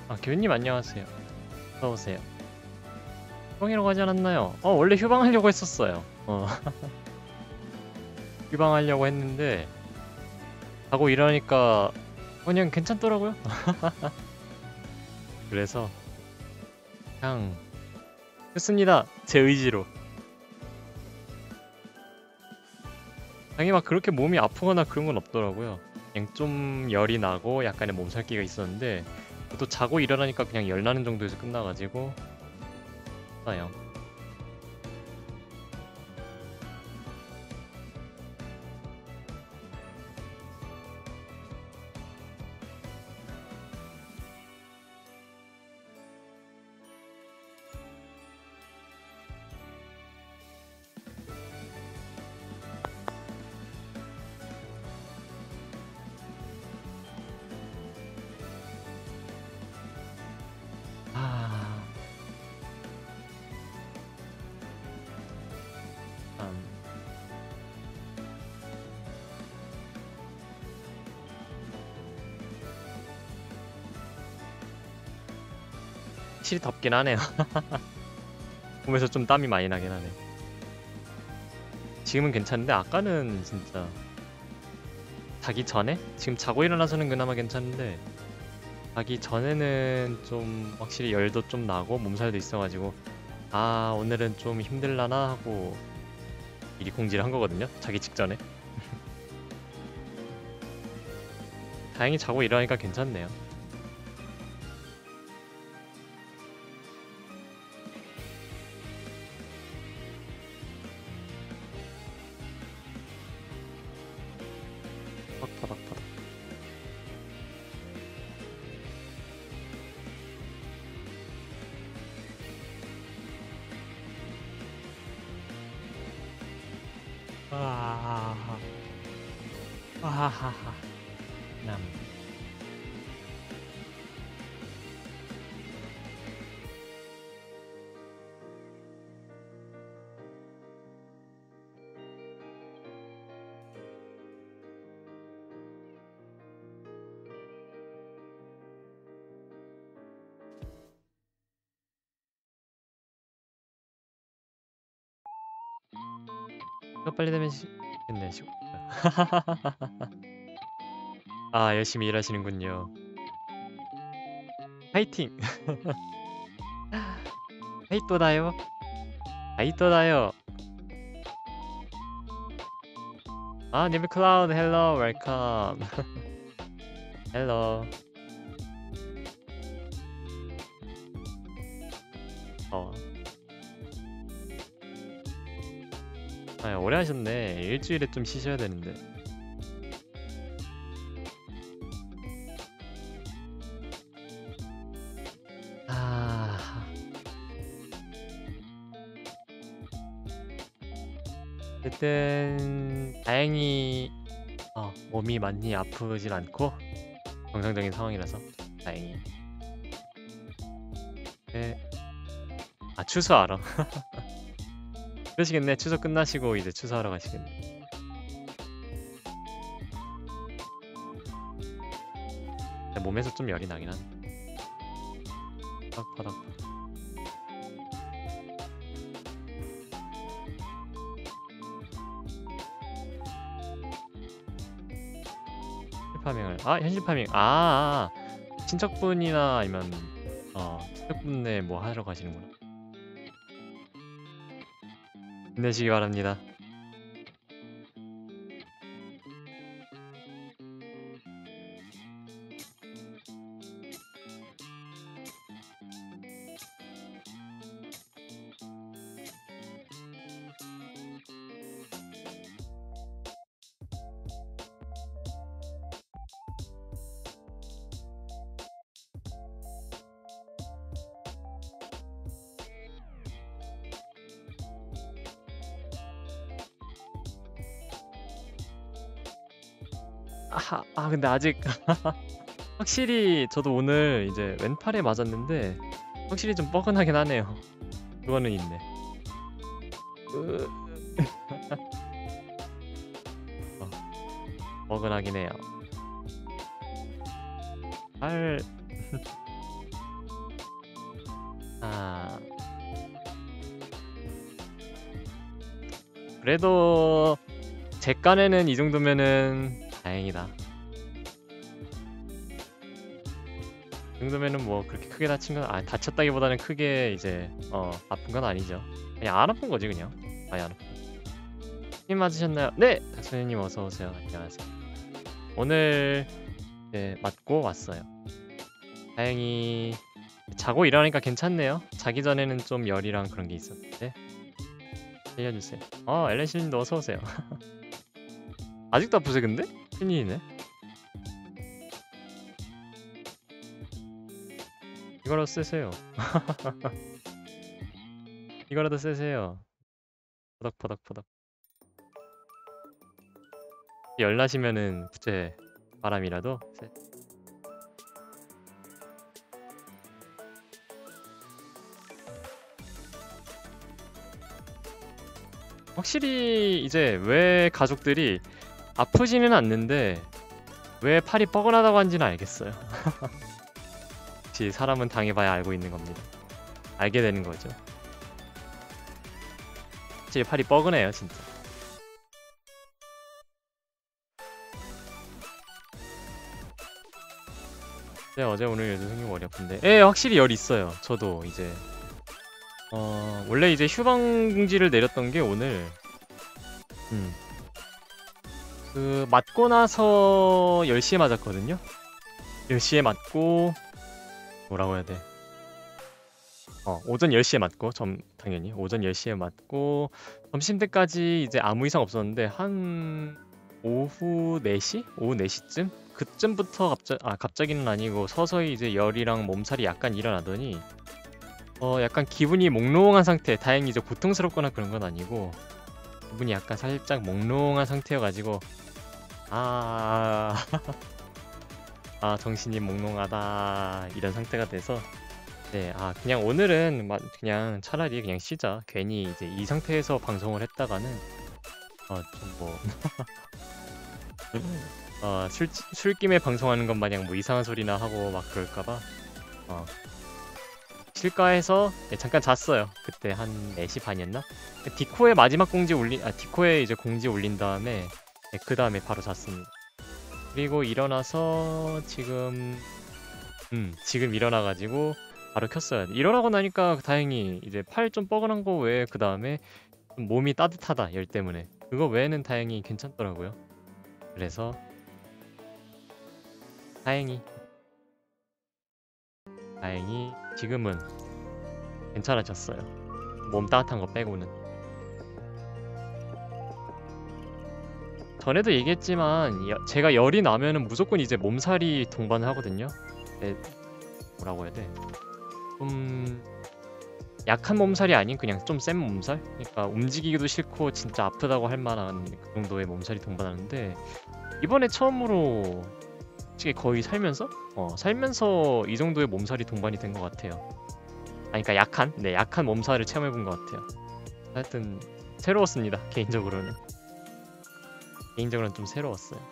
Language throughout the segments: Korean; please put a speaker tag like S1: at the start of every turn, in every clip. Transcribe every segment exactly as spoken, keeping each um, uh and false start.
S1: 아, 교수님 안녕하세요. 어서오세요. 휴방이라고 하지 않았나요? 어, 원래 휴방하려고 했었어요. 어, 휴방하려고 했는데 자고 일어나니까 그냥 괜찮더라고요. 그래서 그냥 했습니다. 제 의지로. 당연히 막 그렇게 몸이 아프거나 그런 건 없더라고요. 그냥 좀 열이 나고 약간의 몸살기가 있었는데 또 자고 일어나니까 그냥 열 나는 정도에서 끝나가지고 나요. 아, 참. 확실히 덥긴 하네요. 몸에서 좀 땀이 많이 나긴 하네. 지금은 괜찮은데 아까는 진짜 자기 전에? 지금 자고 일어나서는 그나마 괜찮은데 자기 전에는 좀 확실히 열도 좀 나고 몸살도 있어가지고 아 오늘은 좀 힘들라나 하고 미리 공지를 한 거거든요. 자기 직전에. 다행히 자고 일어나니까 괜찮네요. 팍파닥파닥. 아하하. 아하하하. 남. 이거 빨리 되면 시... 됐네 시고. 아 열심히 일하시는군요. 파이팅! 하이또다요? 하이또다요! 아 네비 클라우드 헬로 웰컴. 헬로. 어. 아 오래 하셨네. 일주일에 좀 쉬셔야 되는데. 아 어쨌든 다행히 어, 몸이 많이 아프진 않고 정상적인 상황이라서 다행히. 네. 아 추수하러. 그러시겠네. 추석 끝나시고 이제 추수하러 가시겠네. 근데 몸에서 좀 열이 나긴 하네. 바닥바닥. 현실 파밍을 아 현실 파밍 아, 아 친척분이나 아니면 어 친척분네 뭐 하러 가시는구나. 힘내시기 바랍니다. 아, 아 근데 아직 확실히 저도 오늘 이제 왼팔에 맞았는데 확실히 좀 뻐근하긴 하네요. 그거는 있네. 으... 어, 뻐근하긴 해요. 팔 아 그래도 제 깐에는 이 정도면은 다행이다. 이 정도면은 뭐 그렇게 크게 다친 건 아 다쳤다기보다는 크게 이제 어 아픈 건 아니죠. 그냥 안 아픈 거지 그냥. 아예 안 아픈. 힘 맞으셨나요? 네, 박선생님 어서 오세요. 안녕하세요. 오늘 네 맞고 왔어요. 다행히 자고 일어나니까 괜찮네요. 자기 전에는 좀 열이랑 그런 게 있었는데. 알려주세요. 어 엘렌실님도 어서 오세요. 아직도 아프세요 근데? 큰일이네. 이거라도 쓰세요. 이거라도 쓰세요. 포덕포덕포덕. 열나시면은 부채 바람이라도 세. 확실히 이제 왜 가족들이 아프지는 않는데 왜 팔이 뻐근하다고 한지는 알겠어요. 역시 사람은 당해봐야 알고 있는 겁니다. 알게 되는 거죠. 확실히 팔이 뻐근해요 진짜. 네, 어제 오늘 요즘 생긴 머리 아픈데 예 확실히 열이 있어요. 저도 이제 어 원래 이제 휴방공지를 내렸던 게 오늘 음 그 맞고 나서 열 시에 맞았거든요. 열 시에 맞고 뭐라고 해야 돼? 어 오전 열 시에 맞고 점 당연히 오전 열 시에 맞고 점심때까지 이제 아무 이상 없었는데 한 오후 네 시? 오후 네 시쯤? 그쯤부터 갑자 아 갑자기는 아니고 서서히 이제 열이랑 몸살이 약간 일어나더니 어 약간 기분이 몽롱한 상태. 다행히 이제 고통스럽거나 그런 건 아니고 기분이 약간 살짝 몽롱한 상태여 가지고 아, 아 정신이 몽롱하다 이런 상태가 돼서 네, 아 그냥 오늘은 마, 그냥 차라리 그냥 쉬자. 괜히 이제 이 상태에서 방송을 했다가는 어 좀 뭐 어, 술, 술김에 방송하는 것 마냥 뭐 이상한 소리나 하고 막 그럴까봐 어 쉴까 해서 네, 잠깐 잤어요. 그때 한 네 시 반이었나? 디코에 마지막 공지 올린 아 디코에 이제 공지 올린 다음에 네, 그 다음에 바로 잤습니다. 그리고 일어나서 지금 음 지금 일어나가지고 바로 켰어요. 일어나고 나니까 다행히 이제 팔 좀 뻐근한 거 외에 그 다음에 몸이 따뜻하다 열 때문에 그거 외에는 다행히 괜찮더라고요. 그래서 다행히 다행히 지금은 괜찮아졌어요. 몸 따뜻한 거 빼고는. 전에도 얘기했지만 여, 제가 열이 나면은 무조건 이제 몸살이 동반을 하거든요. 네, 뭐라고 해야 돼? 좀 약한 몸살이 아닌 그냥 좀 센 몸살? 그러니까 움직이기도 싫고 진짜 아프다고 할 만한 그 정도의 몸살이 동반하는데 이번에 처음으로 솔직히 거의 살면서 어 살면서 이 정도의 몸살이 동반이 된 것 같아요. 아니 그러니까 약한 네 약한 몸살을 체험해본 것 같아요. 하여튼 새로웠습니다. 개인적으로는 개인적으로는 좀 새로웠어요.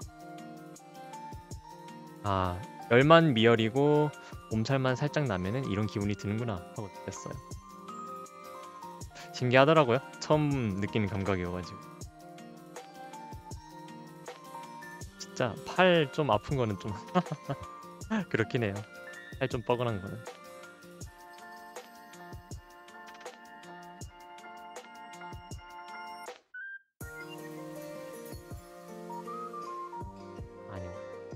S1: 아 열만 미열이고 몸살만 살짝 나면은 이런 기분이 드는구나 하고 느꼈어요. 신기하더라고요. 처음 느끼는 감각이어가지고 진짜 팔 좀 아픈 거는 좀 그렇긴 해요. 팔 좀 뻐근한 거는. 아니요.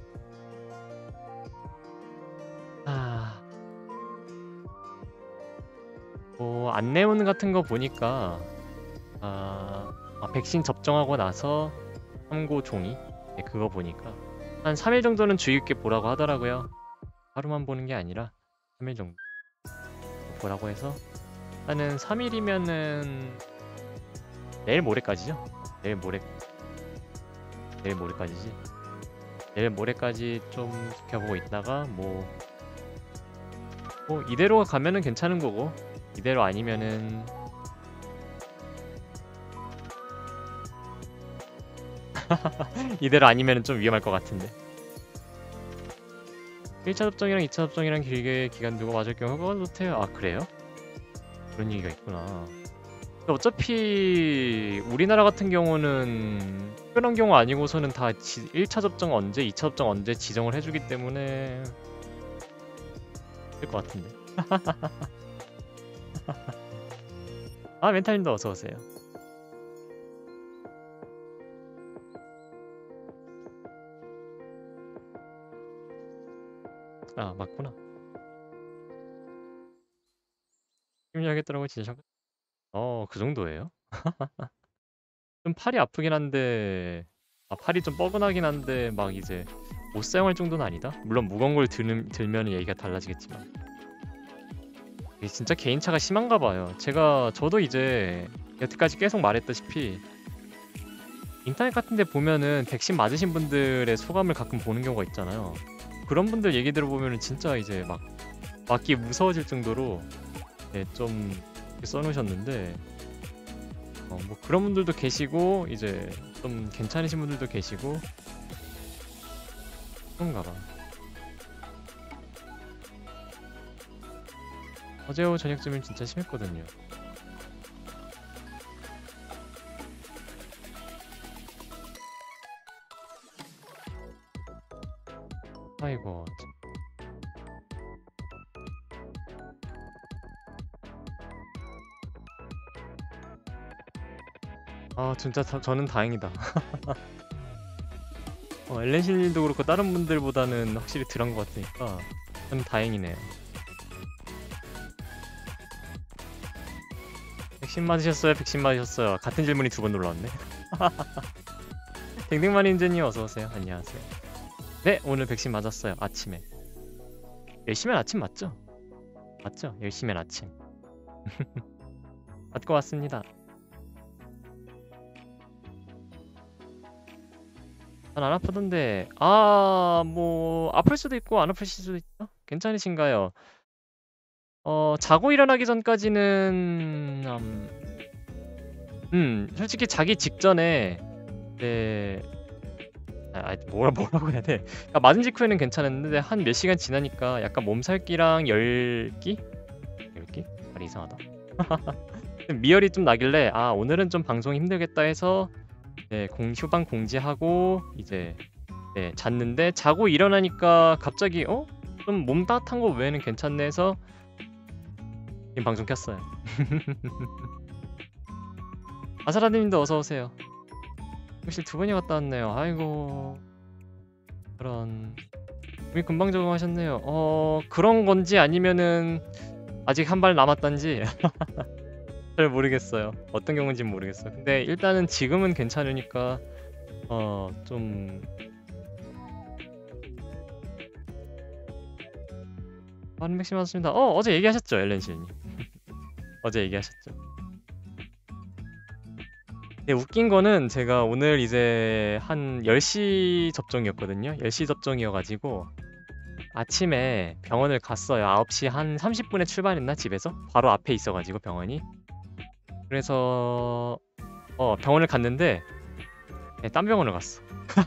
S1: 아, 뭐 안내문 같은 거 보니까 아, 아 백신 접종하고 나서 참고 종이 네, 그거 보니까 한 삼 일 정도는 주의 깊게 보라고 하더라고요. 하루만 보는 게 아니라 삼 일 정도 보라고 해서 나는 삼 일이면은 내일 모레까지죠? 내일 모레 내일 모레까지지. 내일 모레까지 좀 지켜보고 있다가 뭐, 뭐 이대로 가면은 괜찮은 거고 이대로 아니면은 이대로 아니면은 좀 위험할 것 같은데. 일 차 접종이랑 이 차 접종이랑 길게 기간 두고 맞을 경우가 못해요. 아 그래요? 그런 얘기가 있구나. 근데 어차피 우리나라 같은 경우는 특별한 경우 아니고서는 다 지, 일 차 접종 언제, 이 차 접종 언제 지정을 해주기 때문에 될 것 같은데. 아, 멘탈님도 어서 오세요. 아, 맞구나. 심리하겠더라고 진짜. 어, 그 정도예요? 좀 팔이 아프긴 한데, 아, 팔이 좀 뻐근하긴 한데 막 이제 못 사용할 정도는 아니다. 물론 무거운 걸 드는, 들면 얘기가 달라지겠지만 이게 진짜 개인차가 심한가 봐요. 제가 저도 이제 여태까지 계속 말했다시피 인터넷 같은 데 보면은 백신 맞으신 분들의 소감을 가끔 보는 경우가 있잖아요. 그런 분들 얘기 들어보면은 진짜 이제 막 맞기 무서워질 정도로 네, 좀 이렇게 써놓으셨는데 어, 뭐 그런 분들도 계시고 이제 좀 괜찮으신 분들도 계시고 그런가 봐. 어제 오후 저녁쯤엔 진짜 심했거든요. 아이고 참. 아 진짜 다, 저는 다행이다. 어, 엘렌실님도 그렇고 다른 분들보다는 확실히 덜한 것 같으니까 저는 다행이네요. 백신 맞으셨어요? 백신 맞으셨어요? 같은 질문이 두 번 올라왔네. 댕댕마닌제님 어서오세요. 안녕하세요. 네, 오늘 백신 맞았어요. 아침에. 열시면 아침 맞죠? 맞죠? 열시면 아침. 맞고 왔습니다. 난 안 아프던데. 아, 뭐 아플 수도 있고 안 아플 수도 있죠? 괜찮으신가요? 어, 자고 일어나기 전까지는 음, 음 솔직히 자기 직전에 네, 아, 아, 뭐라 뭐라고 해야 돼? 그러니까 맞은 직후에는 괜찮았는데 한 몇 시간 지나니까 약간 몸살기랑 열기? 열기? 말이 이상하다. 미열이 좀 나길래 아 오늘은 좀 방송이 힘들겠다 해서 네, 공 휴방 공지하고 이제 네, 잤는데 자고 일어나니까 갑자기 어? 좀 몸 따뜻한 거 외에는 괜찮네 해서 지금 방송 켰어요. 아사라님도 어서 오세요. 혹시 두 분이 갔다 왔네요. 아이고 그런 왜 금방 적응하셨네요. 어 그런 건지 아니면은 아직 한 발 남았단지 잘 모르겠어요. 어떤 경우인지는 모르겠어요. 근데 일단은 지금은 괜찮으니까 어 좀 빠른 백신 맞았습니다. 어 어제 얘기하셨죠 엘렌씨님. 어제 얘기하셨죠. 네, 웃긴 거는 제가 오늘 이제 한 열 시 접종이었거든요. 열 시 접종이어가지고 아침에 병원을 갔어요. 아홉 시 한 삼십 분에 출발했나 집에서? 바로 앞에 있어가지고 병원이. 그래서 어 병원을 갔는데 네, 딴 병원을 갔어.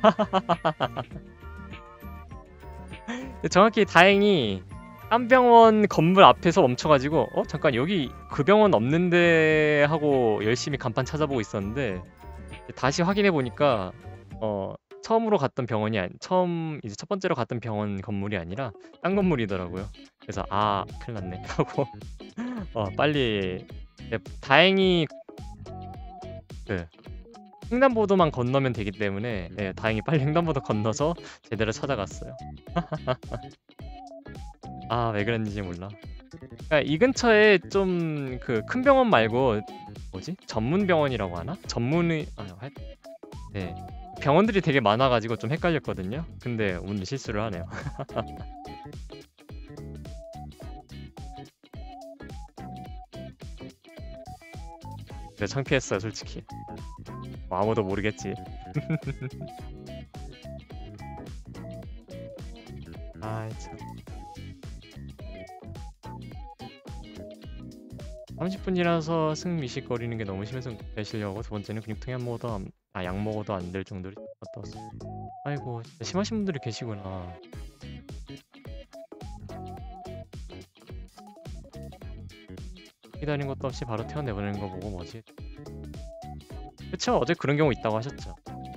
S1: 정확히 다행히 딴 병원 건물 앞에서 멈춰가지고 어 잠깐 여기 그 병원 없는데 하고 열심히 간판 찾아보고 있었는데 다시 확인해 보니까 어 처음으로 갔던 병원이 아니 처음 이제 첫 번째로 갔던 병원 건물이 아니라 딴 건물이더라고요. 그래서 아 큰일 났네 하고 어 빨리 네, 다행히 그 횡단보도만 건너면 되기 때문에 네, 다행히 빨리 횡단보도 건너서 제대로 찾아갔어요. 아 왜 그랬는지 몰라. 그러니까 이 근처에 좀 그 큰 병원 말고 뭐지? 전문 병원이라고 하나? 전문의 아 할 네. 병원들이 되게 많아 가지고 좀 헷갈렸거든요. 근데 오늘 실수를 하네요. 네, 창피했어요, 솔직히. 뭐 아무도 모르겠지. 아이 참. 삼십 분이라서 승 미식거리는 게 너무 심해서 내시려고 두 번째는 근육통이 안 먹어도 안, 아, 약 먹어도 안 될 정도로 갔다 왔어요. 아이고 진짜 심하신 분들이 계시구나. 기다리는 것도 없이 바로 태워내보내는 거 보고 뭐지? 그쵸? 어제 그런 경우 있다고 하셨죠.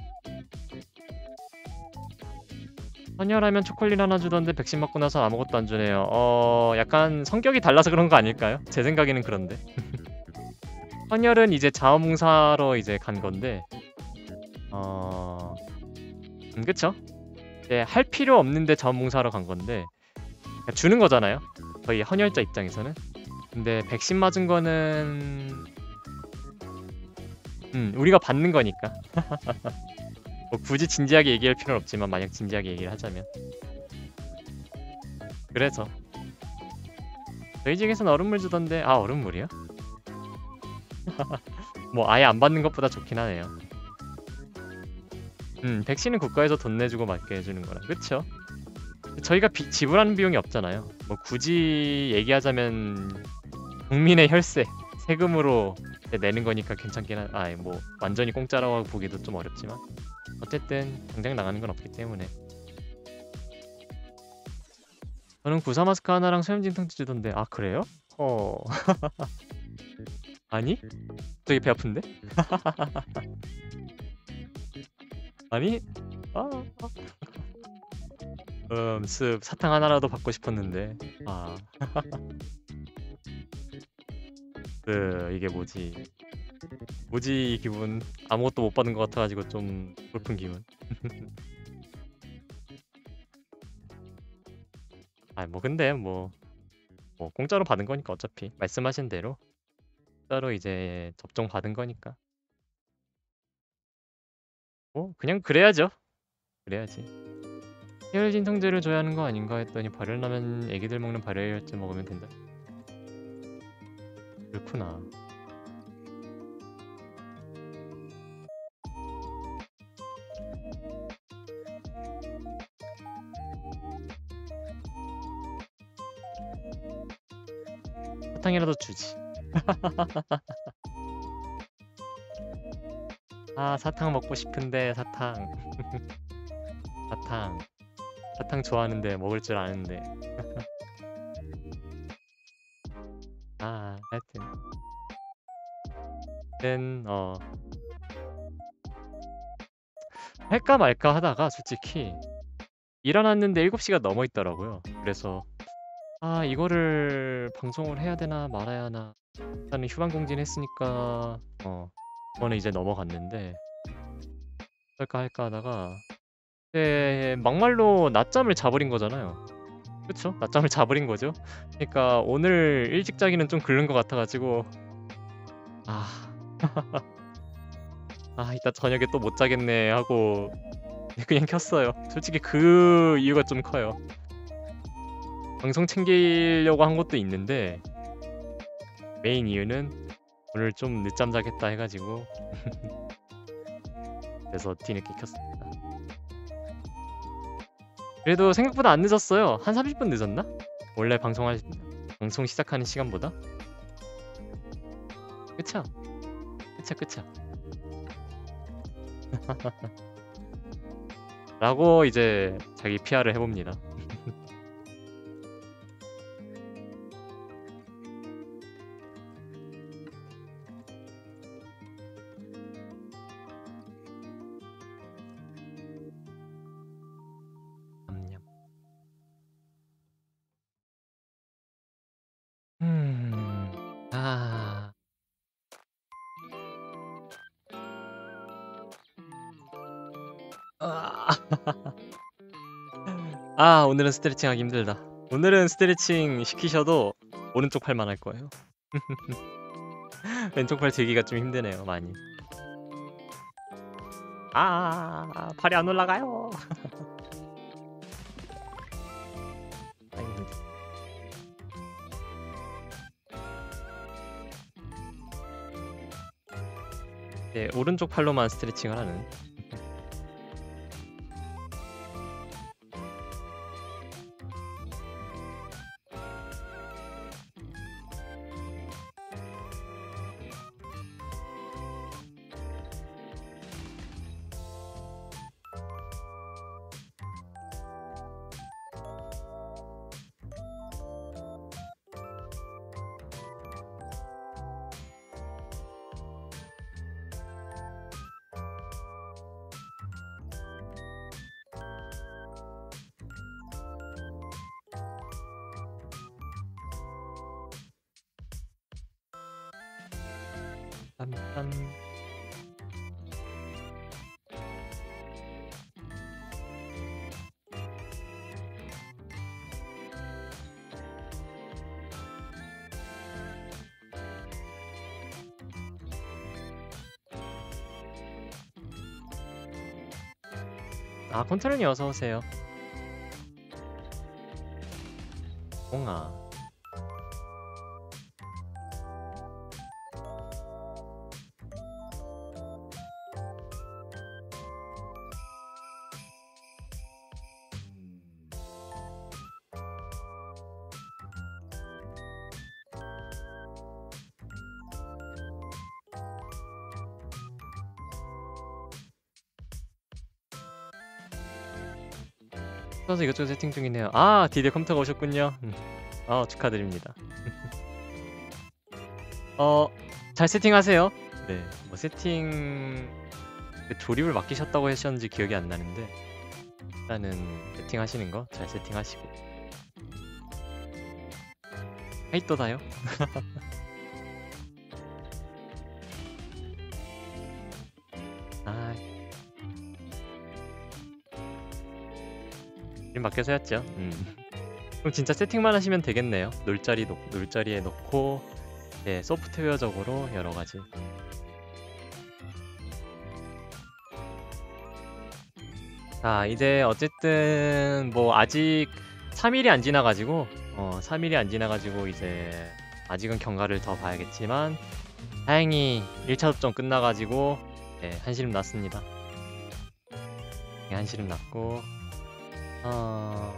S1: 헌혈하면 초콜릿 하나 주던데 백신 맞고 나서 아무것도 안 주네요. 어... 약간 성격이 달라서 그런 거 아닐까요? 제 생각에는 그런데. 헌혈은 이제 자원봉사로 이제 간 건데 어... 음, 그쵸? 이제 할 필요 없는데 자원봉사하러 간 건데 그러니까 주는 거잖아요. 저희 헌혈자 입장에서는. 근데 백신 맞은 거는 음, 우리가 받는 거니까. 뭐 굳이 진지하게 얘기할 필요는 없지만 만약 진지하게 얘기를 하자면 그래서 저희 집에서는 얼음물 주던데 아 얼음물이요? 뭐 아예 안 받는 것보다 좋긴 하네요. 음 백신은 국가에서 돈 내주고 맞게 해주는 거라 그쵸? 저희가 비, 지불하는 비용이 없잖아요. 뭐 굳이 얘기하자면 국민의 혈세, 세금으로 내는 거니까 괜찮긴 하... 아뭐 완전히 공짜라고 하고 보기도 좀 어렵지만 어쨌든 당장 나가는 건 없기 때문에 저는 구사 마스크 하나랑 소염 진통제 주던데 아 그래요? 어... 아니? 되게 배 아픈데? 아니? 아... 음... 습 사탕 하나라도 받고 싶었는데 아... 그... 이게 뭐지 뭐지 이 기분 아무것도 못 받은 것 같아가지고 좀 골픈 기분. 아 뭐 근데 뭐, 뭐 공짜로 받은 거니까 어차피 말씀하신 대로 공짜로 이제 접종 받은 거니까 뭐 그냥 그래야죠. 그래야지. 해열 진통제를 줘야 하는 거 아닌가 했더니 발열 나면 애기들 먹는 발열제 먹으면 된다. 그렇구나. 사탕이라도 주지. 아 사탕 먹고 싶은데 사탕. 사탕. 사탕 좋아하는데 먹을 줄 아는데. 아 하여튼 는 어 할까 말까 하다가 솔직히 일어났는데 일곱 시가 넘어 있더라고요. 그래서 아 이거를 방송을 해야 되나 말아야 하나 일단은 휴방공진 했으니까 어 그거는 이제 넘어갔는데 할까 할까 하다가 네, 막말로 낮잠을 자버린 거잖아요. 그쵸? 낮잠을 자버린 거죠. 그러니까 오늘 일찍 자기는 좀 그른 것 같아가지고 아... 아 이따 저녁에 또 못 자겠네 하고 그냥 켰어요. 솔직히 그 이유가 좀 커요. 방송 챙기려고 한 것도 있는데 메인 이유는 오늘 좀 늦잠 자겠다 해가지고 그래서 뒤늦게 켰습니다. 그래도 생각보다 안 늦었어요. 한 삼십 분 늦었나? 원래 방송할 방송 시작하는 시간보다? 그쵸? 그쵸 그쵸 라고 이제 자기 피아르을 해봅니다. 음... 아... 아... 아 오늘은 스트레칭 하기 힘들다. 오늘은 스트레칭 시키셔도 오른쪽 팔만 할 거예요. 왼쪽 팔 들기가 좀 힘드네요 많이. 아 팔이 안 올라가요. 네, 오른쪽 팔로만 스트레칭을 하는. 딴딴. 아, 콘트롤이 어서 오세요. 옹아. 그래서 이것저것 세팅 중이네요. 아, 디디 컴퓨터가 오셨군요. 음. 아, 축하드립니다. 어, 잘 세팅하세요. 네, 뭐 세팅 그 조립을 맡기셨다고 하셨는지 기억이 안 나는데 일단은 세팅하시는 거 잘 세팅하시고. 하이 또다요. 아, 일 맡겨서 했죠. 음. 그럼 진짜 세팅만 하시면 되겠네요. 놀자리 놓, 놀자리에 놓고 네, 소프트웨어적으로 여러 가지. 자, 이제 어쨌든 뭐 아직 삼 일이 안 지나가지고 어, 삼 일이 안 지나가지고 이제 아직은 경과를 더 봐야겠지만 다행히 일 차 접종 끝나가지고 네, 한시름 났습니다. 네, 한시름 났고 어...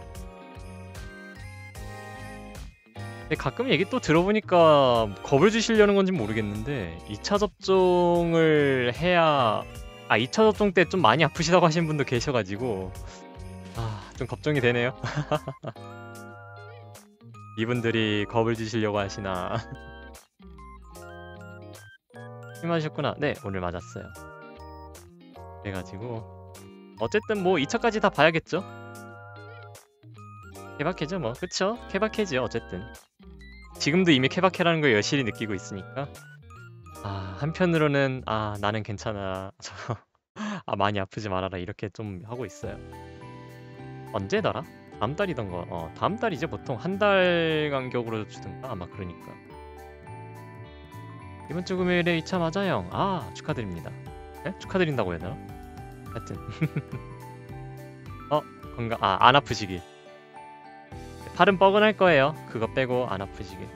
S1: 근데 가끔 얘기 또 들어보니까 겁을 주시려는 건지 모르겠는데 이 차 접종을 해야 아 이 차 접종 때 좀 많이 아프시다고 하시는 분도 계셔가지고 아 좀 걱정이 되네요. 이분들이 겁을 주시려고 하시나. 심하셨구나. 네, 오늘 맞았어요. 그래가지고 어쨌든 뭐 이 차까지 다 봐야겠죠? 케바케죠 뭐. 그쵸? 케바케죠 어쨌든. 지금도 이미 케바케라는 걸 여실히 느끼고 있으니까 아 한편으로는 아 나는 괜찮아 아 많이 아프지 말아라 이렇게 좀 하고 있어요. 언제더라? 다음 달이던가. 어 다음 달이제 보통 한 달 간격으로 주든가 아마. 그러니까 이번 주 금요일에 이 차 맞아요. 아 축하드립니다. 네? 축하드린다고 해야 되나? 하여튼 어 건강 아 안 아프시길. 팔은 뻐근할 거예요. 그거 빼고 안 아프시길.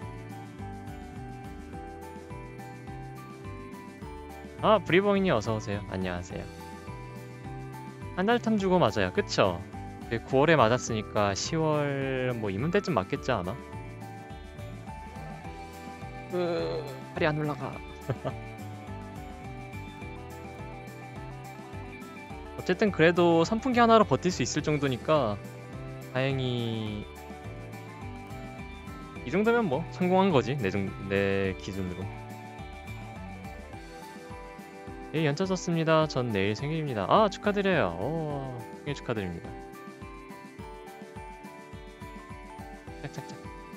S1: 아 브리봉이님 어서오세요. 안녕하세요. 한 달 탐 주고 맞아요. 그쵸? 구월에 맞았으니까 시월 뭐 이맘때쯤 맞겠죠 아마? 으... 팔이 안 올라가. 어쨌든 그래도 선풍기 하나로 버틸 수 있을 정도니까 다행히 이 정도면 뭐 성공한 거지 내, 정, 내 기준으로. 예, 연차 썼습니다. 전 내일 생일입니다. 아 축하드려요. 오, 생일 축하드립니다. 짝짝짝.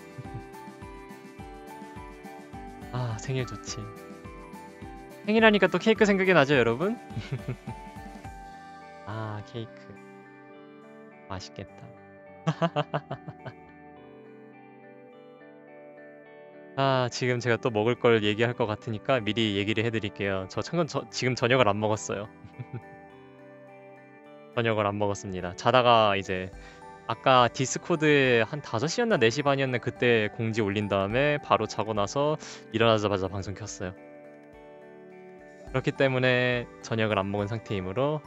S1: 아 생일 좋지. 생일하니까 또 케이크 생각이 나죠 여러분? 아 케이크 맛있겠다. 아 지금 제가 또 먹을 걸 얘기할 것 같으니까 미리 얘기를 해드릴게요. 저, 저, 저 지금 저녁을 안 먹었어요. 저녁을 안 먹었습니다. 자다가 이제 아까 디스코드에 한 다섯 시였나 네 시 반이었나 그때 공지 올린 다음에 바로 자고 나서 일어나자마자 방송 켰어요. 그렇기 때문에 저녁을 안 먹은 상태이므로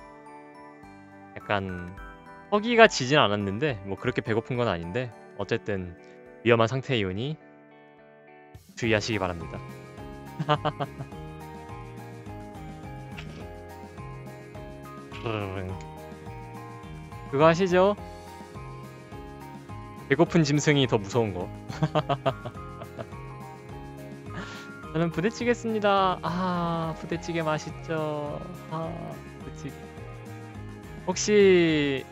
S1: 약간 허기가 지진 않았는데 뭐 그렇게 배고픈 건 아닌데 어쨌든 위험한 상태이오니 주의하시기 바랍니다. 그거 아시죠? 배고픈 짐승이 더 무서운 거. 저는 부대찌개 씁니다. 아 부대찌개 맛있죠. 아 부대찌개. 혹시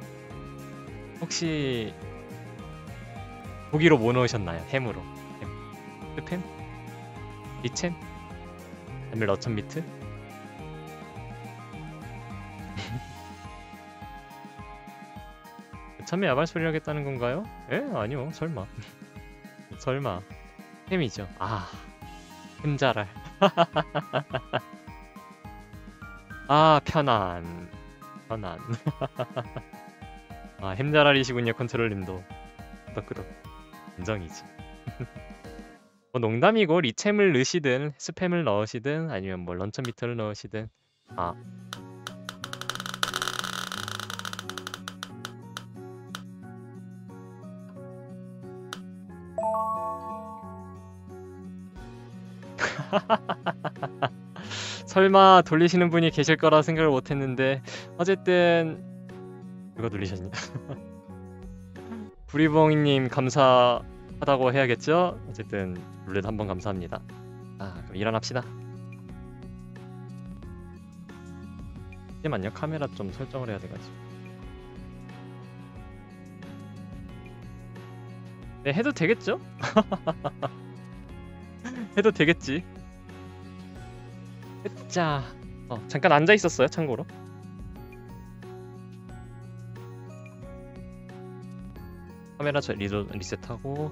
S1: 혹시 고기로 뭐 넣으셨나요? 햄으로. 햄. 스팸? 리챔? 아니면 러천비트? 참여 야발 소리를 하겠다는 건가요? 에? 아니요 설마. 설마 햄이죠. 아 햄자랄. 아 편안 편안. 아 햄자랄이시군요 컨트롤님도. 끄덕끄덕 인정이지. 뭐 농담이고 리챔을 넣으시든 스팸을 넣으시든 아니면 뭐 런처미터를 넣으시든 아 설마 돌리시는 분이 계실 거라 생각을 못했는데 어쨌든 누가 돌리셨냐? 부리봉님 감사하다고 해야겠죠? 어쨌든 룰렛 한번 감사합니다. 아 그럼 일어납시다. 잠시만요 카메라 좀 설정을 해야 돼가지고. 네 해도 되겠죠? 해도 되겠지. 자, 어, 잠깐 앉아 있었어요. 참고로. 카메라 저 리조, 리셋하고.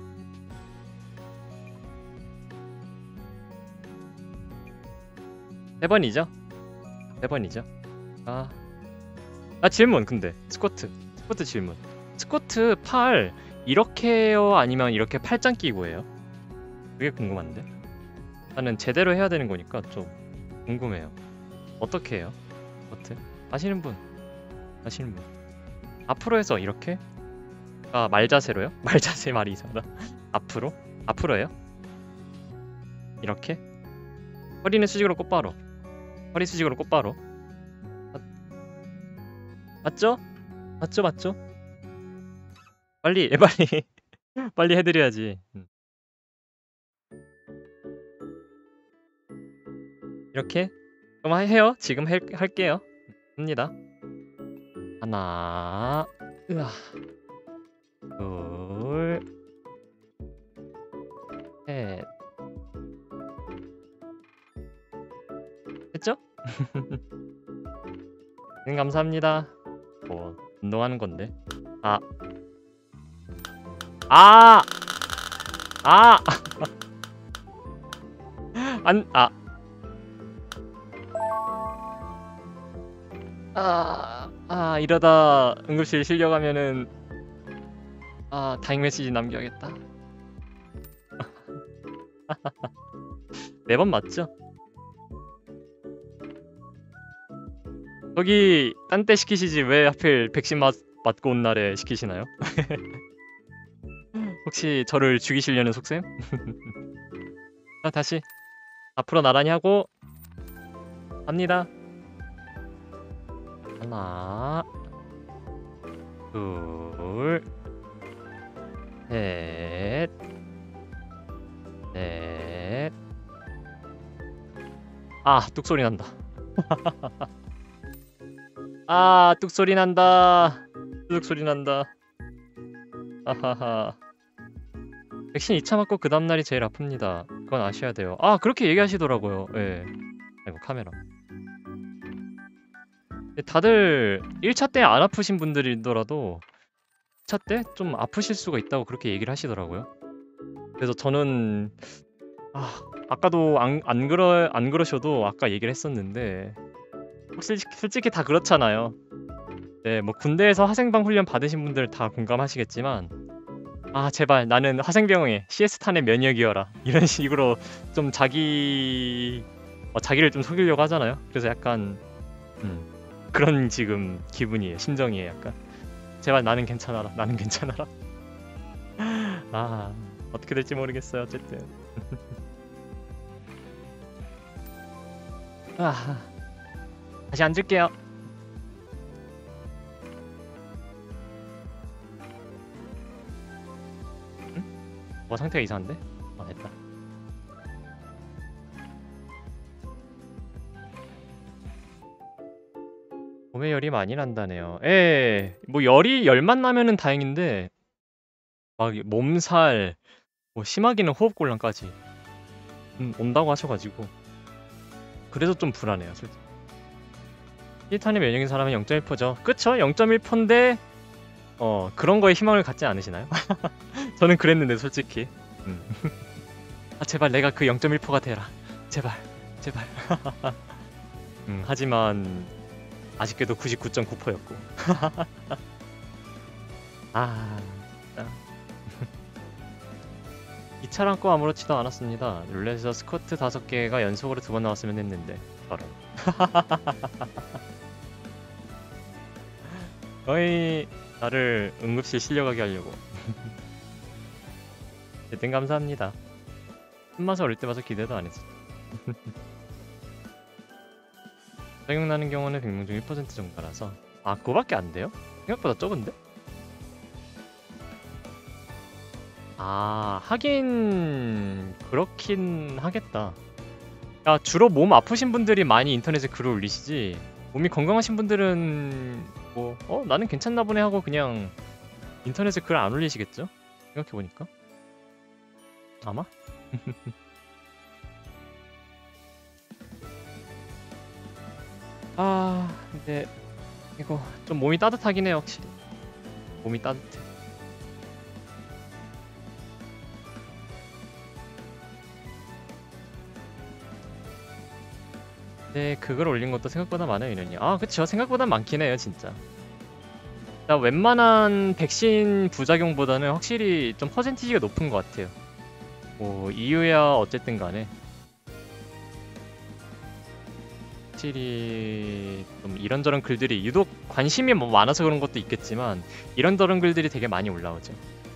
S1: 세 번이죠? 세 번이죠. 아, 아 질문 근데 스쿼트, 스쿼트 질문. 스쿼트 팔 이렇게요? 아니면 이렇게 팔짱 끼고 해요? 그게 궁금한데. 나는 제대로 해야 되는 거니까 좀 궁금해요. 어떻게 해요? 스쿼트? 아시는 분? 아시는 분? 앞으로 해서 이렇게? 아 말자세로요? 말자세 말이 이상하다. 앞으로? 앞으로 해요? 이렇게? 허리는 수직으로 똑바로. 허리 수직으로 똑바로. 맞... 맞죠? 맞죠 맞죠? 빨리 빨리 빨리 해드려야지. 음. 이렇게? 그럼 해요. 지금 해, 할게요. 합니다. 하나, 으아, 둘, 셋. 했죠? 네, 감사합니다. 뭐 운동하는 건데. 아, 아, 아, 안, 아. 아, 아 이러다 응급실 실려가면은 아 다행 메시지 남겨야겠다. 매번 맞죠? 거기 딴 때 시키시지 왜 하필 백신 맞, 맞고 온 날에 시키시나요? 혹시 저를 죽이시려는 속셈? 자 다시 앞으로 나란히 하고 합니다. 하나, 둘, 셋, 넷. 아, 뚝소리 난다. 아, 뚝소리 난다. 뚝소리 난다. 아하하. 백신 이 차 맞고 그 다음날이 제일 아픕니다. 그건 아셔야 돼요. 아, 그렇게 얘기하시더라고요. 예. 아이고, 카메라. 다들 일 차 때 안 아프신 분들이더라도 이 차 때 좀 아프실 수가 있다고 그렇게 얘기를 하시더라고요. 그래서 저는 아, 아까도 안, 안 그러 안 그러셔도 아까 얘기를 했었는데 솔직히, 솔직히 다 그렇잖아요. 네, 뭐 군대에서 화생방 훈련 받으신 분들 다 공감하시겠지만 아 제발 나는 화생병에 씨에스탄의 면역이어라 이런 식으로 좀 자기 어, 자기를 좀 속이려고 하잖아요. 그래서 약간 음, 그런 지금 기분이에요. 심정이에요. 약간 제발 나는 괜찮아라. 나는 괜찮아라. 아 어떻게 될지 모르겠어요. 어쨌든 아, 다시 앉을게요. 응? 뭐 상태가 이상한데? 아 됐다. 몸에 열이 많이 난다네요. 예, 뭐 열이 열만 나면은 다행인데 막 몸살, 뭐 심하게는 호흡곤란까지 음, 온다고 하셔가지고 그래서 좀 불안해요 솔직히. 히탄이 면역인 사람은 영 점 일 퍼센트죠. 그쵸? 영 점 일 퍼센트인데 어 그런 거에 희망을 갖지 않으시나요? 저는 그랬는데 솔직히. 음. 아 제발 내가 그 영 점 일 퍼센트가 되라. 제발 제발. 음, 하지만 아쉽게도 구십구 점 구 퍼센트였고. 아 진짜. 이 차랑 거 아무렇지도 않았습니다. 룰렛에서 스쿼트 다섯 개가 연속으로 두 번 나왔으면 했는데 저런. 거의 나를 응급실 실려가게 하려고. 어쨌든 감사합니다. 손맛을 어릴 때 봐서 기대도 안 했어. 작용나는 경우는 백 명 중 일 퍼센트 정도라서. 아 그거밖에 안 돼요? 생각보다 적은데? 아 하긴 그렇긴 하겠다. 야 주로 몸 아프신 분들이 많이 인터넷에 글을 올리시지 몸이 건강하신 분들은 뭐 어 나는 괜찮나 보네 하고 그냥 인터넷에 글 안 올리시겠죠? 생각해보니까 아마? 아 근데 이거 좀 몸이 따뜻하긴 해요 확실히. 몸이 따뜻해. 네, 그걸 올린 것도 생각보다 많아요, 인원이. 아, 그쵸. 생각보다 많긴 해요, 진짜. 나 웬만한 백신 부작용보다는 확실히 좀 퍼센티지가 높은 것 같아요. 뭐, 이유야 어쨌든 간에. 확실히 좀 이런저런 글들이 유독 관심이 뭐 많아서 그런 것도 있겠지만 이런저런 글들이 되게 많이 올라오죠.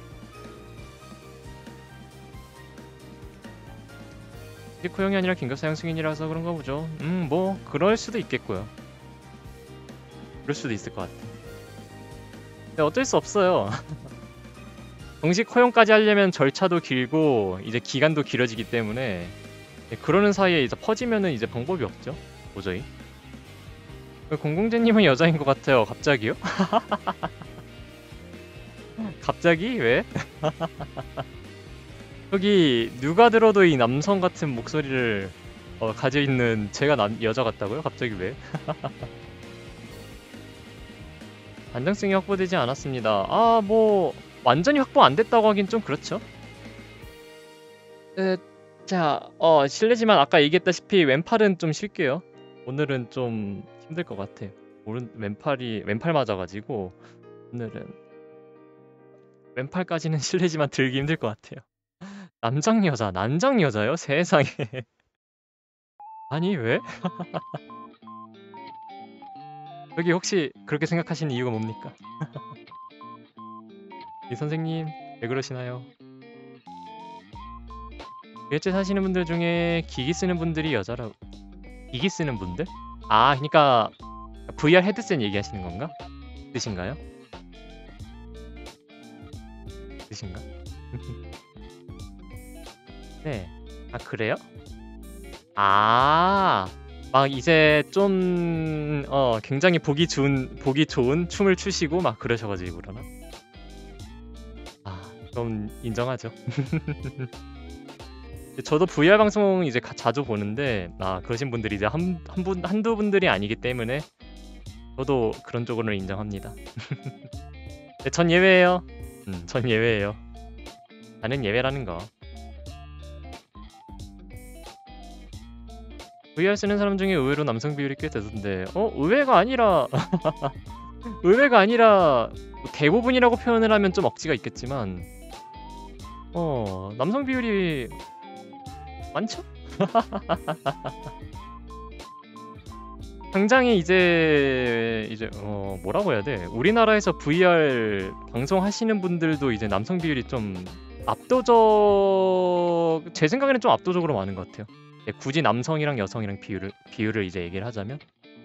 S1: 코형이 아니라 긴급 사용 승인이라서 그런가 보죠. 음, 뭐 그럴 수도 있겠고요. 그럴 수도 있을 것 같아. 근데 어쩔 수 없어요. 정식 허용까지 하려면 절차도 길고 이제 기간도 길어지기 때문에 그러는 사이에 이제 퍼지면은 이제 방법이 없죠. 도저히. 공공재님은 여자인 것 같아요. 갑자기요? 갑자기? 왜? 여기 누가 들어도 이 남성 같은 목소리를 어, 가지고 있는 제가 남, 여자 같다고요? 갑자기 왜? 안정성이 확보되지 않았습니다. 아, 뭐 완전히 확보 안 됐다고 하긴 좀 그렇죠. 에, 자, 어 실례지만 아까 얘기했다시피 왼팔은 좀 쉴게요. 오늘은 좀 힘들 것 같아요. 오른 왼팔이 왼팔 맞아가지고 오늘은 왼팔까지는 실례지만 들기 힘들 것 같아요. 남장 여자, 난장 여자요? 세상에. 아니 왜? 여기 혹시 그렇게 생각하시는 이유가 뭡니까? 이 선생님 왜 그러시나요? 일제 사시는 분들 중에 기기 쓰는 분들이 여자라고. 기기 쓰는 분들? 아 그니까 브이알 헤드셋 얘기하시는 건가? 뜻인가요? 뜻인가? 네. 아 그래요? 아, 막 이제 좀 어 굉장히 보기 좋은 보기 좋은 춤을 추시고 막 그러셔가지고 그러나? 아, 그럼 인정하죠. 저도 브이알 방송 이제 가, 자주 보는데 아 그러신 분들이 이제 한 한 분 한두 분들이 아니기 때문에 저도 그런 쪽으로는 인정합니다. 네, 전 예외예요. 음, 전 예외예요. 나는 예외라는 거. 브이알 쓰는 사람 중에 의외로 남성 비율이 꽤 되던데 어? 의외가 아니라 의외가 아니라 뭐 대부분이라고 표현을 하면 좀 억지가 있겠지만 어 남성 비율이 많죠? 당장에 이제 이제 어 뭐라고 해야 돼? 우리나라에서 브이알 방송하시는 분들도 이제 남성 비율이 좀 압도적 제 생각에는 좀 압도적으로 많은 것 같아요. 네, 굳이 남성이랑 여성이랑 비율을 비율을 이제 얘기를 하자면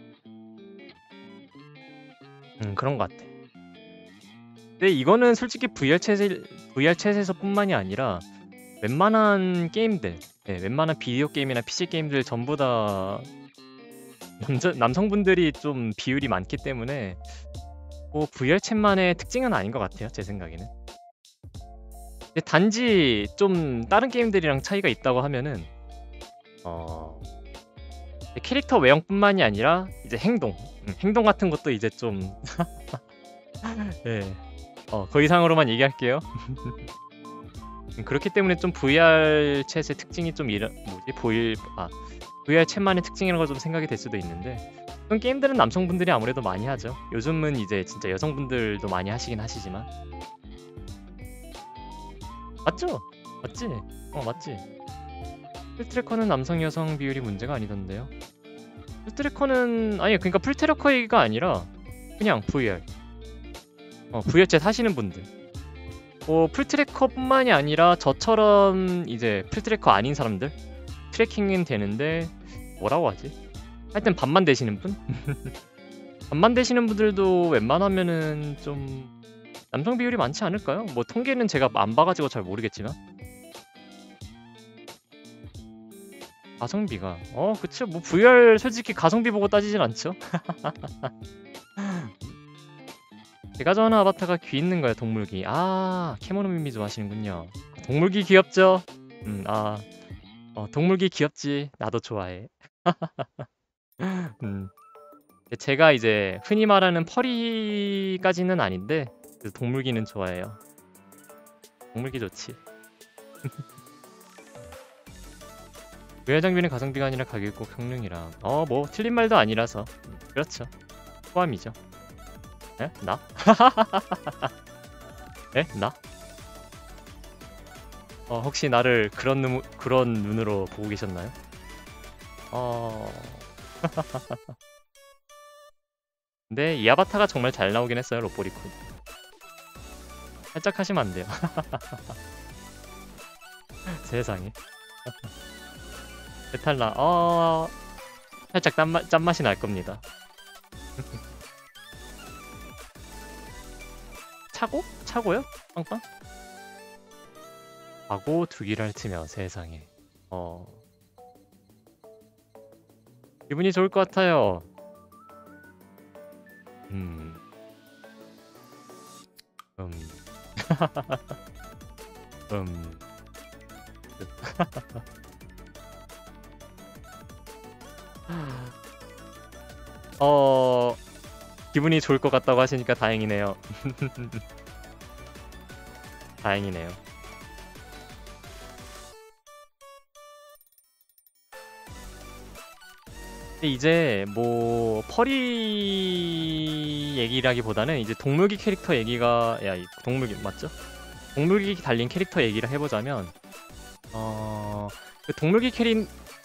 S1: 음 그런 것 같아. 근데 이거는 솔직히 브이알 채세 브이알 채세에서뿐만이 아니라 웬만한 게임들, 네, 웬만한 비디오 게임이나 피씨 게임들 전부 다 남자 남성분들이 좀 비율이 많기 때문에 뭐 브이알 챗만의 특징은 아닌 것 같아요, 제 생각에는. 근데 단지 좀 다른 게임들이랑 차이가 있다고 하면은 어 캐릭터 외형뿐만이 아니라 이제 행동, 음, 행동 같은 것도 이제 좀 예, 어, 그 이상으로만 얘기할게요. 음, 그렇기 때문에 좀 브이알 챗의 특징이 좀 이런 뭐지 보일 아 브이알 챗만의 특징이라고 좀 생각이 될 수도 있는데 그런 게임들은 남성분들이 아무래도 많이 하죠. 요즘은 이제 진짜 여성분들도 많이 하시긴 하시지만 맞죠? 맞지? 어 맞지? 풀트래커는 남성 여성 비율이 문제가 아니던데요. 풀트래커는 아니 그러니까 풀트래커 얘기가 아니라 그냥 브이알 어 브이알 챗 하시는 분들 뭐 풀트래커뿐만이 아니라 저처럼 이제 풀트래커 아닌 사람들 트래킹은 되는데 뭐라고 하지? 하여튼 반만 되시는 분? 반만 되시는 분들도 웬만하면은 좀 남성 비율이 많지 않을까요? 뭐 통계는 제가 안 봐가지고 잘 모르겠지만 가성비가 어 그쵸 뭐 브이알 솔직히 가성비 보고 따지진 않죠. 제가 좋아하는 아바타가 귀 있는 거예요. 동물귀. 아 캐모노미미 좋아하시는군요. 동물귀 귀엽죠? 음아 어, 동물귀 귀엽지. 나도 좋아해. 음 제가 이제 흔히 말하는 펄이까지는 아닌데 그 동물귀는 좋아해요. 동물귀 좋지. 브이알 장비는 가성비가 아니라 가격이 꼭 평등이라. 어 뭐 틀린 말도 아니라서 음, 그렇죠. 포함이죠. 에? 나? 에? 나? 어 혹시 나를 그런 눈 그런 눈으로 보고 계셨나요? 어. 근데 이 아바타가 정말 잘 나오긴 했어요. 로보리콘. 살짝 하시면 안 돼요. 세상에. 메탈라. 어. 살짝 짠맛 짠맛이 날 겁니다. 차고? 차고요? 빵빵? 하고 두기를 핥으며 세상에. 어. 기분이 좋을 것 같아요. 음. 음. 음. 어. 기분이 좋을 것 같다고 하시니까 다행이네요. 다행이네요. 근데 이제 뭐 펄이 얘기라기보다는 이제 동물기 캐릭터 얘기가 야 동물기 맞죠? 동물기 달린 캐릭터 얘기를 해보자면 어... 그 동물기 캐릭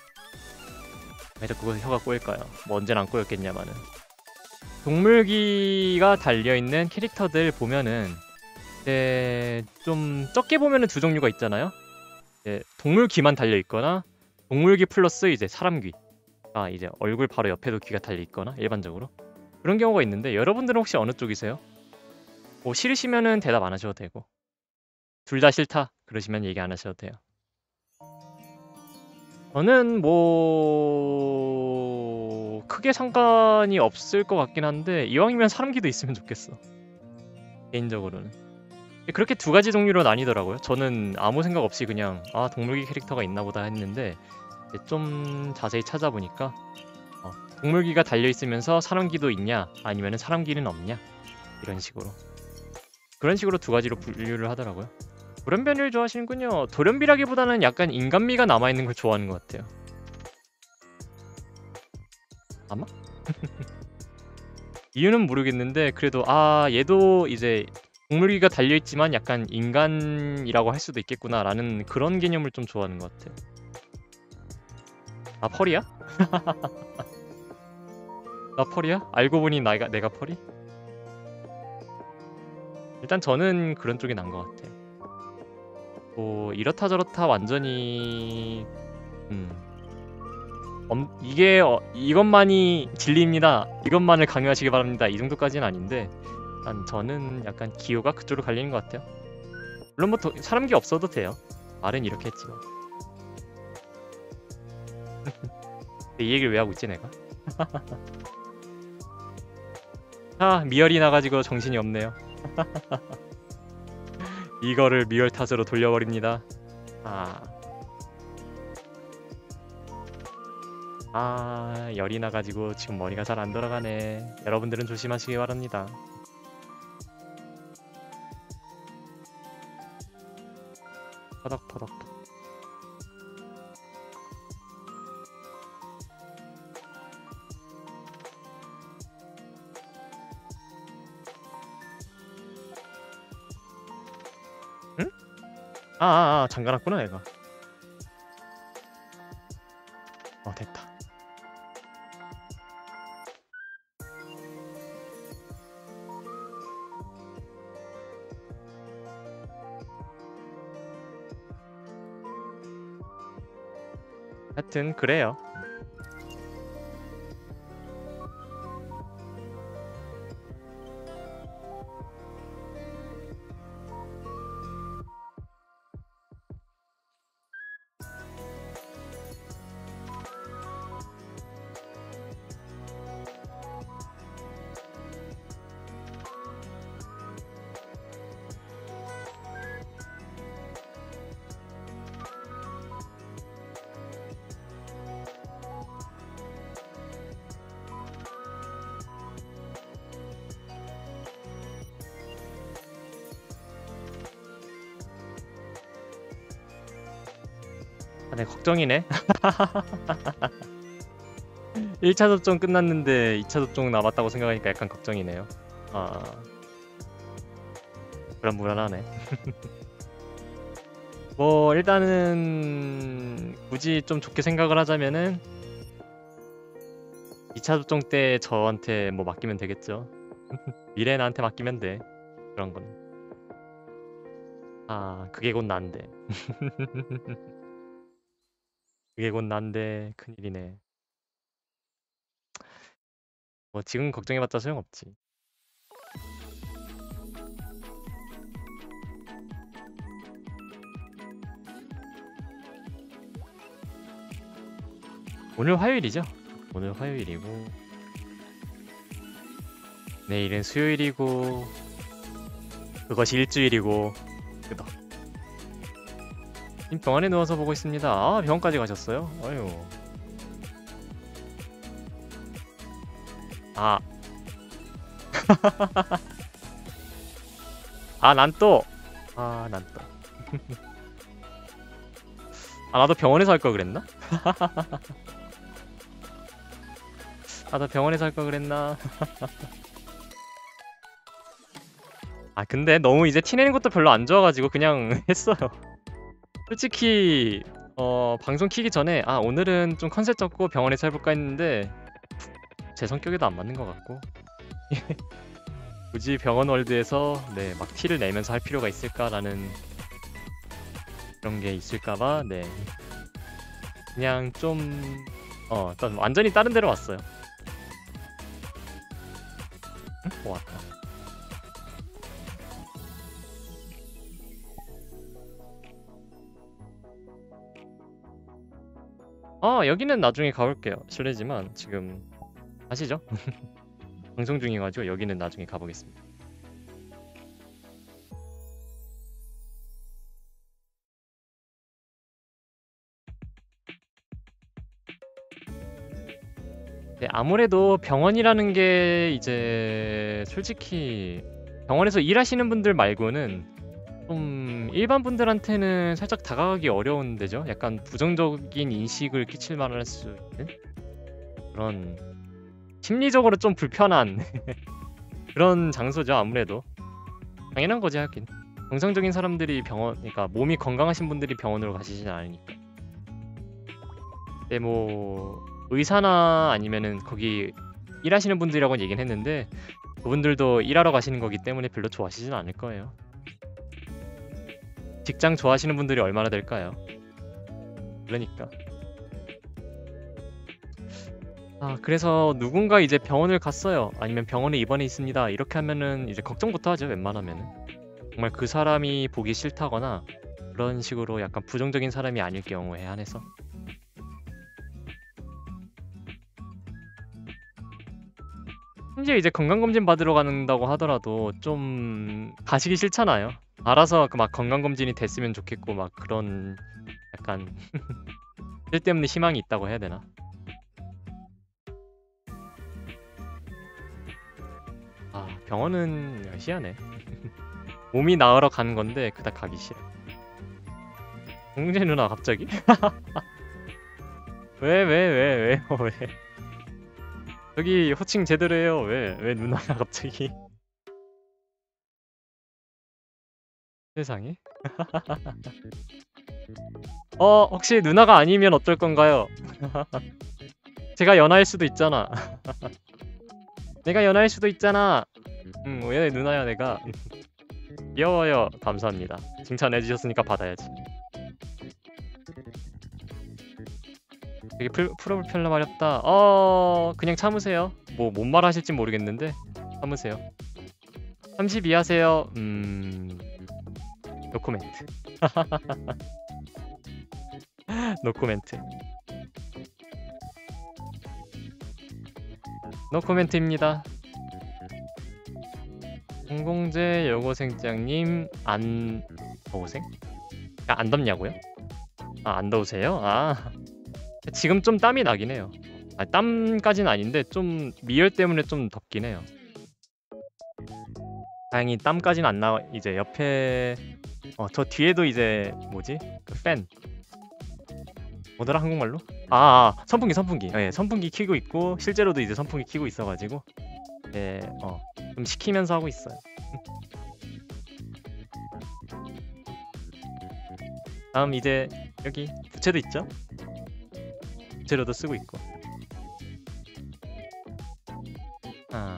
S1: 왜 자꾸 혀가 꼬일까요? 뭐 언제나 안 꼬였겠냐마는 동물기가 달려있는 캐릭터들 보면은 이제 좀 적게 보면은 두 종류가 있잖아요. 이제 동물귀만 달려있거나 동물귀 플러스 이제 사람귀 아 이제 얼굴 바로 옆에도 귀가 달려있거나 일반적으로 그런 경우가 있는데 여러분들은 혹시 어느 쪽이세요? 뭐 싫으시면은 대답 안 하셔도 되고 둘 다 싫다 그러시면 얘기 안 하셔도 돼요. 저는 뭐 크게 상관이 없을 것 같긴 한데 이왕이면 사람귀도 있으면 좋겠어 개인적으로는. 그렇게 두 가지 종류로 나뉘더라고요. 저는 아무 생각 없이 그냥 아 동물귀 캐릭터가 있나보다 했는데 좀 자세히 찾아보니까 어, 동물귀가 달려있으면서 사람귀도 있냐 아니면 사람귀는 없냐 이런 식으로 그런 식으로 두 가지로 분류를 하더라고요. 돌연변이를 좋아하시는군요. 돌연비라기보다는 약간 인간미가 남아있는 걸 좋아하는 것 같아요. 아마? 이유는 모르겠는데 그래도 아 얘도 이제 동물귀가 달려있지만 약간 인간이라고 할 수도 있겠구나 라는 그런 개념을 좀 좋아하는 것 같아요. 나 펄이야? 나 펄이야? 알고 보니 나가, 내가 펄이? 일단 저는 그런 쪽이 난 것 같아요. 뭐 이렇다 저렇다 완전히 음 엄, 이게 어, 이것만이 진리입니다. 이것만을 강요하시기 바랍니다. 이 정도까지는 아닌데 난 저는 약간 기호가 그쪽으로 갈리는 것 같아요. 물론 뭐 도, 사람기 없어도 돼요. 말은 이렇게 했지만 이 얘기를 왜 하고 있지 내가? 아 미열이 나가지고 정신이 없네요. 이거를 미열 탓으로 돌려버립니다. 아 아, 열이 나가지고 지금 머리가 잘 안 돌아가네. 여러분들은 조심하시기 바랍니다. 터덕터덕. 응? 아, 아, 아, 잠가놨구나 얘가. 어, 됐다. 하여튼 그래요. 아, 네, 걱정이네. 일 차 접종 끝났는데 이 차 접종 남았다고 생각하니까 약간 걱정이네요. 아, 불안불안하네. 뭐 일단은 굳이 좀 좋게 생각을 하자면은 이 차 접종 때 저한테 뭐 맡기면 되겠죠. 미래 나한테 맡기면 돼. 그런 건. 아, 그게 곧 난데. 그게 곧 난데 큰일이네. 뭐 지금 걱정해봤자 소용없지. 오늘 화요일이죠? 오늘 화요일이고 내일은 수요일이고 그것이 일주일이고 끄덕. 님 병원에 누워서 보고 있습니다. 아, 병원까지 가셨어요? 아유. 아. 아, 난 또. 아, 난 또. 아, 나도 병원에서 할 걸 그랬나? 아, 나 병원에서 할 걸 그랬나? 아, 근데 너무 이제 티내는 것도 별로 안 좋아가지고 그냥 했어요. 솔직히 어 방송 키기 전에 아 오늘은 좀 컨셉 잡고 병원에서 해볼까 했는데 제 성격에도 안 맞는 것 같고 굳이 병원 월드에서 네 막 티를 내면서 할 필요가 있을까라는 그런 게 있을까봐 네 그냥 좀 어 일단 완전히 다른 데로 왔어요. 응? 뭐 왔다. 어 여기는 나중에 가볼게요. 실례지만 지금 아시죠? 방송 중이가지고 여기는 나중에 가보겠습니다. 네, 아무래도 병원이라는 게 이제 솔직히 병원에서 일하시는 분들 말고는 좀 일반 분들한테는 살짝 다가가기 어려운 데죠. 약간 부정적인 인식을 끼칠 만할 수 있는 그런 심리적으로 좀 불편한 그런 장소죠. 아무래도 당연한 거지 하긴. 정상적인 사람들이 병원, 그러니까 몸이 건강하신 분들이 병원으로 가시진 않으니까. 근데 뭐 의사나 아니면은 거기 일하시는 분들이라고 얘기는 했는데 그분들도 일하러 가시는 거기 때문에 별로 좋아하시진 않을 거예요. 직장 좋아하시는 분들이 얼마나 될까요? 그러니까. 아, 그래서 누군가 이제 병원을 갔어요. 아니면 병원에 입원해 있습니다. 이렇게 하면은 이제 걱정부터 하죠. 웬만하면은. 정말 그 사람이 보기 싫다거나 그런 식으로 약간 부정적인 사람이 아닐 경우에 한해서. 심지어 이제 건강검진 받으러 간다고 하더라도 좀 가시기 싫잖아요. 알아서 그 막 건강검진이 됐으면 좋겠고 막 그런 약간 쓸데없는 희망이 있다고 해야 되나? 병원은 희한해. 몸이 나으러 가는 건데 그닥 가기 싫어. 홍재 누나 갑자기? 왜 왜 왜 왜요 왜? 여기 호칭 제대로 해요. 왜 왜 누나야 갑자기? 세상에? 어 혹시 누나가 아니면 어떨 건가요? 제가 연하일 수도 있잖아. 내가 연하일 수도 있잖아. 음, 왜 누나야 내가. 귀여워요. 감사합니다. 칭찬해주셨으니까 받아야지. 되게 풀, 풀어볼편라 마렵다. 어 그냥 참으세요. 뭐 뭔 말 하실진 모르겠는데 참으세요. 삼십이 하세요. 음... 노코멘트. 노코멘트. 노코멘트입니다. 홍공재 여고생장님 안 더우생? 아, 안 덥냐고요? 아, 안 더우세요? 아 지금 좀 땀이 나긴 해요. 아, 땀까지는 아닌데 좀 미열 때문에 좀 덥긴 해요. 다행히 땀까지는 안 나와. 이제 옆에 어 저 뒤에도 이제 뭐지? 그 팬 뭐더라 한국말로? 아, 아 선풍기 선풍기. 예, 선풍기 켜고 있고 실제로도 이제 선풍기 켜고 있어가지고 예, 어, 좀 식히면서 하고 있어요. 다음 이제 여기 부채도 있죠? 부채로도 쓰고 있고. 아.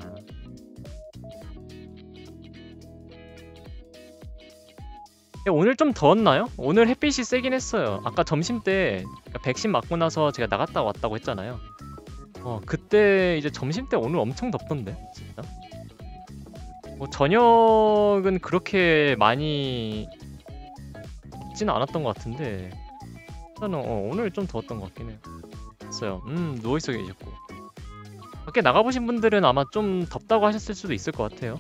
S1: 오늘 좀 더웠나요? 오늘 햇빛이 세긴 했어요. 아까 점심때 백신 맞고 나서 제가 나갔다 왔다고 했잖아요. 어 그때 이제 점심때 오늘 엄청 덥던데 진짜. 뭐 저녁은 그렇게 많이 덥지는 않았던 것 같은데 저는 어, 오늘 좀 더웠던 것 같긴 해요. 했어요. 음 누워있어 계셨고 밖에 나가보신 분들은 아마 좀 덥다고 하셨을 수도 있을 것 같아요.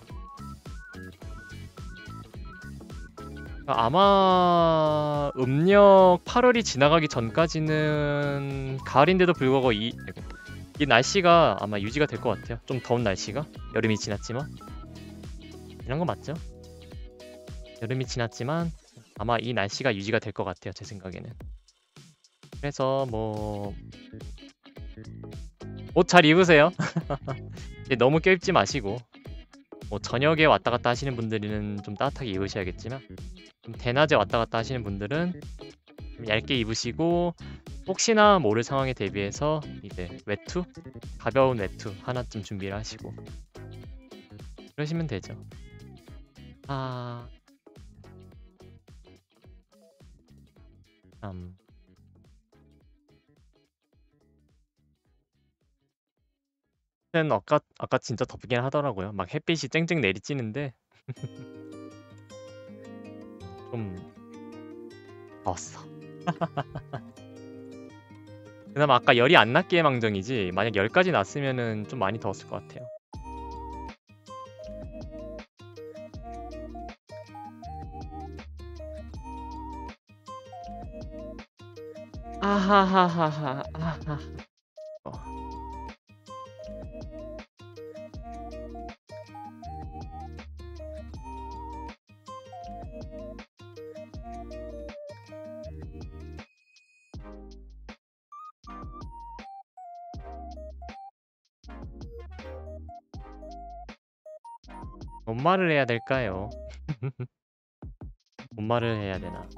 S1: 아마 음력 팔월이 지나가기 전까지는 가을인데도 불구하고 이, 이 날씨가 아마 유지가 될 것 같아요. 좀 더운 날씨가. 여름이 지났지만 이런 거 맞죠? 여름이 지났지만 아마 이 날씨가 유지가 될 것 같아요. 제 생각에는. 그래서 뭐 옷 잘 입으세요. 너무 껴입지 마시고 뭐 저녁에 왔다 갔다 하시는 분들은 좀 따뜻하게 입으셔야겠지만 좀 대낮에 왔다 갔다 하시는 분들은 좀 얇게 입으시고 혹시나 모를 상황에 대비해서 이제 외투? 가벼운 외투 하나쯤 준비를 하시고 그러시면 되죠. 아... 참... 아까, 아까 진짜 덥긴 하더라고요. 막 햇빛이 쨍쨍 내리쬐는데 좀 더웠어. 그나마 아까 열이 안 났기에 망정이지 만약 열까지 났으면은 좀 많이 더웠을 것 같아요. 아하하하하 아하. 어. 뭔 말을 해야 될까요? 뭔 말을 해야 되나?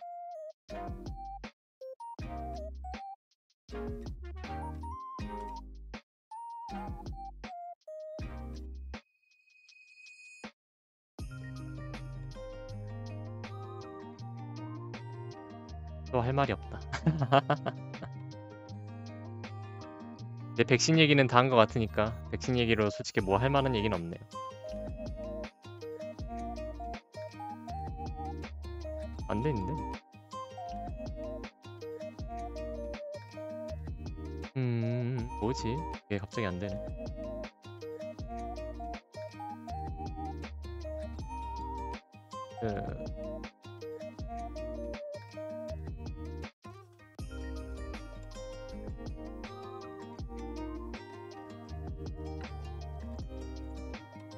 S1: 또 할 말이 없다. 이제 백신 얘기는 다 한 것 같으니까 백신 얘기로 솔직히 뭐 할 만한 얘기는 없네요. 안 되는데? 음... 뭐지? 이게 갑자기 안 되네. 그...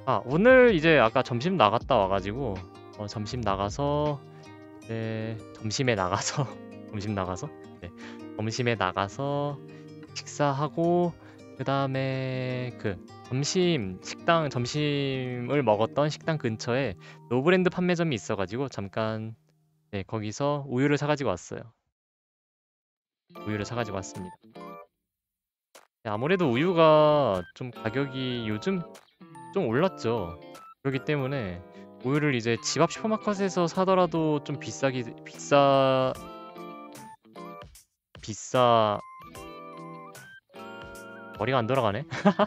S1: 아 오늘 이제 아까 점심 나갔다 와가지고 어, 점심 나가서 네, 점심에 나가서 점심 나가서 네, 점심에 나가서 식사하고 그 다음에 그 점심 식당 점심을 먹었던 식당 근처에 노브랜드 판매점이 있어가지고 잠깐 네, 거기서 우유를 사가지고 왔어요. 우유를 사가지고 왔습니다. 네, 아무래도 우유가 좀 가격이 요즘 좀 올랐죠. 그렇기 때문에 우유를 이제 집 앞 슈퍼마켓에서 사더라도 좀 비싸기 비싸 비싸 머리가 안 돌아가네.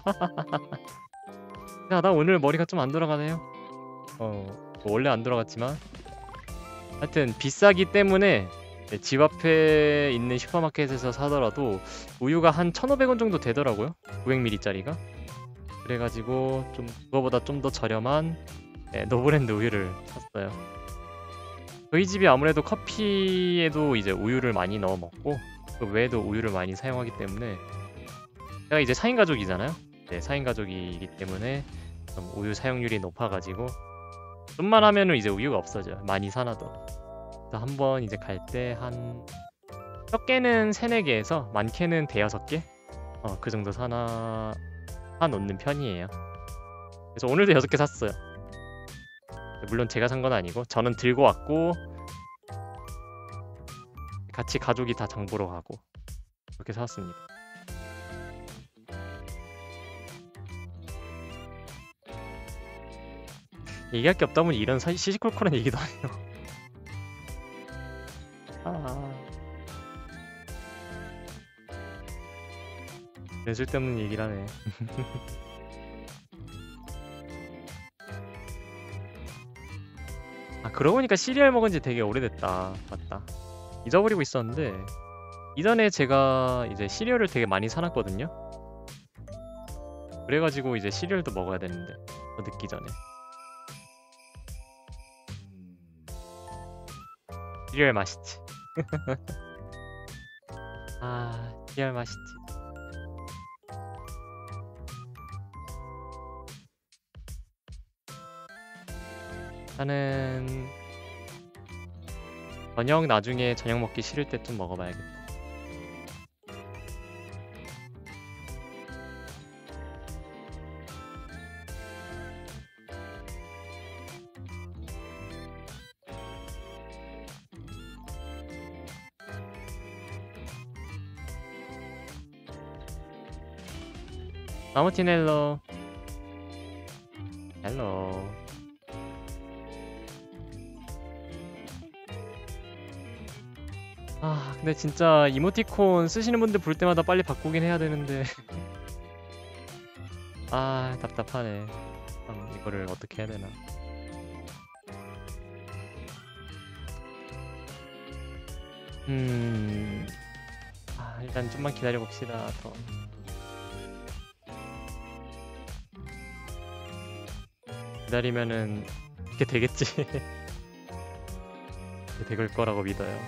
S1: 야, 나 오늘 머리가 좀 안 돌아가네요. 어, 뭐 원래 안 돌아갔지만 하여튼 비싸기 때문에 네, 집 앞에 있는 슈퍼마켓에서 사더라도 우유가 한 천오백 원 정도 되더라고요. 구백 밀리리터짜리가. 그래가지고 좀 그거보다 좀 더 저렴한 네, 노브랜드 우유를 샀어요. 저희 집이 아무래도 커피에도 이제 우유를 많이 넣어 먹고 그 외에도 우유를 많이 사용하기 때문에 제가 이제 사 인 가족이잖아요. 네, 사 인 가족이기 때문에 좀 우유 사용률이 높아가지고 좀만 하면은 이제 우유가 없어져요. 많이 사놔도. 그래서 한번 이제 갈 때 한 적게는 세네 개에서 많게는 대여섯 개? 어, 그 정도 사나 사놓는 편이에요. 그래서 오늘도 여섯 개 샀어요. 물론 제가 산 건 아니고 저는 들고 왔고 같이 가족이 다 장 보러 가고 그렇게 사왔습니다. 얘기할 게 없다 보니 이런 사- 시시콜콜한 얘기도 안 해요. 아, 왜 쓸데없는 얘기를 하네. 아, 그러고 보니까 시리얼 먹은 지 되게 오래됐다. 맞다. 잊어버리고 있었는데 이전에 제가 이제 시리얼을 되게 많이 사놨거든요. 그래가지고 이제 시리얼도 먹어야 되는데 더 늦기 전에. 시리얼 맛있지. 아, 시리얼 맛있지. 나는 저녁 나중에 저녁 먹기 싫을 때 좀 먹어봐야겠다. 나무틴 헬로. 헬로. 아, 근데 진짜 이모티콘 쓰시는 분들 볼 때마다 빨리 바꾸긴 해야 되는데 아, 답답하네. 참 이거를 어떻게 해야 되나. 음, 아, 일단 좀만 기다려 봅시다. 더. 기다리면은 이렇게 되겠지. 이렇게 될 거라고 믿어요.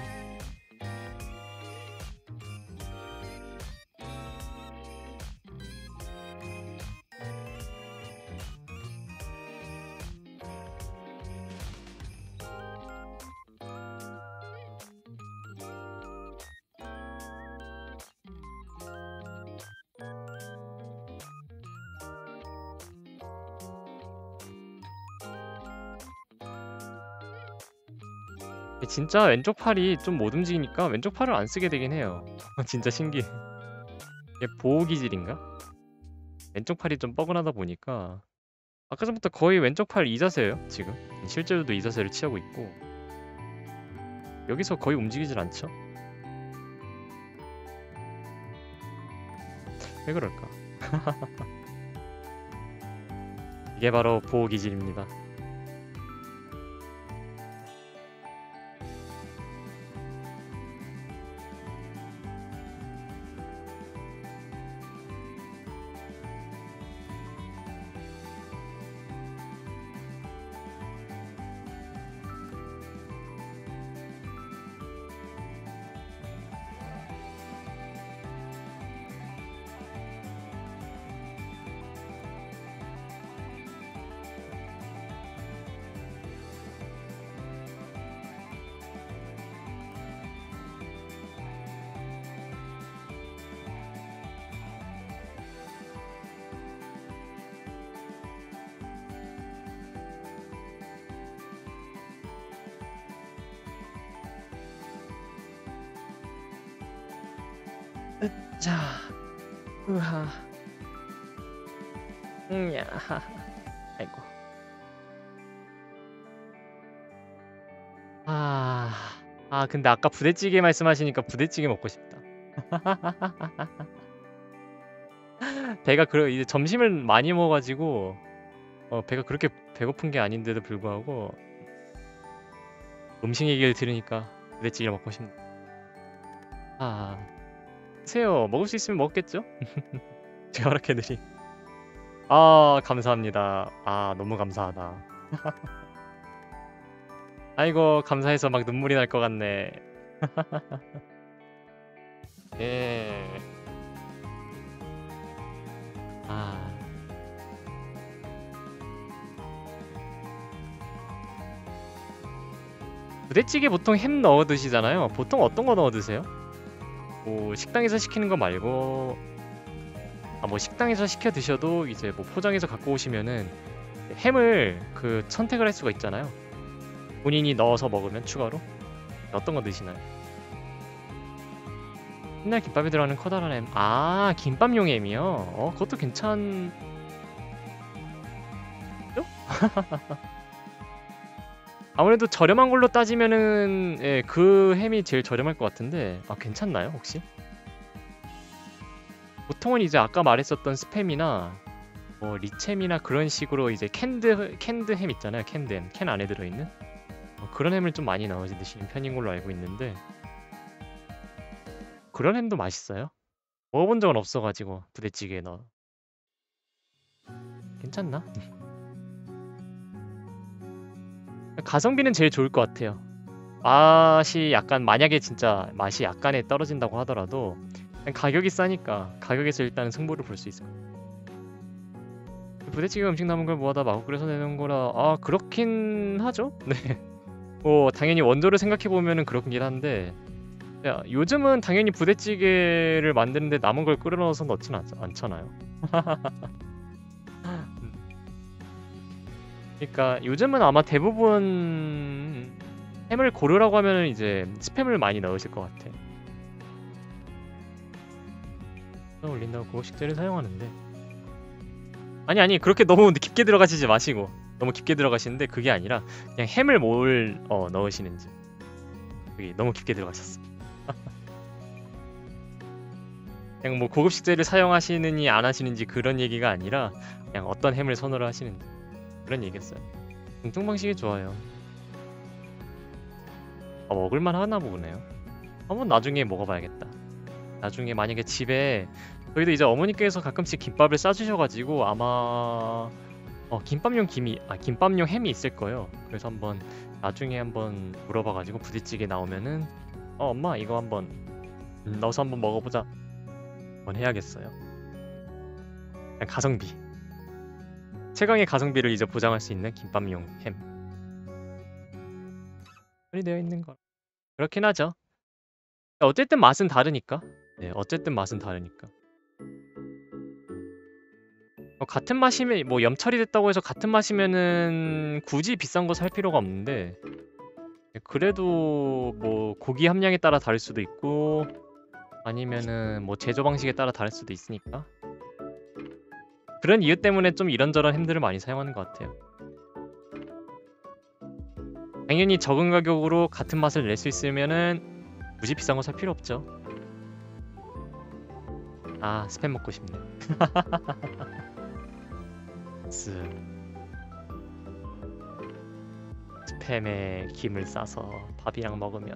S1: 진짜 왼쪽 팔이 좀 못 움직이니까 왼쪽 팔을 안 쓰게 되긴 해요. 진짜 신기해. 이게 보호 기질인가? 왼쪽 팔이 좀 뻐근하다 보니까 아까 전부터 거의 왼쪽 팔 이 자세예요. 지금 실제로도 이 자세를 취하고 있고 여기서 거의 움직이질 않죠. 왜 그럴까? 이게 바로 보호 기질입니다. 자, 으하, 음야, 아이고. 아, 아 근데 아까 부대찌개 말씀하시니까 부대찌개 먹고 싶다. 배가 그래 이제 점심을 많이 먹어가지고 어 배가 그렇게 배고픈 게 아닌데도 불구하고 음식 얘기를 들으니까 부대찌개를 먹고 싶네. 아, 드세요. 먹을 수 있으면 먹겠죠? 제가 허락해드리. 아, 감사합니다. 아, 너무 감사하다. 아이고, 감사해서 막 눈물이 날 것 같네. 예. 아, 부대찌개 보통 햄 넣어 드시잖아요. 보통 어떤 거 넣어 드세요? 뭐 식당에서 시키는 거 말고 아 뭐 식당에서 시켜 드셔도 이제 뭐 포장해서 갖고 오시면은 햄을 그 선택을 할 수가 있잖아요. 본인이 넣어서 먹으면 추가로 어떤 거 드시나요? 옛날 김밥에 들어가는 커다란 햄. 아, 김밥용 햄이요? 어, 그것도 괜찮... 아무래도 저렴한 걸로 따지면은 예, 그 햄이 제일 저렴할 것 같은데 아, 괜찮나요, 혹시? 보통은 이제 아까 말했었던 스팸이나 뭐 리챔이나 그런 식으로 이제 캔드 캔드 햄 있잖아요. 캔드 햄. 캔 안에 들어있는 어, 그런 햄을 좀 많이 넣어 드시는 편인 걸로 알고 있는데 그런 햄도 맛있어요? 먹어본 적은 없어가지고 부대찌개에 넣어 괜찮나? 가성비는 제일 좋을 것 같아요. 맛이 약간 만약에 진짜 맛이 약간에 떨어진다고 하더라도 그냥 가격이 싸니까 가격에서 일단 승부를 볼 수 있을 것 같아요. 부대찌개 음식 남은 걸 모아다 마구 끓여서 내는 거라 아 그렇긴 하죠. 네. 뭐 당연히 원조를 생각해 보면은 그렇긴 한데 야, 요즘은 당연히 부대찌개를 만드는데 남은 걸 끓여 넣어서 넣진 않, 않잖아요. 그러니까 요즘은 아마 대부분 햄을 고르라고 하면은 이제 스팸을 많이 넣으실 것 같아. 올린다고 고식재를 사용하는데 아니 아니 그렇게 너무 깊게 들어가시지 마시고 너무 깊게 들어가시는데 그게 아니라 그냥 햄을 뭘 어, 넣으시는지 그게 너무 깊게 들어가셨어. 그냥 뭐 고급 식재를 사용하시느니 안 하시는지 그런 얘기가 아니라 그냥 어떤 햄을 선호를 하시는지 그런 얘기였어요. 공통 방식이 좋아요. 어, 먹을만 하나 보네요. 한번 나중에 먹어봐야겠다. 나중에 만약에 집에 저희도 이제 어머니께서 가끔씩 김밥을 싸주셔가지고 아마 어 김밥용 김이 아 김밥용 햄이 있을 거예요. 그래서 한번 나중에 한번 물어봐가지고 부대찌개 나오면은 어 엄마 이거 한번 음, 넣어서 한번 먹어보자. 한번 해야겠어요. 그냥 가성비. 최강의 가성비를 이제 보장할 수 있는 김밥용 햄. 처리되어 있는 거. 그렇긴 하죠. 어쨌든 맛은 다르니까. 네, 어쨌든 맛은 다르니까. 어, 같은 맛이면 뭐 염 처리됐다고 해서 같은 맛이면은 굳이 비싼 거 살 필요가 없는데 그래도 뭐 고기 함량에 따라 다를 수도 있고 아니면은 뭐 제조 방식에 따라 다를 수도 있으니까 그런 이유 때문에 좀 이런저런 햄들을 많이 사용하는 것 같아요. 당연히 적은 가격으로 같은 맛을 낼 수 있으면은 굳이 비싼 거 살 필요 없죠. 아 스팸 먹고 싶네. 쓱 스팸에 김을 싸서 밥이랑 먹으면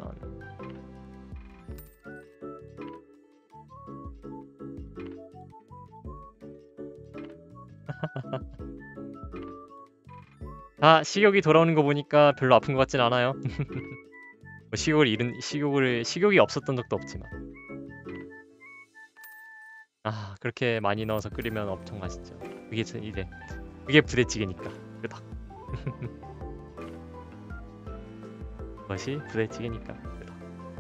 S1: 아 식욕이 돌아오는 거 보니까 별로 아픈 것 같진 않아요. 뭐 식욕을 잃은 식욕을 식욕이 없었던 적도 없지만 아 그렇게 많이 넣어서 끓이면 엄청 맛있죠. 그게 저- 이제 그게 부대찌개니까 끄덕. 그것이 부대찌개니까 끄덕.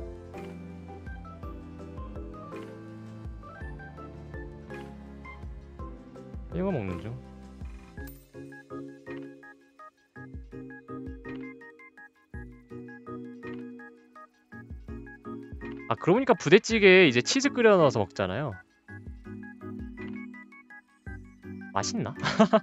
S1: 이거 먹는 중. 아 그러고 보니까 부대찌개에 이제 치즈 끓여 넣어서 먹잖아요. 맛있나?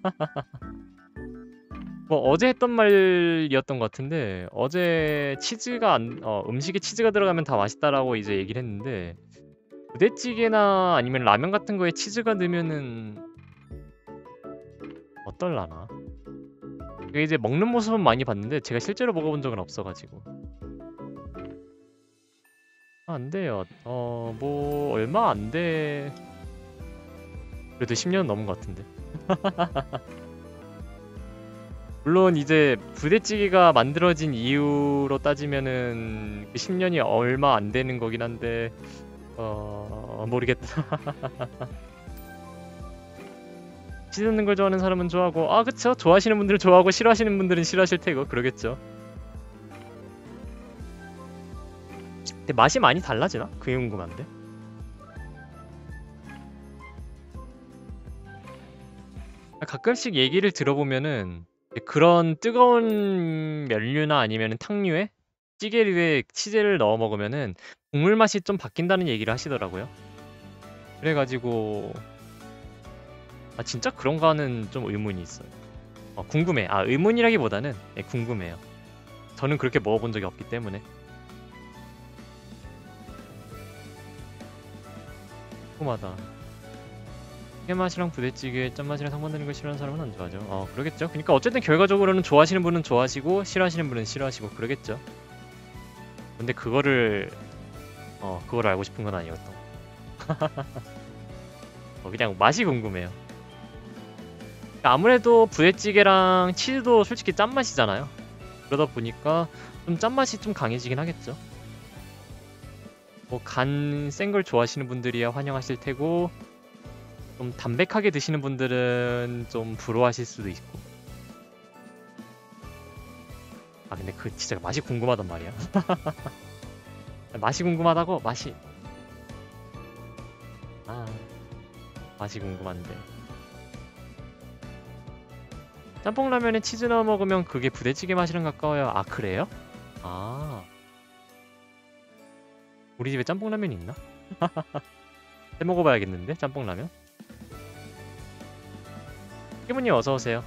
S1: 뭐 어제 했던 말이었던 것 같은데 어제 치즈가 안, 어, 음식에 치즈가 들어가면 다 맛있다라고 이제 얘기를 했는데 부대찌개나 아니면 라면 같은 거에 치즈가 넣으면은 어떨라나? 그게 이제 먹는 모습은 많이 봤는데 제가 실제로 먹어본 적은 없어가지고 아, 안 돼요. 어, 뭐 얼마 안 돼. 그래도 십 년 넘은 것 같은데. 물론 이제 부대찌개가 만들어진 이유로 따지면은 그 십 년이 얼마 안 되는 거긴 한데 어 모르겠다. 치즈 넣는 걸 좋아하는 사람은 좋아하고 아 그쵸 좋아하시는 분들은 좋아하고 싫어하시는 분들은 싫어하실 테고 그러겠죠. 근데 맛이 많이 달라지나? 그게 궁금한데. 가끔씩 얘기를 들어보면은 그런 뜨거운 면류나 아니면 탕류에 찌개류에 치즈를 넣어 먹으면은 국물 맛이 좀 바뀐다는 얘기를 하시더라고요. 그래가지고 아 진짜 그런가는 좀 의문이 있어요. 어, 궁금해. 아 의문이라기보다는 예, 궁금해요. 저는 그렇게 먹어본 적이 없기 때문에. 궁금하다. 깨맛이랑 부대찌개 짠맛이랑 상반되는 걸 싫어하는 사람은 안 좋아하죠. 어 그러겠죠. 그러니까 어쨌든 결과적으로는 좋아하시는 분은 좋아하시고 싫어하시는 분은 싫어하시고 그러겠죠. 근데 그거를 어 그거를 알고 싶은 건 아니었던. 어, 그냥 맛이 궁금해요. 아무래도 부대찌개랑 치즈도 솔직히 짠맛이잖아요. 그러다 보니까 좀 짠맛이 좀 강해지긴 하겠죠. 뭐 간 센 걸 좋아하시는 분들이야 환영하실 테고 좀 담백하게 드시는 분들은 좀 부러워하실 수도 있고. 아 근데 그 진짜 맛이 궁금하단 말이야. 맛이 궁금하다고? 맛이 아 맛이 궁금한데 짬뽕 라면에 치즈 넣어 먹으면 그게 부대찌개 맛이랑 가까워요. 아 그래요? 아 우리 집에 짬뽕 라면이 있나? 해 먹어봐야겠는데 짬뽕 라면? 기분이 어서 오세요.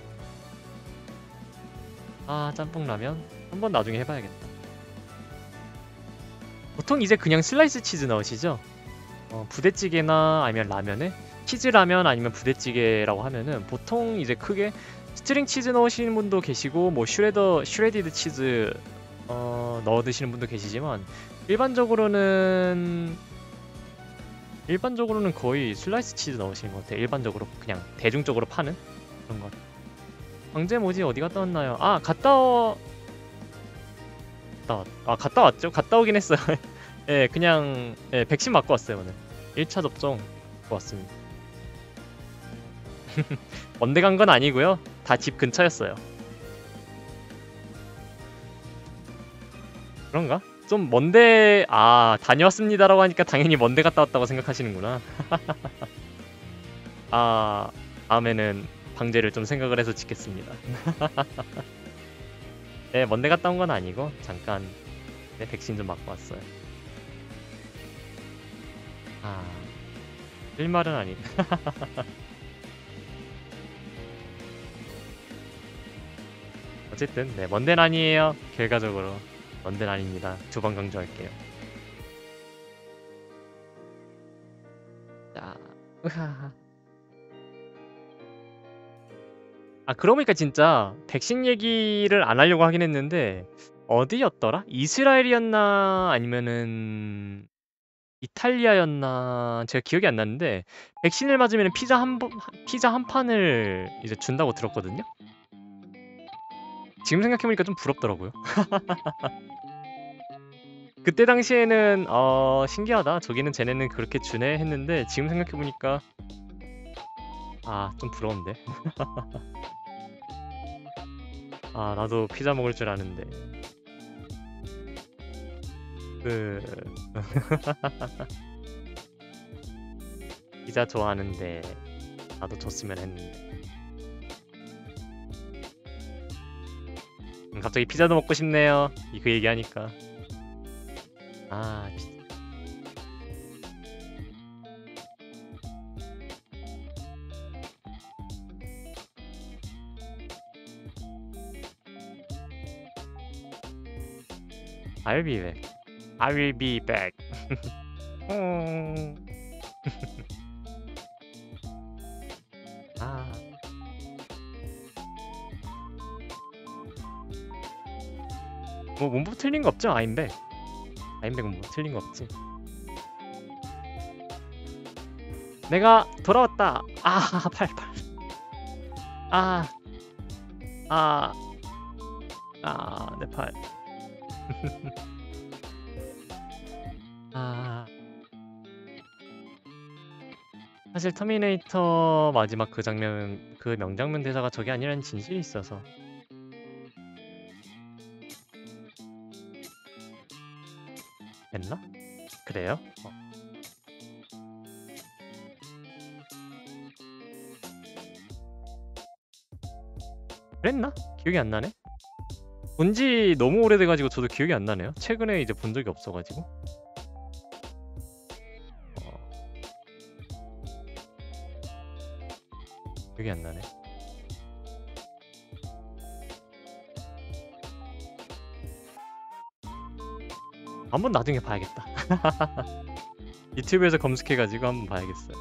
S1: 아 짬뽕 라면 한번 나중에 해봐야겠다. 보통 이제 그냥 슬라이스 치즈 넣으시죠? 어, 부대찌개나 아니면 라면에 치즈 라면 아니면 부대찌개라고 하면은 보통 이제 크게 스트링 치즈 넣으시는 분도 계시고 뭐 슈레더 슈레디드 치즈 어, 넣어 드시는 분도 계시지만 일반적으로는 일반적으로는 거의 슬라이스 치즈 넣으시는 것 같아요. 일반적으로 그냥 대중적으로 파는 그런 것. 황제 뭐지 어디 갔다 왔나요? 아 갔다 어... 갔다 왔... 아 갔다 왔죠? 갔다 오긴 했어요. 예, 그냥 예, 백신 맞고 왔어요 오늘. 일 차 접종 맞고 왔습니다. 먼데 간 건 아니고요. 다 집 근처였어요. 그런가? 좀 먼데 아 다녀왔습니다라고 하니까 당연히 먼데 갔다 왔다고 생각하시는구나. 아 다음에는 방제를 좀 생각을 해서 짓겠습니다. 네 먼데 갔다 온 건 아니고 잠깐 네, 백신 좀 맞고 왔어요. 아 일말은 아니. 어쨌든 네 먼데는 아니에요. 결과적으로 먼데는 아닙니다. 두 번 강조할게요. 자, 으하하. 아 그러니까 진짜 백신 얘기를 안 하려고 하긴 했는데 어디였더라? 이스라엘이었나 아니면은 이탈리아였나 제가 기억이 안 나는데 백신을 맞으면 피자 한 번, 피자 한 판을 이제 준다고 들었거든요. 지금 생각해보니까 좀 부럽더라고요. 그때 당시에는 어 신기하다 저기는 쟤네는 그렇게 주네 했는데 지금 생각해보니까 아 좀 부러운데. 아 나도 피자 먹을 줄 아는데 그 피자 좋아하는데 나도 줬으면 했는데 음, 갑자기 피자도 먹고 싶네요 이 그 얘기하니까. 아 I'll be back. I will be back. 음. 아. 뭐 문법 틀린 거 없죠? I'm back. I'm back은 뭐 틀린 거 없지. 내가 돌아왔다. 아, 팔, 팔. 아, 아, 아, 내 팔. 아. 사실 터미네이터 마지막 그 장면, 그 명장면 대사가 저게 아니라는 진실이 있어서. 됐나? 그래요? 어. 그랬나? 기억이 안 나네. 본지 너무 오래돼가지고 저도 기억이 안 나네요. 최근에 이제 본 적이 없어가지고. 어. 기억이 안 나네. 한번 나중에 봐야겠다. 유튜브에서 검색해가지고 한번 봐야겠어요.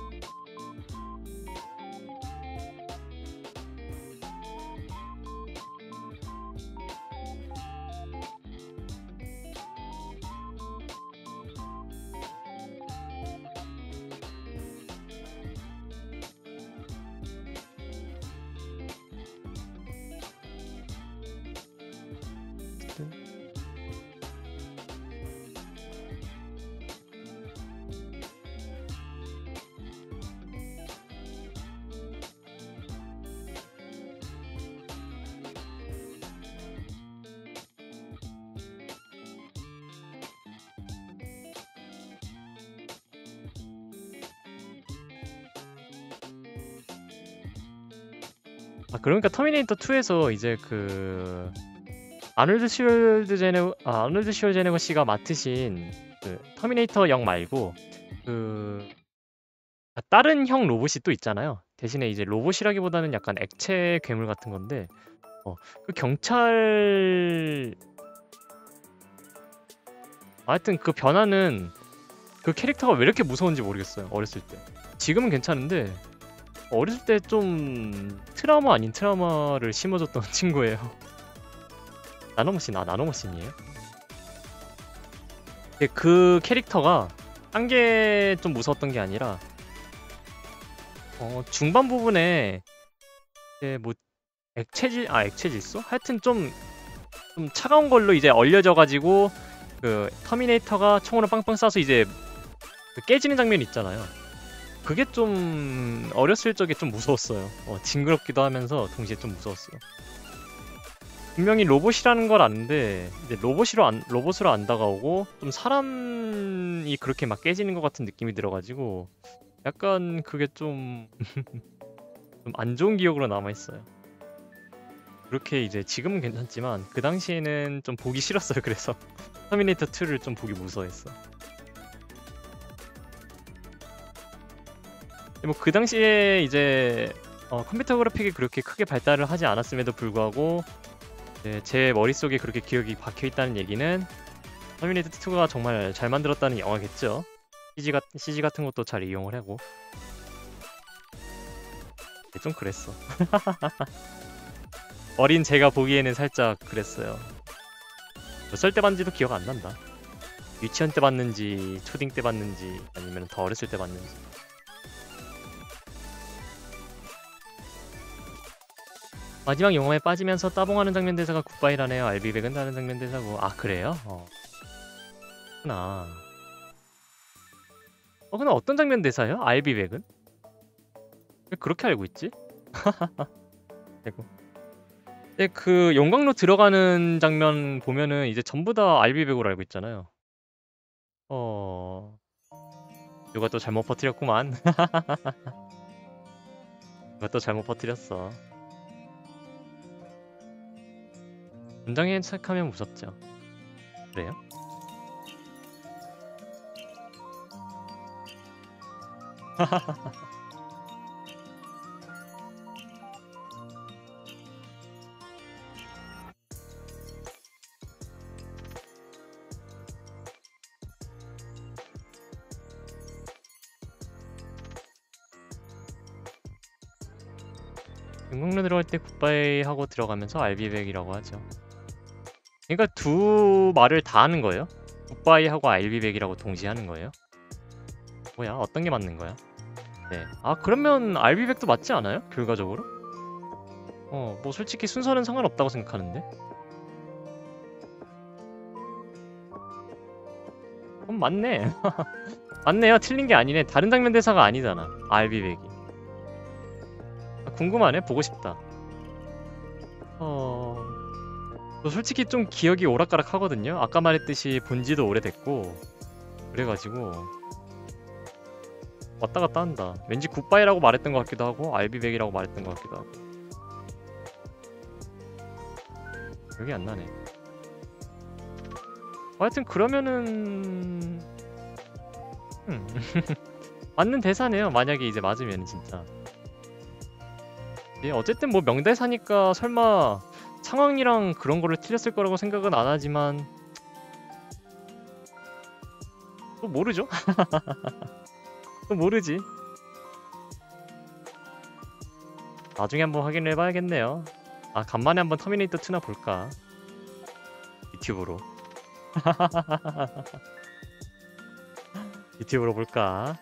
S1: 아 그러니까 터미네이터 투에서 이제 그 아놀드 슈왈드제네 아 아놀드 슈왈드제네거 씨가 맡으신 그 터미네이터 영 말고 그 아, 다른 형 로봇이 또 있잖아요. 대신에 이제 로봇이라기보다는 약간 액체 괴물 같은 건데 어, 그 경찰 하여튼 그 변화는 그 캐릭터가 왜 이렇게 무서운지 모르겠어요. 어렸을 때. 지금은 괜찮은데 어렸을 때 좀 트라우마 아닌 트라우마를 심어줬던 친구예요. 나노머신, 아 나노머신이에요? 근데 그 캐릭터가 딴 게 좀 무서웠던 게 아니라 어, 중반 부분에 이제 뭐 액체질, 아 액체질소? 하여튼 좀, 좀 차가운 걸로 이제 얼려져가지고 그 터미네이터가 총으로 빵빵 쏴서 이제 그 깨지는 장면 있잖아요. 그게 좀 어렸을 적에 좀 무서웠어요. 어, 징그럽기도 하면서 동시에 좀 무서웠어요. 분명히 로봇이라는 걸 아는데 이제 로봇으로 안 로봇으로 안 다가오고 좀 사람이 그렇게 막 깨지는 것 같은 느낌이 들어가지고 약간 그게 좀 좀 안 좋은 기억으로 남아 있어요. 그렇게 이제 지금은 괜찮지만 그 당시에는 좀 보기 싫었어요. 그래서 터미네이터 투를 좀 보기 무서워했어. 뭐 그 당시에 이제 어, 컴퓨터 그래픽이 그렇게 크게 발달을 하지 않았음에도 불구하고 네, 제 머릿속에 그렇게 기억이 박혀있다는 얘기는 터미네이터 투가 정말 잘 만들었다는 영화겠죠. 씨지, 가, 씨지 같은 것도 잘 이용을 하고 네, 좀 그랬어. 어린 제가 보기에는 살짝 그랬어요. 몇 살 때 봤는지도 기억 안 난다. 유치원 때 봤는지 초딩 때 봤는지 아니면 더 어렸을 때 봤는지. 마지막 영화에 빠지면서 따봉하는 장면 대사가 굿바이라네요. 알비백은 다른 장면 대사고. 아 그래요? 어. 그렇구나. 어 근데 어떤 장면 대사예요? 알비백은? 왜 그렇게 알고 있지? 아이고. 근데 그 용광로 들어가는 장면 보면은 이제 전부 다 알비백으로 알고 있잖아요. 어... 누가 또 잘못 퍼뜨렸구만. 누가 또 잘못 퍼뜨렸어. 분장에 착하면 무섭죠. 그래요? 영광로 들어갈 때 굿바이 하고 들어가면서 알비백이라고 하죠. 그러니까 두 말을 다 하는 거예요? 굿바이 하고 알비백이라고 동시에 하는 거예요? 뭐야? 어떤 게 맞는 거야? 네. 아 그러면 알비백도 맞지 않아요? 결과적으로? 어, 뭐 솔직히 순서는 상관없다고 생각하는데. 그럼 맞네. 맞네요. 틀린 게 아니네. 다른 장면 대사가 아니잖아. 알비백이. 아, 궁금하네. 보고 싶다. 어... 저 솔직히 좀 기억이 오락가락 하거든요. 아까 말했듯이 본지도 오래됐고 그래가지고 왔다 갔다 한다. 왠지 굿바이라고 말했던 것 같기도 하고 알비백이라고 말했던 것 같기도 하고. 기억이 안 나네. 하여튼 그러면은 음. 맞는 대사네요. 만약에 이제 맞으면 진짜. 예, 어쨌든 뭐 명대사니까 설마 상황이랑 그런 거를 틀렸을 거라고 생각은 안 하지만 또 모르죠? 또 모르지. 나중에 한번 확인을 해봐야겠네요. 아 간만에 한번 터미네이터 투나 볼까? 유튜브로. 유튜브로 볼까?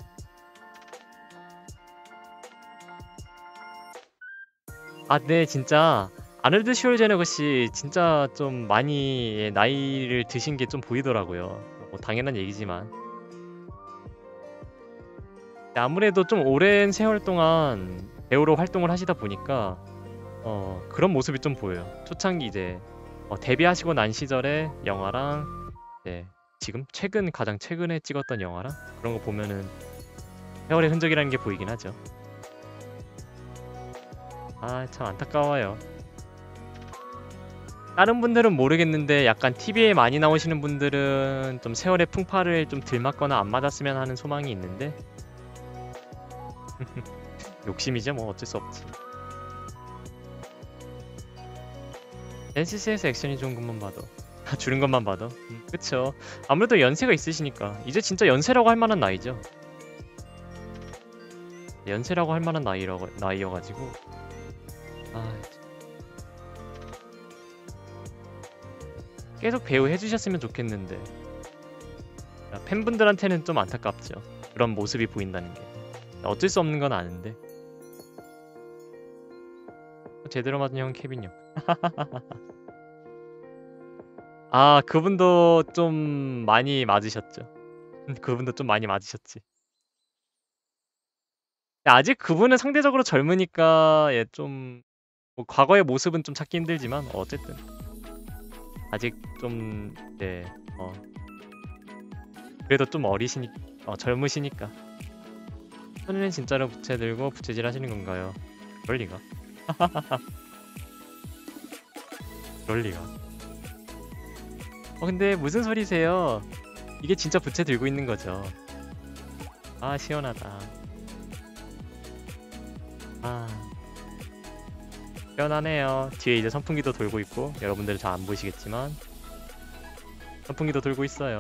S1: 아, 네, 진짜 아놀드 슈왈제네거 씨 진짜 좀 많이 나이를 드신 게 좀 보이더라고요. 뭐 당연한 얘기지만 아무래도 좀 오랜 세월 동안 배우로 활동을 하시다 보니까 어 그런 모습이 좀 보여요. 초창기 이제 어, 데뷔하시고 난 시절의 영화랑 이제 지금 최근 가장 최근에 찍었던 영화랑 그런 거 보면은 세월의 흔적이라는 게 보이긴 하죠. 아 참 안타까워요. 다른 분들은 모르겠는데 약간 티비에 많이 나오시는 분들은 좀 세월의 풍파를 좀 덜 맞거나 안 맞았으면 하는 소망이 있는데 욕심이죠 뭐 어쩔 수 없지. 엔시씨에서 액션이 좋은 것만 봐도 줄은 것만 봐도 음, 그쵸. 아무래도 연세가 있으시니까 이제 진짜 연세라고 할 만한 나이죠. 연세라고 할 만한 나이라, 나이여가지고 아, 계속 배우 해주셨으면 좋겠는데 야, 팬분들한테는 좀 안타깝죠. 그런 모습이 보인다는 게 어쩔 수 없는 건 아는데 제대로 맞은 형은 케빈 형. 아 그분도 좀 많이 맞으셨죠. 그분도 좀 많이 맞으셨지. 아직 그분은 상대적으로 젊으니까 예, 좀 뭐 과거의 모습은 좀 찾기 힘들지만 어쨌든 아직 좀 네, 어 그래도 좀 어리시니 어, 젊으시니까. 손에는 진짜로 부채 들고 부채질 하시는 건가요? 그럴 리가. 그럴 리가. 어 근데 무슨 소리세요? 이게 진짜 부채 들고 있는 거죠. 아 시원하다. 아 시원하네요. 뒤에 이제 선풍기도 돌고 있고 여러분들은 잘 안 보이시겠지만 선풍기도 돌고 있어요.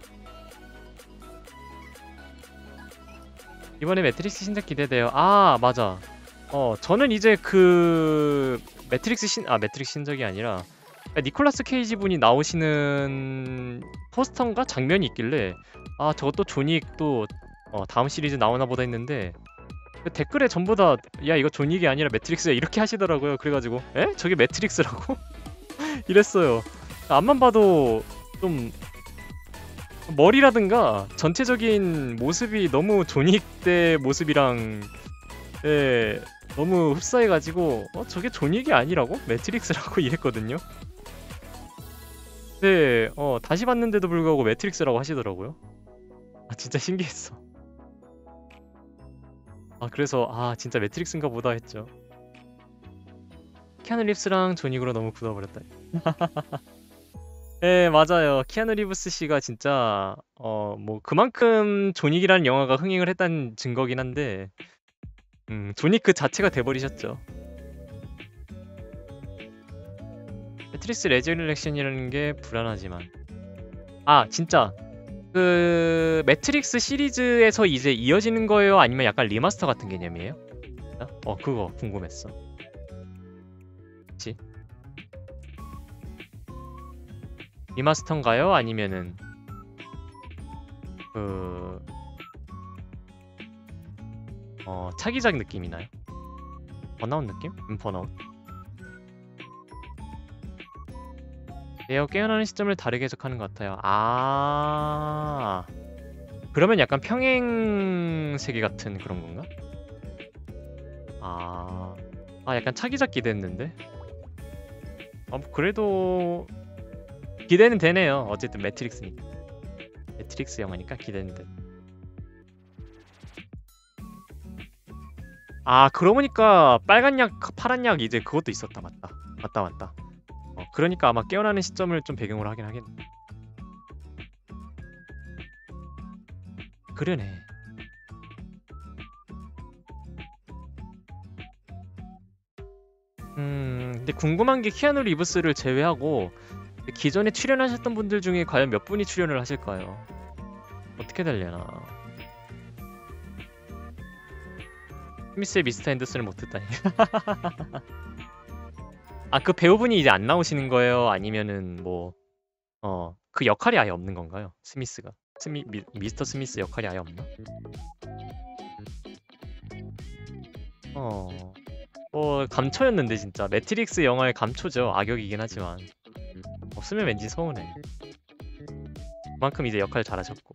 S1: 이번에 매트릭스 신작 기대돼요. 아 맞아. 어 저는 이제 그 매트릭스 신 아 매트릭스 신작이 아니라 니콜라스 케이지 분이 나오시는 포스터인가 장면이 있길래 아 저것도 존윅 또 어, 다음 시리즈 나오나 보다 했는데 그 댓글에 전부 다 야 이거 존윅이 아니라 매트릭스야 이렇게 하시더라고요. 그래가지고 에? 저게 매트릭스라고? 이랬어요. 앞만 봐도 좀 머리라든가 전체적인 모습이 너무 존윅 때 모습이랑 예, 너무 흡사해가지고 어 저게 존윅이 아니라고? 매트릭스라고 이랬거든요. 네, 어 다시 봤는데도 불구하고 매트릭스라고 하시더라고요. 아 진짜 신기했어. 아 그래서 아 진짜 매트릭스인가 보다 했죠. 키아누 립스랑 존윅으로 너무 굳어버렸다. 네 맞아요. 키아누 리브스 씨가 진짜 어 뭐 그만큼 존윅이라는 영화가 흥행을 했다는 증거긴 한데 음 존윅 그 자체가 돼버리셨죠. 매트릭스 레저렉션이라는 게 불안하지만 아 진짜 그 매트릭스 시리즈에서 이제 이어지는 거예요? 아니면 약간 리마스터 같은 개념이에요? 어 그거 궁금했어. 그치? 리마스터인가요? 아니면은 그... 어... 차기작 느낌이나요? 번아웃 느낌? 음, 번아웃. 에어 깨어나는 시점을 다르게 해석하는 것 같아요. 아... 그러면 약간 평행 세계 같은 그런 건가? 아... 아, 약간 차기작 기대했는데? 아, 뭐 그래도 기대는 되네요. 어쨌든 매트릭스니까. 매트릭스 영화니까 기대는 돼. 아, 그러고 보니까 빨간 약, 파란 약 이제 그것도 있었다. 맞다. 맞다, 맞다. 어, 그러니까 아마 깨어나는 시점을 좀 배경으로 하긴 하겠네. 그러네. 음, 근데 궁금한 게 키아누 리브스를 제외하고 기존에 출연하셨던 분들 중에 과연 몇 분이 출연을 하실까요? 어떻게 되려나? 스미스의 미스터 앤더슨을 못 듣다니. 아, 그 배우분이 이제 안 나오시는 거예요? 아니면은 뭐 어, 그 역할이 아예 없는 건가요? 스미스가. 스미 미, 미스터 스미스 역할이 아예 없나? 어. 뭐 감초였는데 진짜 매트릭스 영화의 감초죠. 악역이긴 하지만 없으면 왠지 서운해. 그만큼 이제 역할 잘하셨고.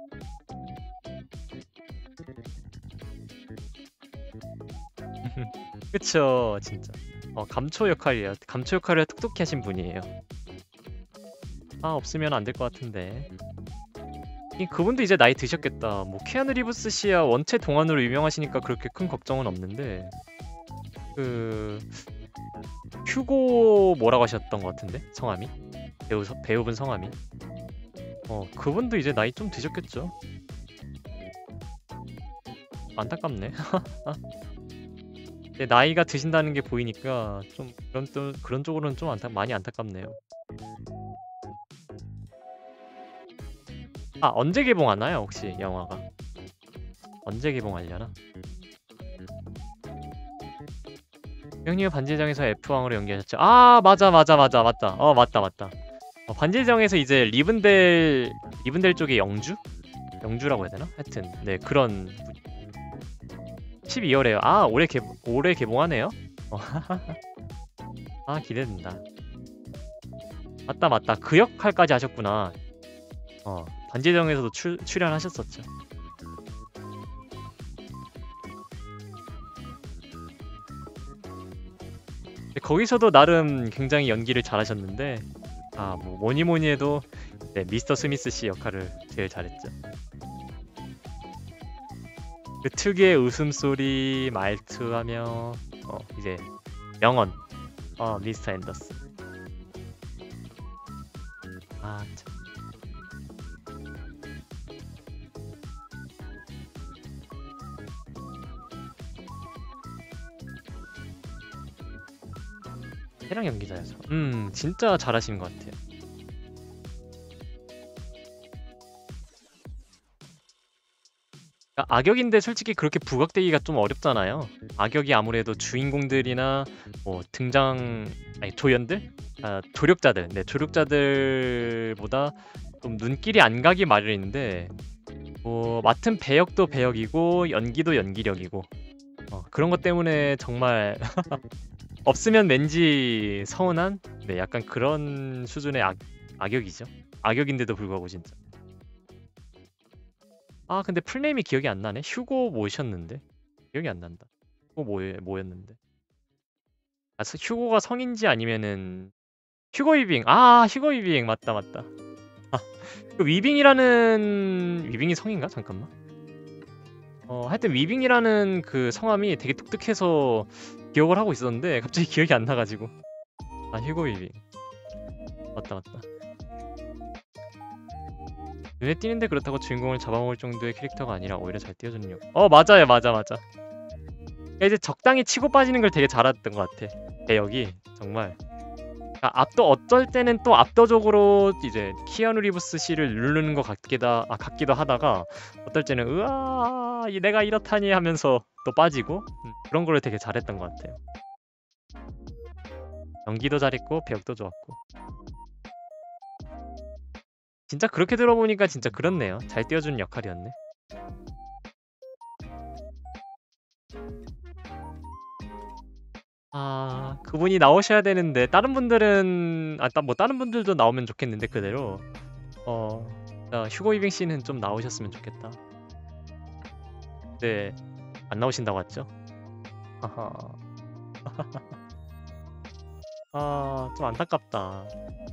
S1: 그쵸, 진짜. 어, 감초 역할이에요. 감초 역할을 똑똑히 하신 분이에요. 아, 없으면 안 될 것 같은데. 이 그분도 이제 나이 드셨겠다. 뭐 키아누 리브스 씨야 원체 동안으로 유명하시니까 그렇게 큰 걱정은 없는데 그 휴고 뭐라고 하셨던 것 같은데 성함이 배우 서- 배우분 성함이 어 그분도 이제 나이 좀 드셨겠죠. 안타깝네. 이제 나이가 드신다는 게 보이니까 좀 그런 또 그런 쪽으로는 좀 안타 많이 안타깝네요. 아, 언제 개봉하나요 혹시 영화가? 언제 개봉하려나? 형님은 반지의장에서 에프왕으로 연기하셨죠? 아, 맞아 맞아 맞아 맞다. 어, 맞다 맞다. 어, 반지의장에서 이제 리븐델 리븐델 쪽의 영주? 영주라고 해야 되나? 하여튼 네, 그런 십이 월에요. 아, 올해 개 올해 개봉하네요. 어, 아, 기대된다. 맞다 맞다. 그 역할까지 하셨구나. 어, 반지의장에서도 출 출연하셨었죠. 근데 거기서도 나름 굉장히 연기를 잘하셨는데 아, 뭐 뭐니 뭐니 해도 네, 미스터 스미스 씨 역할을 제일 잘했죠. 그 특유의 웃음소리 말투하며 어, 이제 명언 어, 미스터 앤더슨. 아, 참. 해랑 연기자여서 음, 진짜 잘하시는 것 같아요. 그러니까 악역인데 솔직히 그렇게 부각되기가 좀 어렵잖아요. 악역이 아무래도 주인공들이나 뭐 등장 아니 조연들? 아, 조력자들. 네, 조력자들보다 좀 눈길이 안 가기 마련인데 뭐 맡은 배역도 배역이고 연기도 연기력이고 어, 그런 것 때문에 정말 없으면 왠지 서운한 네, 약간 그런 수준의 악, 악역이죠. 악역인데도 불구하고 진짜. 아, 근데 풀네임이 기억이 안 나네. 휴고 뭐셨는데? 기억이 안 난다. 휴고 뭐 뭐였는데? 아, 서- 휴고가 성인지 아니면은 휴고 위빙. 아, 휴고 위빙 맞다 맞다. 아, 그 위빙이라는 위빙이 성인가? 잠깐만. 어, 하여튼 위빙이라는 그 성함이 되게 독특해서 기억을 하고 있었는데 갑자기 기억이 안 나가지고. 아, 휴고 위빙. 맞다 맞다. 눈에 띄는데 그렇다고 주인공을 잡아먹을 정도의 캐릭터가 아니라 오히려 잘 띄워주는 역. 어, 맞아요, 맞아 맞아. 그러니까 이제 적당히 치고 빠지는 걸 되게 잘했던 것 같아. 배역이 정말. 아, 압도 어쩔 때는 또 압도적으로 이제 키아누 리브스 씨를 누르는 것 같기도 아 같기도 하다가 어떨 때는 으아 이 내가 이렇다니 하면서 또 빠지고 음, 그런 거를 되게 잘했던 것 같아요. 연기도 잘했고 배역도 좋았고. 진짜 그렇게 들어보니까 진짜 그렇네요. 잘 띄워준 역할이었네. 아, 그분이 나오셔야 되는데 다른 분들은 아, 따- 뭐 다른 분들도 나오면 좋겠는데 그대로 어, 자, 휴고 위빙 씨는 좀 나오셨으면 좋겠다. 네, 안 나오신다고 했죠? 하하. 아, 좀 안타깝다.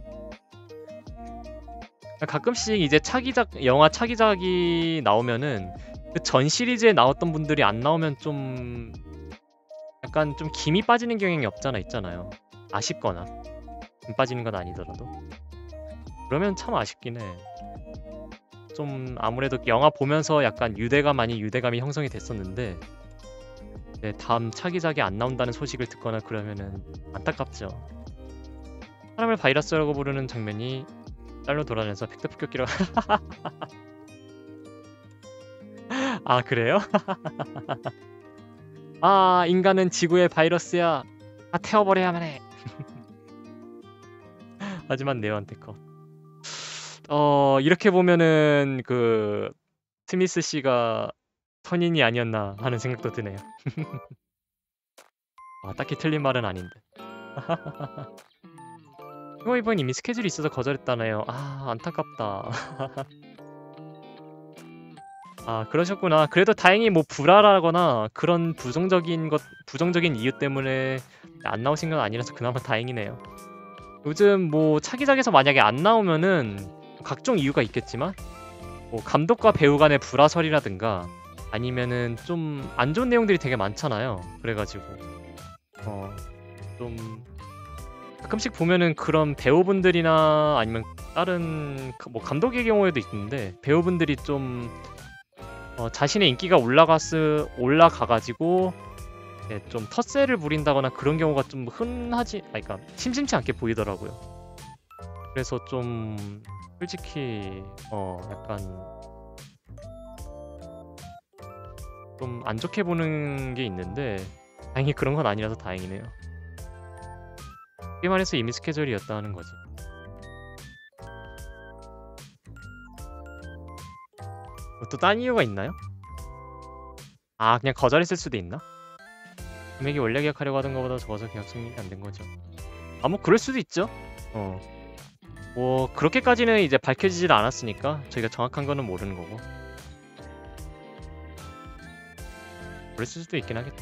S1: 가끔씩 이제 차기작 영화 차기작이 나오면은 그 전 시리즈에 나왔던 분들이 안 나오면 좀 약간 좀 김이 빠지는 경향이 없잖아 있잖아요. 아쉽거나 김 빠지는 건 아니더라도 그러면 참 아쉽긴 해. 좀 아무래도 영화 보면서 약간 유대감 아닌 유대감이 형성이 됐었는데 네, 다음 차기작이 안 나온다는 소식을 듣거나 그러면은 안타깝죠. 사람을 바이러스라고 부르는 장면이 짤로 돌아다녀서 팩트 폭격기라고 아 그래요? 아 인간은 지구의 바이러스야. 아 태워버려야만 해. 하지만 네오한테 컷. 어 이렇게 보면은 그 스미스 씨가 선인이 아니었나 하는 생각도 드네요. 아 딱히 틀린 말은 아닌데. 이거 이번 이미 스케줄이 있어서 거절했다네요. 아 안타깝다. 아 그러셨구나. 그래도 다행히 뭐 불화라거나 그런 부정적인 것 부정적인 이유 때문에 안 나오신 건 아니라서 그나마 다행이네요. 요즘 뭐 차기작에서 만약에 안 나오면은 각종 이유가 있겠지만 뭐 감독과 배우 간의 불화설이라든가 아니면은 좀 안 좋은 내용들이 되게 많잖아요. 그래가지고 어 좀 가끔씩 보면은 그런 배우분들이나 아니면 다른 그 뭐 감독의 경우에도 있는데 배우분들이 좀 어, 자신의 인기가 올라갔으 올라가가지고 네, 좀 텃세를 부린다거나 그런 경우가 좀 흔하지, 아니 그러니까 심심치 않게 보이더라고요. 그래서 좀 솔직히 어 약간 좀 안 좋게 보는 게 있는데 다행히 그런 건 아니라서 다행이네요. 쉽게 말해서 이미 스케줄이었다 하는 거지. 또 딴 이유가 있나요? 아 그냥 거절했을 수도 있나? 금액이 원래 계약하려고 하던 것보다 적어서 계약 승인이 안 된 거죠. 아 뭐 그럴 수도 있죠. 어. 뭐 그렇게까지는 이제 밝혀지질 않았으니까 저희가 정확한 거는 모르는 거고. 그럴 수도 있긴 하겠다.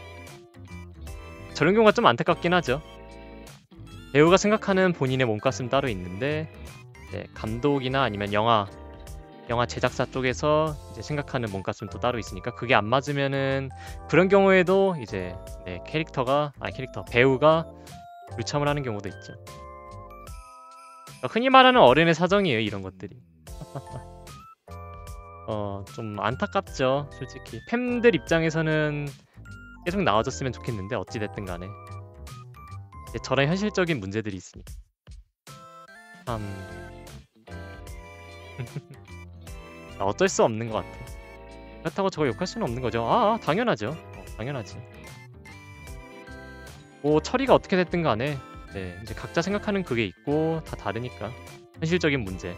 S1: 저런 경우가 좀 안타깝긴 하죠. 배우가 생각하는 본인의 몸값은 따로 있는데 네, 감독이나 아니면 영화 영화 제작사 쪽에서 이제 생각하는 몸값은 또 따로 있으니까 그게 안 맞으면은 그런 경우에도 이제 네, 캐릭터가 아니 캐릭터 배우가 불참을 하는 경우도 있죠. 그러니까 흔히 말하는 어른의 사정이에요 이런 것들이. 어 좀 안타깝죠 솔직히. 팬들 입장에서는 계속 나와줬으면 좋겠는데 어찌됐든 간에 이제 저런 현실적인 문제들이 있으니 참 어쩔 수 없는 것 같아. 그렇다고 저거 욕할 수는 없는 거죠. 아 당연하죠. 어, 당연하지. 뭐 처리가 어떻게 됐든 간에 네, 이제 각자 생각하는 그게 있고 다 다르니까 현실적인 문제.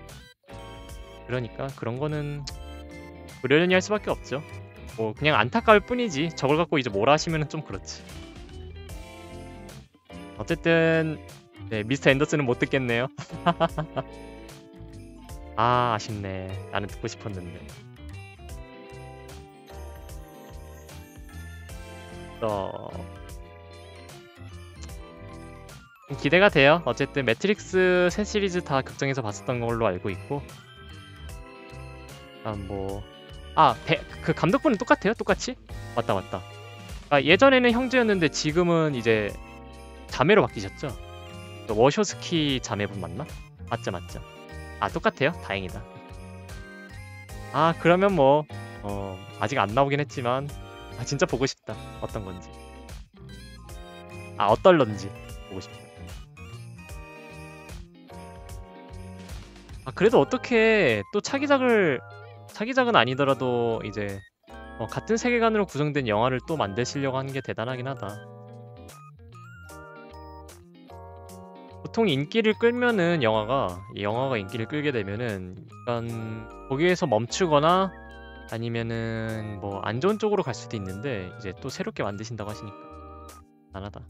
S1: 그러니까 그런 거는 그러려니 할 수밖에 없죠. 뭐 그냥 안타까울 뿐이지 저걸 갖고 이제 뭐라 하시면은 좀 그렇지. 어쨌든 네, 미스터 앤더슨은 못 듣겠네요. 아 아쉽네. 나는 듣고 싶었는데. 어... 기대가 돼요. 어쨌든 매트릭스 새 시리즈 다 극장에서 봤었던 걸로 알고 있고 아 뭐... 아, 배, 그 감독분은 똑같아요? 똑같이? 맞다 맞다. 아, 예전에는 형제였는데 지금은 이제 자매로 바뀌셨죠? 워쇼스키 자매분 맞나? 맞죠 맞죠. 아 똑같아요? 다행이다. 아 그러면 뭐 어, 아직 안 나오긴 했지만 아 진짜 보고 싶다. 어떤 건지. 아 어떨런지 보고 싶다. 아 그래도 어떻게 또 차기작을 차기작은 아니더라도 이제 어, 같은 세계관으로 구성된 영화를 또 만드시려고 하는 게 대단하긴 하다. 보통 인기를 끌면은 영화가 이 영화가 인기를 끌게 되면은 약간 거기에서 멈추거나 아니면은 뭐 안 좋은 쪽으로 갈 수도 있는데 이제 또 새롭게 만드신다고 하시니까 대단하다.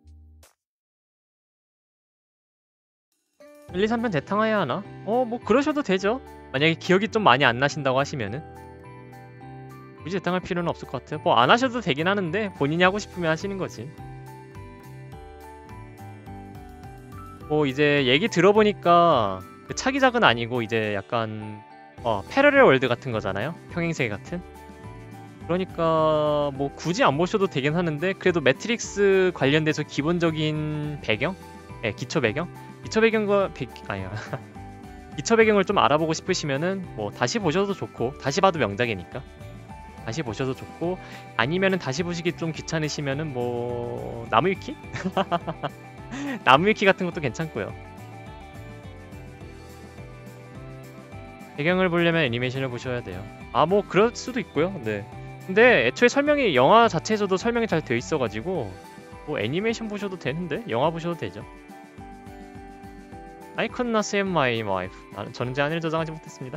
S1: 일, 이, 삼 편 대탕해야 하나? 어, 뭐 그러셔도 되죠. 만약에 기억이 좀 많이 안 나신다고 하시면은 굳이 대탕할 필요는 없을 것 같아요. 뭐 안 하셔도 되긴 하는데 본인이 하고 싶으면 하시는 거지. 뭐 이제 얘기 들어보니까 그 차기작은 아니고 이제 약간 어 패러렐 월드 같은 거잖아요. 평행세계 같은. 그러니까 뭐 굳이 안 보셔도 되긴 하는데 그래도 매트릭스 관련돼서 기본적인 배경? 예, 기초 배경? 기초 배경과 배... 아니야. 기초 배경을 좀 알아보고 싶으시면은 뭐 다시 보셔도 좋고 다시 봐도 명작이니까 다시 보셔도 좋고 아니면은 다시 보시기 좀 귀찮으시면은 뭐 나무위키? 나무위키 같은 것도 괜찮고요. 배경을 보려면 애니메이션을 보셔야 돼요. 아, 뭐 그럴 수도 있고요. 네. 근데 애초에 설명이 영화 자체에서도 설명이 잘 돼 있어가지고 뭐 애니메이션 보셔도 되는데 영화 보셔도 되죠. I could not save my wife. 아, 저는 제 아내를 저장하지 못했습니다.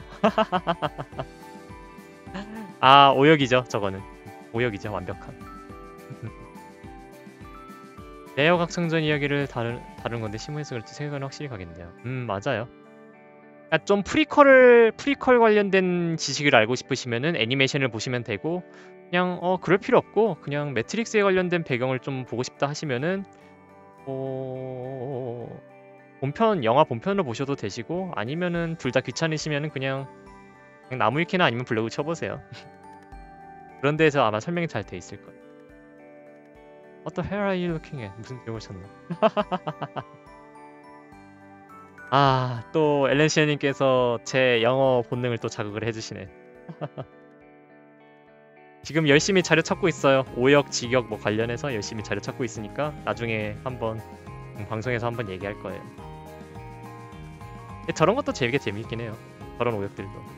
S1: 아, 오역이죠. 저거는 오역이죠. 완벽한. 내역학성전 이야기를 다룬, 다룬 건데 심오해서 그렇지 세계관은 확실히 가겠네요. 음, 맞아요. 아, 좀 프리퀄을 프리퀄 관련된 지식을 알고 싶으시면은 애니메이션을 보시면 되고 그냥 어 그럴 필요 없고 그냥 매트릭스에 관련된 배경을 좀 보고 싶다 하시면은 어 본편 영화 본편으로 보셔도 되시고 아니면은 둘 다 귀찮으시면은 그냥, 그냥 나무위키나 아니면 블로그 쳐보세요. 그런 데에서 아마 설명이 잘 돼 있을 거예요. What the hell are you looking at? 무슨 기억을 쳤나? 아, 또 엘렌시아님께서 제 영어 본능을 또 자극을 해주시네. 지금 열심히 자료 찾고 있어요. 오역, 직역 뭐 관련해서 열심히 자료 찾고 있으니까 나중에 한번 음, 방송에서 한번 얘기할 거예요. 근데 저런 것도 재밌게 재밌긴 해요. 저런 오역들도.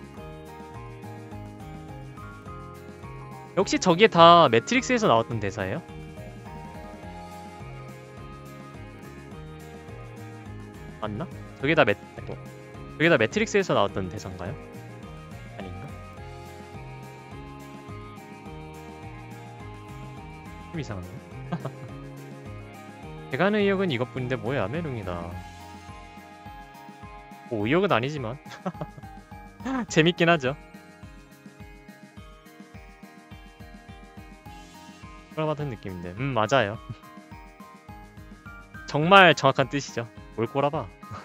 S1: 혹시 저게 다 매트릭스에서 나왔던 대사예요? 맞나? 저게 다 매, 아이고. 저게 다 매트릭스에서 나왔던 대사인가요? 아닌가? 좀 이상하네. 대간의 의역은 이것뿐인데 뭐야, 메롱이다. 뭐 의역은 아니지만 재밌긴 하죠. 꼬라박은 느낌인데, 음 맞아요. 정말 정확한 뜻이죠. 뭘 꼬라봐.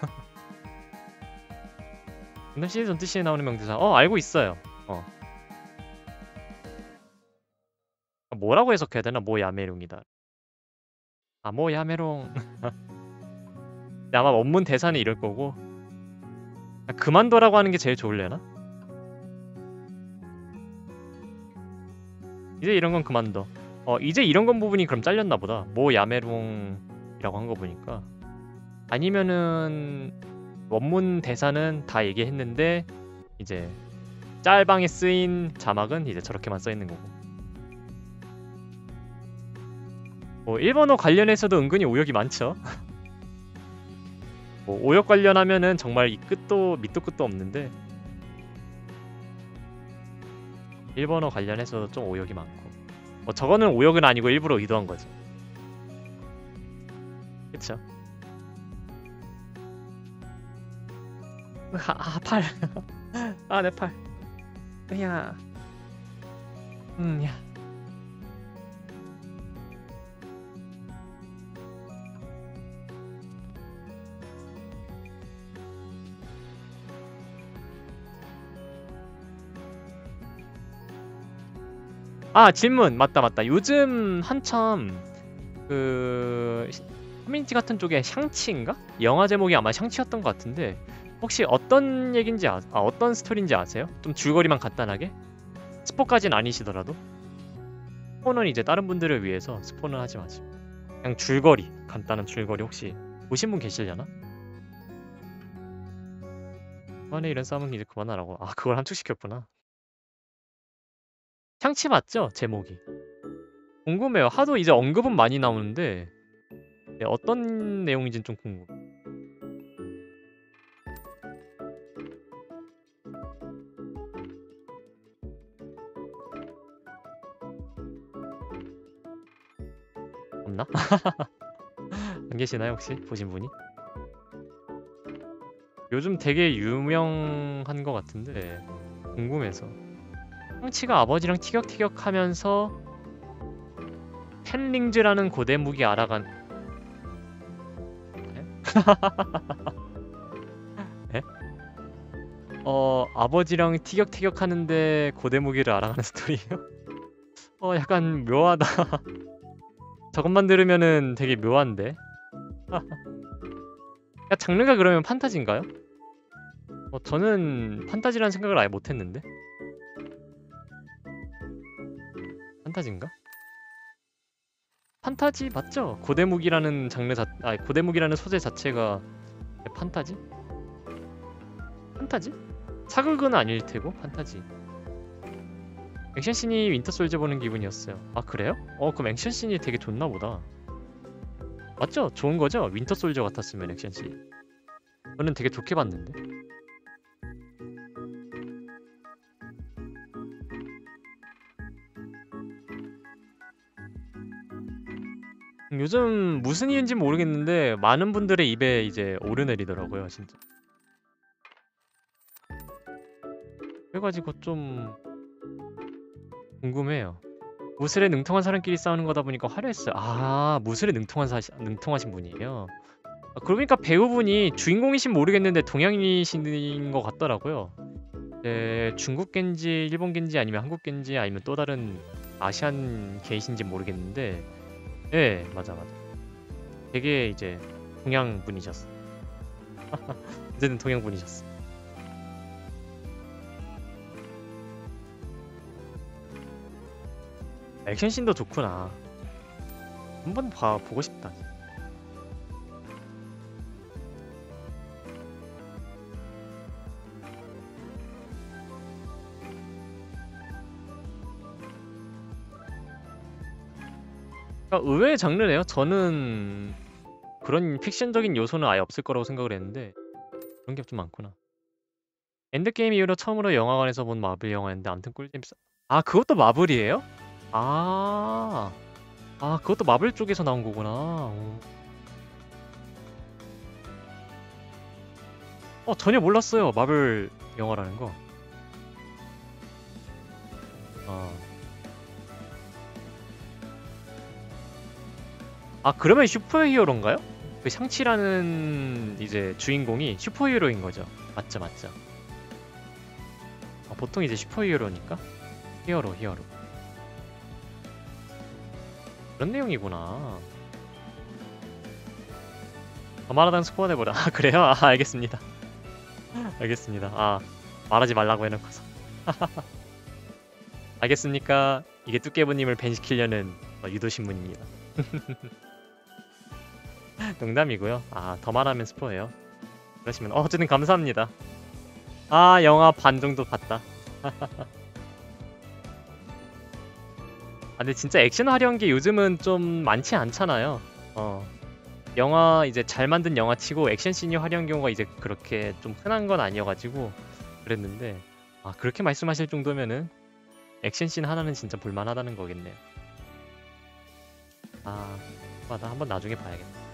S1: 근데 시즌 뜻이 나오는 명대사 어 알고 있어요. 어 뭐라고 해석해야 되나? 뭐 야메롱이다. 아 뭐 야메롱. 근데 아마 원문 대사는 이럴 거고 그만둬라고 하는 게 제일 좋을래나? 이제 이런 건 그만둬. 어 이제 이런 건 부분이 그럼 잘렸나 보다. 뭐 야메롱이라고 한 거 보니까. 아니면은 원문 대사는 다 얘기했는데 이제 짤방에 쓰인 자막은 이제 저렇게만 써 있는 거고. 뭐 일본어 관련해서도 은근히 오역이 많죠. 뭐 오역 관련하면은 정말 이 끝도 밑도 끝도 없는데 일본어 관련해서도 좀 오역이 많고. 뭐 저거는 오역은 아니고 일부러 의도한 거지. 그쵸? 아, 아 팔. 아, 내 팔. 야. 음, 야. 아, 질문. 맞다, 맞다. 요즘 한참 그 커뮤니티 같은 쪽에 샹치인가? 영화 제목이 아마 샹치였던 것 같은데 혹시 어떤 얘긴지 아, 아 어떤 스토리인지 아세요? 좀 줄거리만 간단하게? 스포까진 아니시더라도 스포는 이제 다른 분들을 위해서 스포는 하지 마시고 그냥 줄거리, 간단한 줄거리 혹시 보신 분 계시려나? 그만해 이런 싸움은 이제 그만하라고. 아 그걸 함축시켰구나. 샹치 맞죠? 제목이. 궁금해요. 하도 이제 언급은 많이 나오는데 네, 어떤 내용인지는 좀 궁금해. 없나? 안 계시나요 혹시 보신 분이? 요즘 되게 유명한 것 같은데 궁금해서. 샹치가 아버지랑 티격태격하면서 펜링즈라는 고대 무기 알아간. 에? 에? 어 아버지랑 티격태격하는데 고대 무기를 알아가는 스토리예요? 어 약간 묘하다. 저것만 들으면은 되게 묘한데. 야, 장르가 그러면 판타지인가요? 어, 저는 판타지라는 생각을 아예 못했는데. 판타지인가? 판타지 맞죠? 고대무기라는 장르 자, 아 고대무기라는 소재 자체가 판타지? 판타지? 사극은 아닐 테고 판타지. 액션씬이 윈터솔저 보는 기분이었어요. 아 그래요? 어 그럼 액션씬이 되게 좋나 보다. 맞죠? 좋은 거죠? 윈터솔저 같았으면 액션씬. 저는 되게 좋게 봤는데. 요즘 무슨 이유인지 모르겠는데 많은 분들의 입에 이제 오르내리더라고요 진짜. 그래가지고 좀 궁금해요. 무술에 능통한 사람끼리 싸우는 거다 보니까 화려했어요. 아 무술에 능통한 사 능통하신 분이에요. 아, 그러고 보니까 배우분이 주인공이신 모르겠는데 동양인이신 것 같더라고요. 네, 중국 겐지, 일본 겐지 아니면 한국 겐지 아니면 또 다른 아시안 계이신지 모르겠는데 네 맞아 맞아. 되게 이제 동양 분이셨어. 이제는 동양 분이셨어. 액션씬도 좋구나. 한번 봐 보고 싶다. 그러니까 의외의 장르네요. 저는 그런 픽션적인 요소는 아예 없을 거라고 생각을 했는데 그런 게 좀 많구나. 엔드게임 이후로 처음으로 영화관에서 본 마블 영화였는데 아무튼 꿀잼있어. 아 그것도 마블이에요? 아, 아 그것도 마블 쪽에서 나온 거구나. 어, 어, 전혀 몰랐어요. 마블 영화라는 거. 아, 아 그러면 슈퍼히어로인가요? 그 샹치라는 이제 주인공이 슈퍼히어로인 거죠. 맞죠, 맞죠. 아, 보통 이제 슈퍼히어로니까 히어로, 히어로. 그런 내용이구나. 더 말하다가 스포가 돼버려. 아 그래요? 아 알겠습니다. 알겠습니다. 아 말하지 말라고 해놓고서. 알겠습니까? 이게 뚜깨부님을 밴시키려는 어, 유도신문입니다. 농담이고요. 아 더 말하면 스포예요. 그러시면 어, 어쨌든 감사합니다. 아 영화 반 정도 봤다. 아 근데 진짜 액션 화려한 게 요즘은 좀 많지 않잖아요. 어 영화 이제 잘 만든 영화치고 액션씬이 화려한 경우가 이제 그렇게 좀 흔한 건 아니어가지고 그랬는데 아 그렇게 말씀하실 정도면은 액션씬 하나는 진짜 볼만하다는 거겠네요. 아 맞아 한번 나중에 봐야겠다.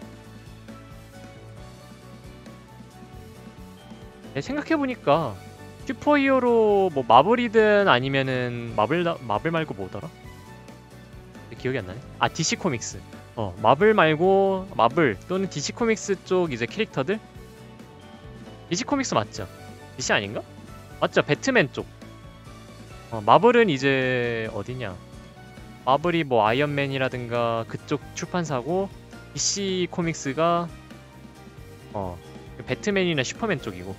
S1: 네, 생각해보니까 슈퍼히어로 뭐 마블이든 아니면은 마블 마블 말고 뭐더라? 기억이 안 나네. 아 디씨 코믹스. 어 마블 말고 마블 또는 디씨 코믹스 쪽 이제 캐릭터들. 디씨 코믹스 맞죠? 디씨 아닌가? 맞죠? 배트맨 쪽. 어 마블은 이제 어디냐? 마블이 뭐 아이언맨이라든가 그쪽 출판사고 디씨 코믹스가 어 배트맨이나 슈퍼맨 쪽이고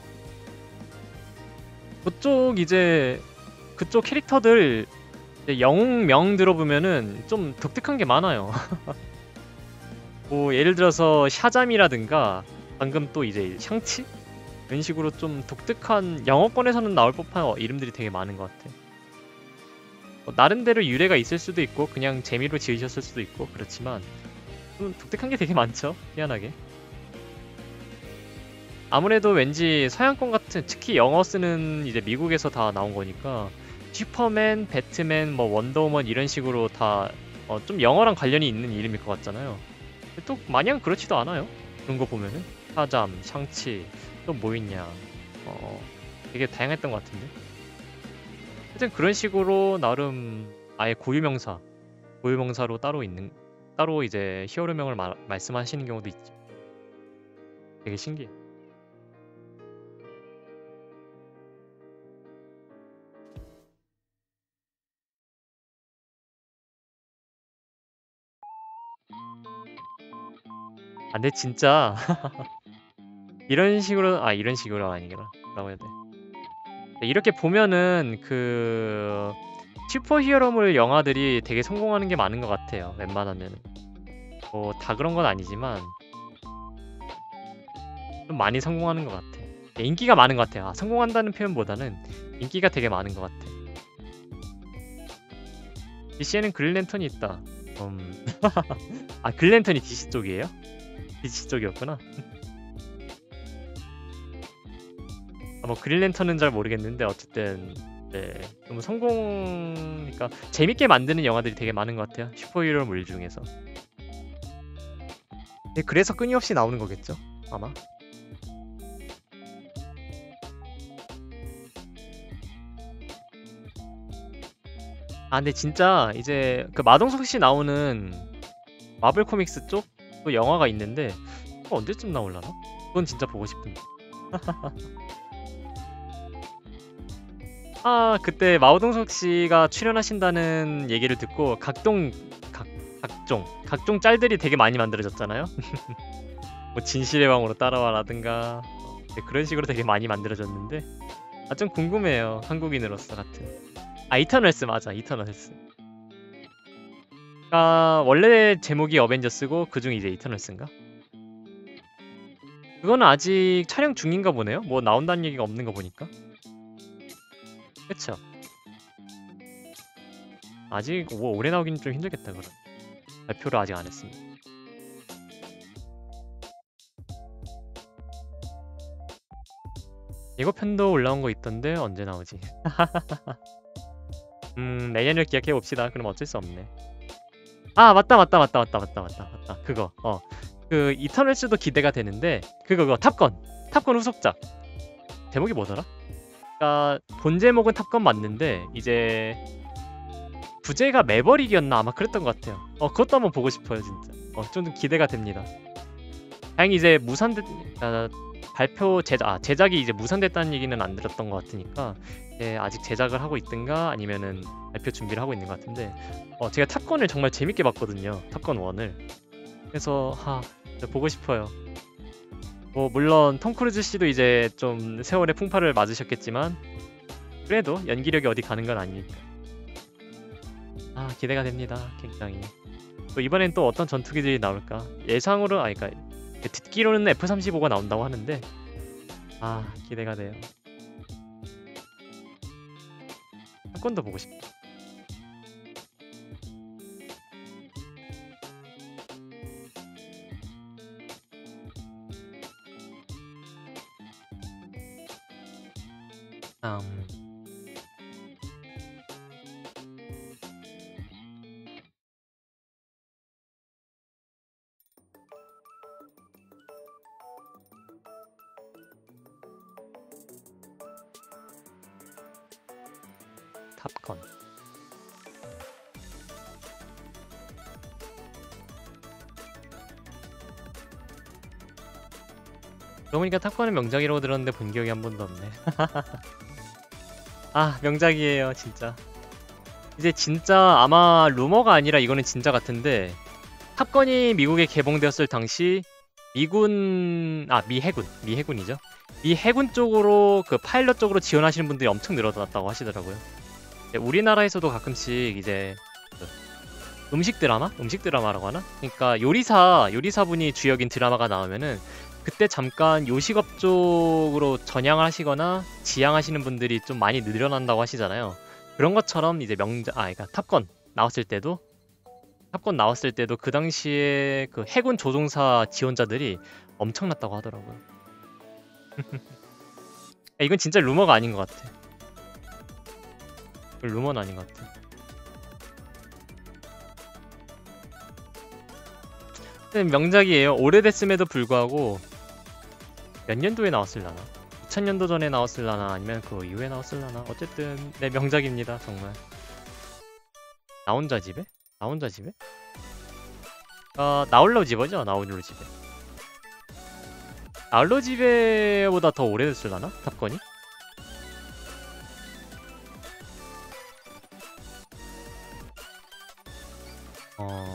S1: 그쪽 이제 그쪽 캐릭터들 이제 영웅명 들어보면은 좀 독특한 게 많아요. 뭐 예를 들어서 샤잠이라든가 방금 또 이제 샹치? 이런 식으로 좀 독특한 영어권에서는 나올 법한 어, 이름들이 되게 많은 것 같아. 뭐 나름대로 유래가 있을 수도 있고 그냥 재미로 지으셨을 수도 있고 그렇지만 좀 독특한 게 되게 많죠. 희한하게. 아무래도 왠지 서양권 같은 특히 영어 쓰는 이제 미국에서 다 나온 거니까 슈퍼맨, 배트맨, 뭐 원더우먼 이런 식으로 다 어, 좀 영어랑 관련이 있는 이름일 것 같잖아요. 근데 또 마냥 그렇지도 않아요. 그런 거 보면은 사잠, 샹치 또 뭐 있냐. 어, 되게 다양했던 것 같은데. 하여튼 그런 식으로 나름 아예 고유명사, 고유명사로 따로 있는 따로 이제 히어로명을 마, 말씀하시는 경우도 있죠. 되게 신기해. 아, 근데 진짜 이런 식으로 아 이런 식으로 아니구나. 뭐라고 해야 돼? 이렇게 보면은 그 슈퍼히어로물 영화들이 되게 성공하는 게 많은 것 같아요. 웬만하면 뭐 다 그런 건 아니지만 좀 많이 성공하는 것 같아. 인기가 많은 것 같아요. 아, 성공한다는 표현보다는 인기가 되게 많은 것 같아. 디씨에는 그린랜턴이 있다. 음... 아, 그린랜턴이 디씨 쪽이에요? 디씨 쪽이었구나. 아, 뭐 그린랜턴은 잘 모르겠는데 어쨌든 네, 좀 성공... 그러니까 재밌게 만드는 영화들이 되게 많은 것 같아요. 슈퍼히어로물 중에서. 네, 그래서 끊임없이 나오는 거겠죠? 아마. 아, 근데 진짜 이제 그 마동석 씨 나오는 마블 코믹스 쪽 또 영화가 있는데 그거 언제쯤 나올라나? 그건 진짜 보고 싶은데. 아, 그때 마동석 씨가 출연하신다는 얘기를 듣고 각종 각 각종 각종 짤들이 되게 많이 만들어졌잖아요. 뭐 진실의 왕으로 따라와라든가 어, 네, 그런 식으로 되게 많이 만들어졌는데 아, 좀 궁금해요. 한국인으로서 같은. 아, 이터널스 맞아. 이터널스. 아, 원래 제목이 어벤져스고 그중 이제 이터널스인가? 그거는 아직 촬영 중인가 보네요. 뭐 나온다는 얘기가 없는 거 보니까. 그쵸? 아직 뭐 오래 나오긴 좀 힘들겠다 그럼. 발표를 아직 안 했으니. 예고편도 올라온 거 있던데 언제 나오지? 음, 내년을 기약해 봅시다. 그럼 어쩔 수 없네. 아, 맞다 맞다 맞다 맞다 맞다 맞다 맞다. 그거. 어. 그 이터널스도 기대가 되는데 그거 그거 탑건. 탑건 후속작. 제목이 뭐더라? 그러니까 본 제목은 탑건 맞는데 이제 부제가 매버릭이었나 아마 그랬던 것 같아요. 어, 그것도 한번 보고 싶어요 진짜. 어, 좀 기대가 됩니다. 다행히 이제 무산됐 아, 발표 제작 아, 제작이 이제 무산됐다는 얘기는 안 들었던 것 같으니까 예, 아직 제작을 하고 있든가 아니면은 발표 준비를 하고 있는 것 같은데 어, 제가 탑건을 정말 재밌게 봤거든요. 탑건 원을. 그래서 하 진짜 보고 싶어요. 뭐 물론 톰 크루즈 씨도 이제 좀 세월의 풍파를 맞으셨겠지만 그래도 연기력이 어디 가는 건 아니니까. 아, 기대가 됩니다. 굉장히. 또 이번엔 또 어떤 전투기들이 나올까? 예상으로 아니 그러니까 듣기로는 에프 삼십오가 나온다고 하는데 아, 기대가 돼요. 탑건도 보고 싶다. 음. 탑건. 그러고 보니까 탑건은 명작이라고 들었는데 본 기억이 한 번도 없네. 아, 명작이에요 진짜. 이제 진짜 아마 루머가 아니라 이거는 진짜 같은데 탑건이 미국에 개봉되었을 당시 미군 아 미해군 미해군이죠. 미해군 쪽으로 그 파일럿 쪽으로 지원하시는 분들이 엄청 늘어났다고 하시더라고요. 네, 우리나라에서도 가끔씩 이제 그 음식 드라마? 음식 드라마라고 하나? 그러니까 요리사 요리사분이 주역인 드라마가 나오면은 그때 잠깐 요식업 쪽으로 전향을 하시거나 지향하시는 분들이 좀 많이 늘어난다고 하시잖아요. 그런 것처럼 이제 명작 아 그러니까 탑건 나왔을 때도 탑건 나왔을 때도 그 당시에 그 해군 조종사 지원자들이 엄청났다고 하더라고요. 이건 진짜 루머가 아닌 것 같아. 루머는 아닌 것 같아. 명작이에요. 오래됐음에도 불구하고 몇 년도에 나왔을라나? 이천 년도 전에 나왔을라나 아니면 그 이후에 나왔을라나? 어쨌든 네, 명작입니다. 정말. 나 혼자 집에? 나 혼자 집에? 어, 나홀로 집어죠? 나홀로 집에. 나홀로 집에보다 더 오래됐을라나? 탑건이? 어...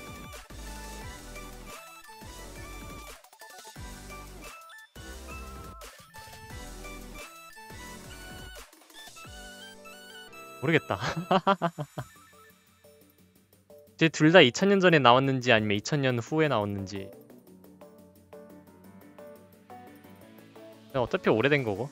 S1: 모르겠다. 이제 둘 다 이천 년 전에 나왔는지 아니면 이천 년 후에 나왔는지. 어차피 오래된 거고.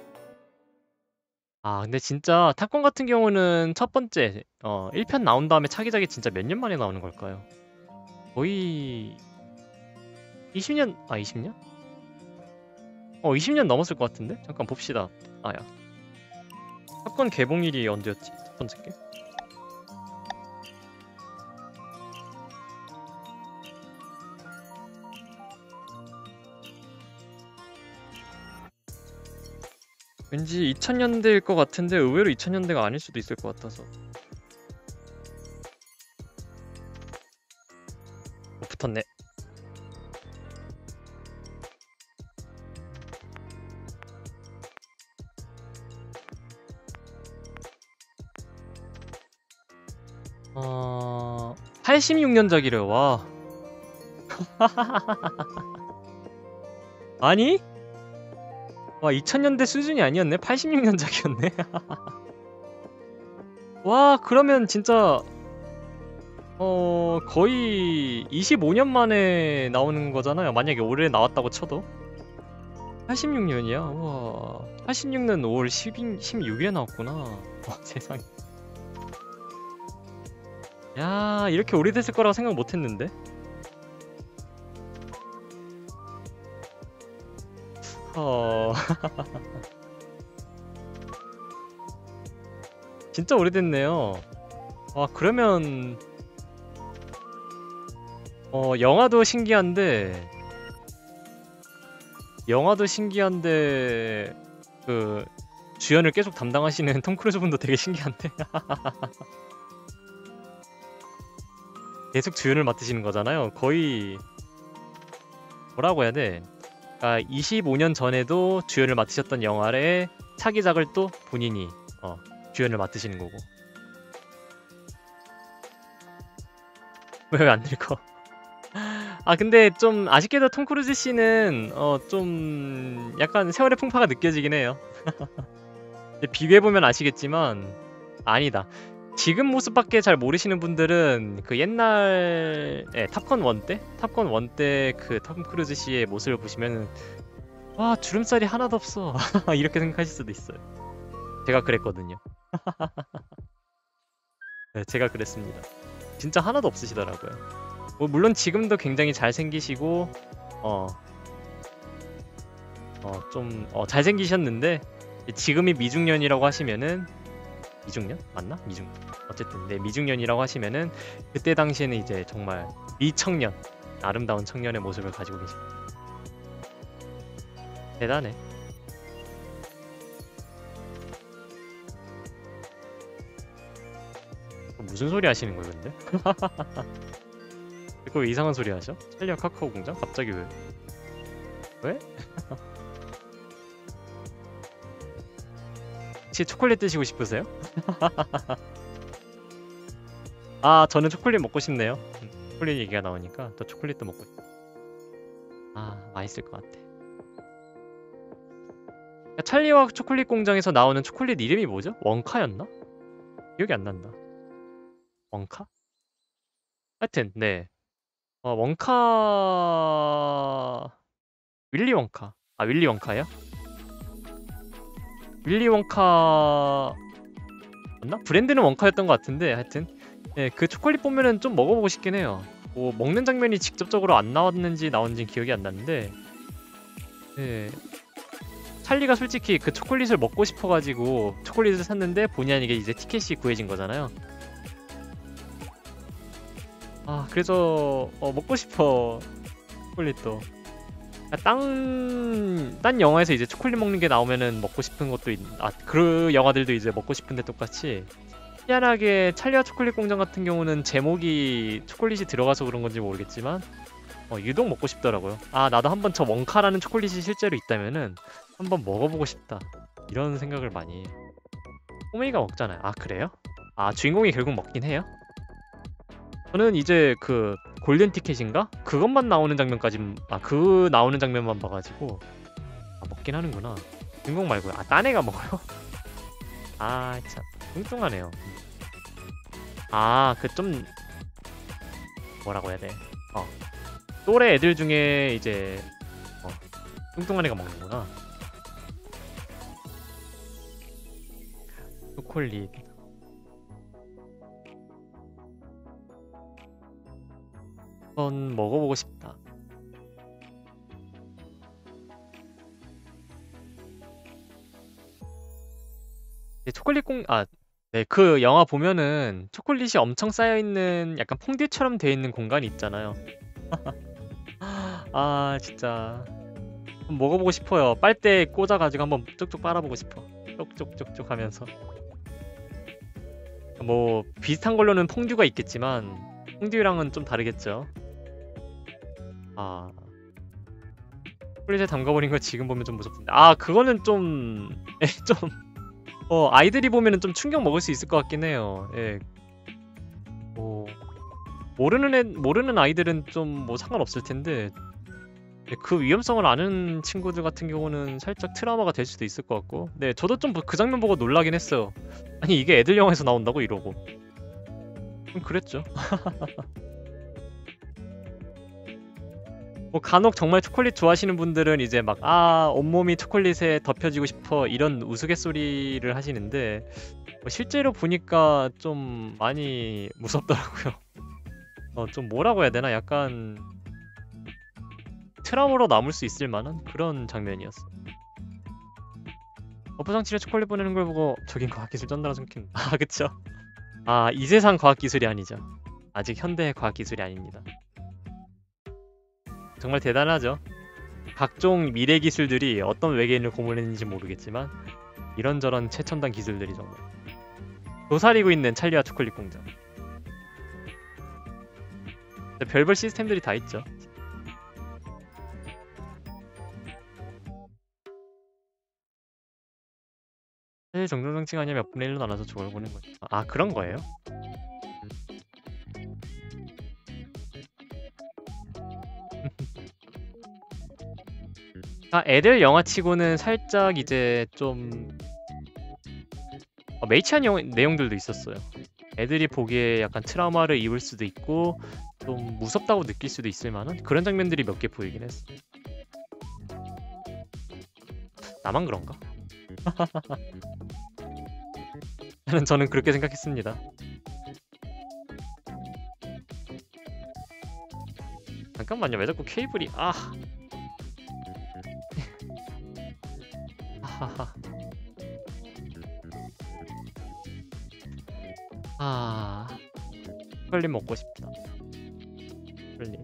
S1: 아 근데 진짜 탑건 같은 경우는 첫 번째 어 일 편 나온 다음에 차기작이 진짜 몇 년 만에 나오는 걸까요? 거의 이십 년? 아 이십 년? 어 이십 년 넘었을 것 같은데? 잠깐 봅시다. 아야 탑건 개봉일이 언제였지? 첫 번째 게? 왠지 이천 년대일 것 같은데 의외로 이천 년대가 아닐 수도 있을 것 같아서. 어, 붙었네. 어... 팔십육 년작이래. 와. 아니? 와 이천 년대 수준이 아니었네? 팔십육 년작이었네? 와 그러면 진짜 어 거의 이십오 년 만에 나오는 거잖아요. 만약에 올해 나왔다고 쳐도 팔십육 년이야? 우와 팔십육 년 오월 십육 일에 나왔구나. 와 세상에. 야 이렇게 오래됐을 거라고 생각 못했는데? 어... 진짜 오래됐네요. 와 그러면 어 영화도 신기한데 영화도 신기한데 그 주연을 계속 담당하시는 톰 크루즈 분도 되게 신기한데 계속 주연을 맡으시는 거잖아요. 거의 뭐라고 해야 돼? 그러니까 이십오 년 전에도 주연을 맡으셨던 영화의 차기작을 또 본인이 어, 주연을 맡으시는 거고. 왜 안 읽어? 아 근데 좀 아쉽게도 톰 크루즈 씨는 어, 좀 약간 세월의 풍파가 느껴지긴 해요. 비교해보면 아시겠지만 아니다. 지금 모습밖에 잘 모르시는 분들은 그 옛날 예, 탑건 원 때? 탑건 원 때 그 톰 크루즈 씨의 모습을 보시면 와 주름살이 하나도 없어 이렇게 생각하실 수도 있어요. 제가 그랬거든요. 네, 제가 그랬습니다. 진짜 하나도 없으시더라고요. 뭐 물론 지금도 굉장히 잘생기시고 어, 어, 좀 어, 잘생기셨는데 지금이 미중년이라고 하시면은 미중년? 맞나? 미중년. 어쨌든 네 미중년이라고 하시면은 그때 당시에는 이제 정말 미청년, 아름다운 청년의 모습을 가지고 계십니다. 대단해. 무슨 소리 하시는 거예요 근데? 왜 이상한 소리 하셔? 찰리와 카카오 공장? 갑자기 왜? 왜? 혹시 초콜릿 드시고 싶으세요? 아 저는 초콜릿 먹고 싶네요. 초콜릿 얘기가 나오니까 또 초콜릿도 먹고 싶어. 아 맛있을 것 같아. 찰리와 초콜릿 공장에서 나오는 초콜릿 이름이 뭐죠? 원카였나? 기억이 안 난다. 원카? 하여튼 네 어, 원카... 윌리 원카. 아 윌리 원카요? 윌리 원카... 맞나? 브랜드는 원카였던 것 같은데 하여튼 네, 그 초콜릿 보면은 좀 먹어보고 싶긴 해요. 뭐 먹는 장면이 직접적으로 안 나왔는지 나온지는 기억이 안 나는데 네. 찰리가 솔직히 그 초콜릿을 먹고 싶어가지고 초콜릿을 샀는데 본의 아니게 이제 티켓이 구해진 거잖아요. 아 그래서 어, 먹고 싶어 초콜릿도. 아, 딴, 딴 영화에서 이제 초콜릿 먹는 게 나오면은 먹고 싶은 것도 있, 아, 그 영화들도 이제 먹고 싶은데 똑같이 희한하게 찰리와 초콜릿 공장 같은 경우는 제목이 초콜릿이 들어가서 그런 건지 모르겠지만 어, 유독 먹고 싶더라고요. 아 나도 한번 저 원카라는 초콜릿이 실제로 있다면은 한번 먹어보고 싶다 이런 생각을 많이 해요. 꼬맹이가 먹잖아요. 아 그래요? 아 주인공이 결국 먹긴 해요? 저는 이제 그 골든 티켓인가? 그것만 나오는 장면까지 아 그 나오는 장면만 봐가지고 아 먹긴 하는구나. 주인공 말고요. 아 딴 애가 먹어요? 아 참 뚱뚱하네요. 아 그 좀 뭐라고 해야 돼? 어 또래 애들 중에 이제 어 뚱뚱한 애가 먹는구나. 초콜릿 한번 먹어보고 싶다. 네, 초콜릿 공, 아, 네, 그 영화 보면은 초콜릿이 엄청 쌓여있는 약간 퐁듀처럼 돼 있는 공간이 있잖아요. 아, 진짜. 한번 먹어보고 싶어요. 빨대에 꽂아가지고 한번 쪽쪽 빨아보고 싶어. 쪽쪽쪽쪽 하면서. 뭐, 비슷한 걸로는 퐁듀가 있겠지만, 퐁듀랑은 좀 다르겠죠. 아, 초콜릿에 담가버린 거 지금 보면 좀 무섭던데. 아, 그거는 좀, 에, 좀, 어, 아이들이 보면은 좀 충격 먹을 수 있을 것 같긴 해요. 예. 뭐, 모르는 애, 모르는 아이들은 좀 뭐 상관없을 텐데, 예, 그 위험성을 아는 친구들 같은 경우는 살짝 트라우마가 될 수도 있을 것 같고. 네, 저도 좀 그 장면 보고 놀라긴 했어요. 아니, 이게 애들 영화에서 나온다고 이러고. 좀 그랬죠. 뭐 간혹 정말 초콜릿 좋아하시는 분들은 이제 막 아 온몸이 초콜릿에 덮여지고 싶어 이런 우스갯소리를 하시는데 뭐 실제로 보니까 좀 많이 무섭더라고요. 어, 좀 뭐라고 해야 되나 약간 트라우마로 남을 수 있을 만한 그런 장면이었어. 버프상치에 초콜릿 보내는 걸 보고 저긴 과학기술 쩐다라 숨긴. 아 그쵸. 아 이 세상 과학기술이 아니죠. 아직 현대의 과학기술이 아닙니다. 정말 대단하죠. 각종 미래 기술들이 어떤 외계인을 고문했는지 모르겠지만 이런저런 최첨단 기술들이 정말 도사리고 있는 찰리와 초콜릿 공장. 별별 시스템들이 다 있죠. 사실 정정정칭 아니면 몇 분의 일로 나눠서 저걸 보는 거죠. 아 그런 거예요? 아 애들 영화치고는 살짝 이제 좀 어, 메이치한 영, 내용들도 있었어요. 애들이 보기에 약간 트라우마를 입을 수도 있고 좀 무섭다고 느낄 수도 있을 만한 그런 장면들이 몇 개 보이긴 했어. 나만 그런가? 저는 저는 그렇게 생각했습니다. 잠깐만요. 왜 자꾸 케이블이 아 하하 아 초콜릿 먹고 싶다. 초콜릿.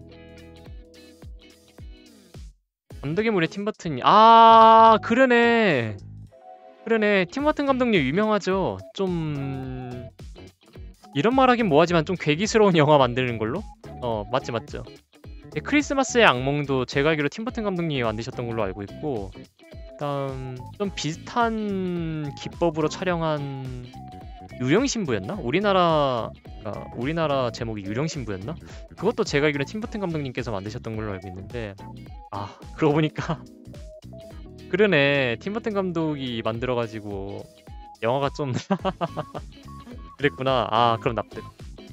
S1: 감독의 물에 팀버튼이 아 그러네 그러네 팀버튼 감독님 유명하죠. 좀 이런 말하긴 뭐하지만 좀 괴기스러운 영화 만드는 걸로? 어 맞지 맞죠. 네, 크리스마스의 악몽도 제가 알기로 팀버튼 감독님이 만드셨던 걸로 알고 있고 그다음 좀 비슷한 기법으로 촬영한 유령신부였나? 우리나라 아, 우리나라 제목이 유령신부였나? 그것도 제가 알기로 팀버튼 감독님께서 만드셨던 걸로 알고 있는데 아 그러고 보니까 그러네 팀버튼 감독이 만들어가지고 영화가 좀 그랬구나. 아 그럼 납득.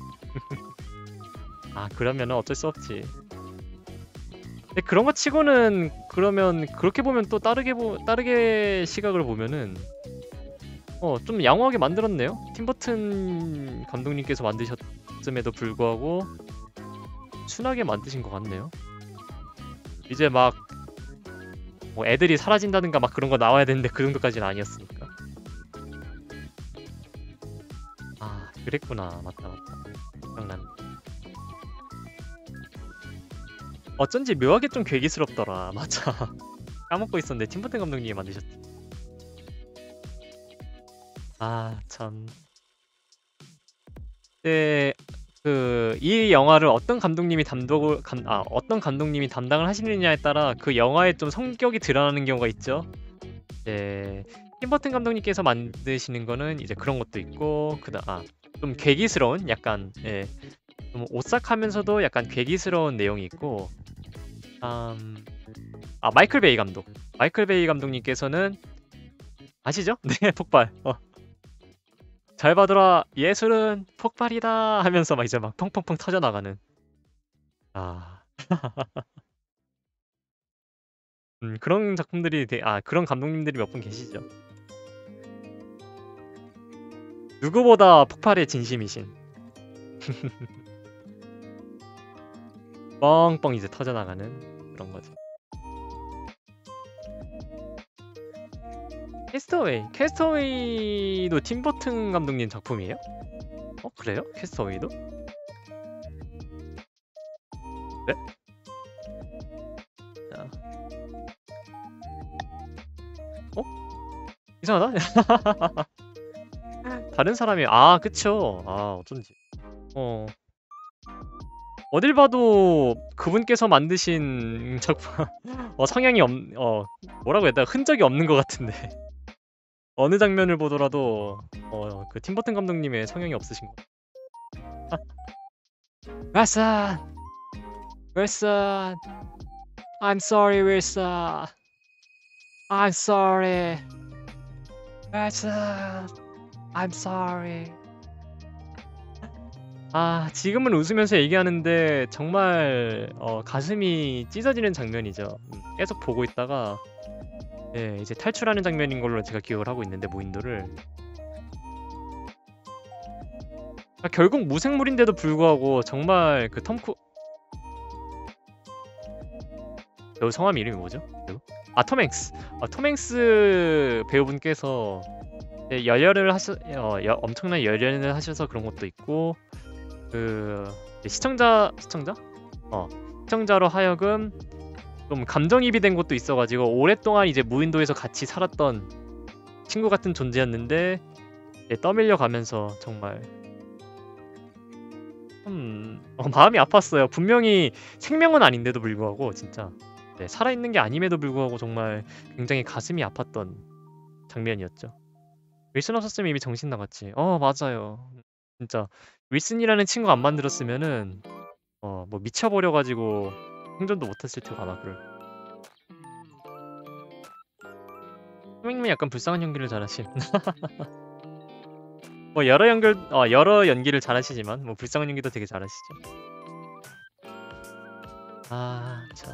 S1: 아 그러면은 어쩔 수 없지. 근데 그런 거 치고는 그러면 그렇게 보면 또 다르게 보 다르게 시각을 보면은 어 좀 양호하게 만들었네요. 팀버튼 감독님께서 만드셨음에도 불구하고 순하게 만드신 것 같네요. 이제 막 뭐 애들이 사라진다든가 막 그런 거 나와야 되는데 그 정도까지는 아니었으니까. 아 그랬구나. 맞다 맞다. 기억나네. 어쩐지 묘하게 좀 괴기스럽더라. 맞아. 까먹고 있었는데 팀버튼 감독님이 만드셨지. 아 참. 네, 그 이 영화를 어떤 감독님이 감독을 감, 아 어떤 감독님이 담당을 하시느냐에 따라 그 영화의 좀 성격이 드러나는 경우가 있죠. 네, 팀버튼 감독님께서 만드시는 거는 이제 그런 것도 있고 그다 아좀 괴기스러운 약간 예, 좀 오싹하면서도 약간 괴기스러운 내용이 있고 음, 아 마이클 베이 감독 마이클 베이 감독님께서는 아시죠? 네, 폭발. 어. 잘 봐둬라 예술은 폭발이다 하면서 막 이제 막 펑펑펑 터져나가는 아 음, 그런 작품들이 되, 아 그런 감독님들이 몇 분 계시죠. 누구보다 폭발에 진심이신 뻥뻥 이제 터져나가는 그런 거죠. 캐스터웨이 캐스터웨이도 팀버튼 감독님 작품이에요? 어 그래요? 캐스터웨이도? 네? 자. 어? 이상하다? 다른 사람이 아 그쵸. 아 어쩐지 어 어딜 봐도 그분께서 만드신 작품 어 성향이 없.. 어 뭐라고 해야 되나 흔적이 없는 것 같은데 어느 장면을 보더라도 어 그 팀버튼 감독님의 성향이 없으신 거. 윌슨! 윌슨! I'm sorry, 윌슨. I'm sorry. 윌슨! I'm sorry. 아 지금은 웃으면서 얘기하는데 정말 어 가슴이 찢어지는 장면이죠. 음, 계속 보고 있다가 예 이제 탈출하는 장면인 걸로 제가 기억을 하고 있는데 무인도를 아, 결국 무생물인데도 불구하고 정말 그 톰크 배우 성함 이름이 뭐죠? 배우? 아 톰행스. 아, 톰행스 배우분께서 네, 열연을 하셔 어, 여, 엄청난 열연을 하셔서 그런 것도 있고 그 이제 시청자 시청자? 어 시청자로 하여금 좀 감정이입이 된 것도 있어가지고 오랫동안 이제 무인도에서 같이 살았던 친구 같은 존재였는데 예, 떠밀려 가면서 정말 음 어, 마음이 아팠어요. 분명히 생명은 아닌데도 불구하고 진짜 네, 살아있는 게 아님에도 불구하고 정말 굉장히 가슴이 아팠던 장면이었죠. 윌슨 없었으면 이미 정신 나갔지. 어 맞아요. 진짜 윌슨이라는 친구 안 만들었으면은 어 뭐 미쳐버려가지고 생존도 못했을 테고 아마 그럴. 소민님이 약간 불쌍한 연기를 잘하심. 뭐 여러 연결 어 여러 연기를 잘하시지만 뭐 불쌍한 연기도 되게 잘하시죠. 아 참.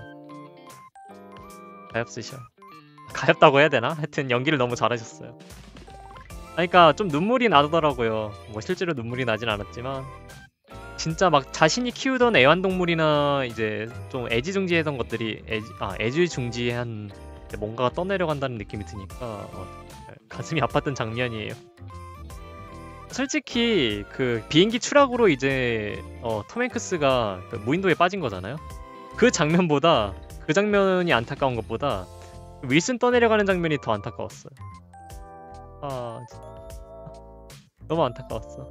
S1: 가엾으셔. 가엾다고 해야 되나? 하여튼 연기를 너무 잘하셨어요. 그러니까 좀 눈물이 나더라고요. 뭐 실제로 눈물이 나진 않았지만 진짜 막 자신이 키우던 애완동물이나 이제 좀 애지중지했던 것들이 애지, 아 애지중지한 뭔가가 떠내려간다는 느낌이 드니까 어, 가슴이 아팠던 장면이에요. 솔직히 그 비행기 추락으로 이제 어, 톰 행크스가 그 무인도에 빠진 거잖아요. 그 장면보다 그 장면이 안타까운 것보다 윌슨 떠내려가는 장면이 더 안타까웠어요. 아 너무 안타까웠어.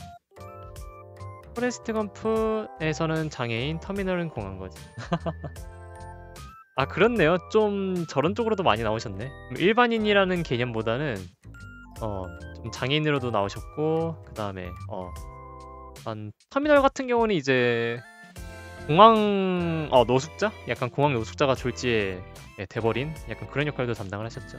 S1: 포레스트 검프에서는 장애인, 터미널은 공한 거지. 아 그렇네요. 좀 저런 쪽으로도 많이 나오셨네. 일반인이라는 개념보다는 어 좀 장애인으로도 나오셨고 그 다음에 어 한 터미널 같은 경우는 이제 공항 어 노숙자? 약간 공항 노숙자가 졸지에 예, 돼버린 약간 그런 역할도 담당을 하셨죠.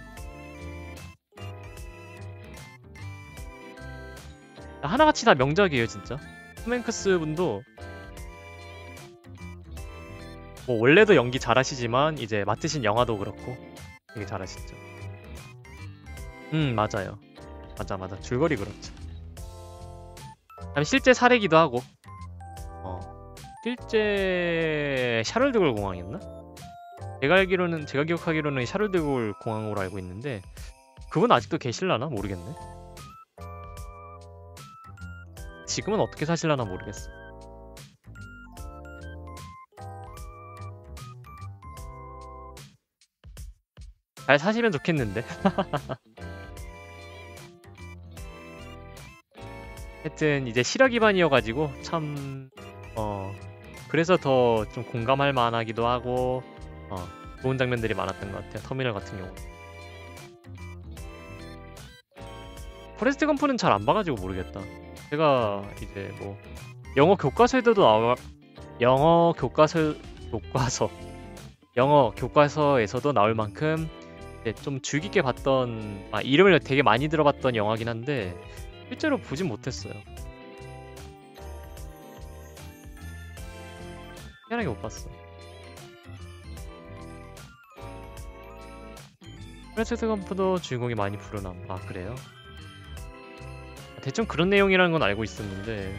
S1: 하나같이 다 명작이에요 진짜. 톰 행크스 분도 뭐 원래도 연기 잘하시지만 이제 맡으신 영화도 그렇고 되게 잘하시죠. 음 맞아요. 맞아 맞아 줄거리 그렇죠. 그다음에 실제 사례기도 하고 어 실제 샤를드골 공항이었나? 제가 알기로는 제가 기억하기로는 샤를드골 공항으로 알고 있는데 그분 아직도 계실라나 모르겠네. 지금은 어떻게 사실라나 모르겠어. 잘 사시면 좋겠는데. 하여튼 이제 실화 기반이어가지고 참 어 그래서 더 좀 공감할 만하기도 하고 어 좋은 장면들이 많았던 것 같아요. 터미널 같은 경우. 포레스트 검프는 잘 안 봐가지고 모르겠다. 제가 이제 뭐 영어 교과서에도 나와 영어 교과서 교과서 영어 교과서에서도 나올 만큼 이제 좀 주의 깊게 봤던 아 이름을 되게 많이 들어봤던 영화긴 한데 실제로 보진 못했어요. 희한하게 못 봤어. 포레스트 검프도 주인공이 많이 불어남. 아 그래요? 대충 그런 내용이라는 건 알고 있었는데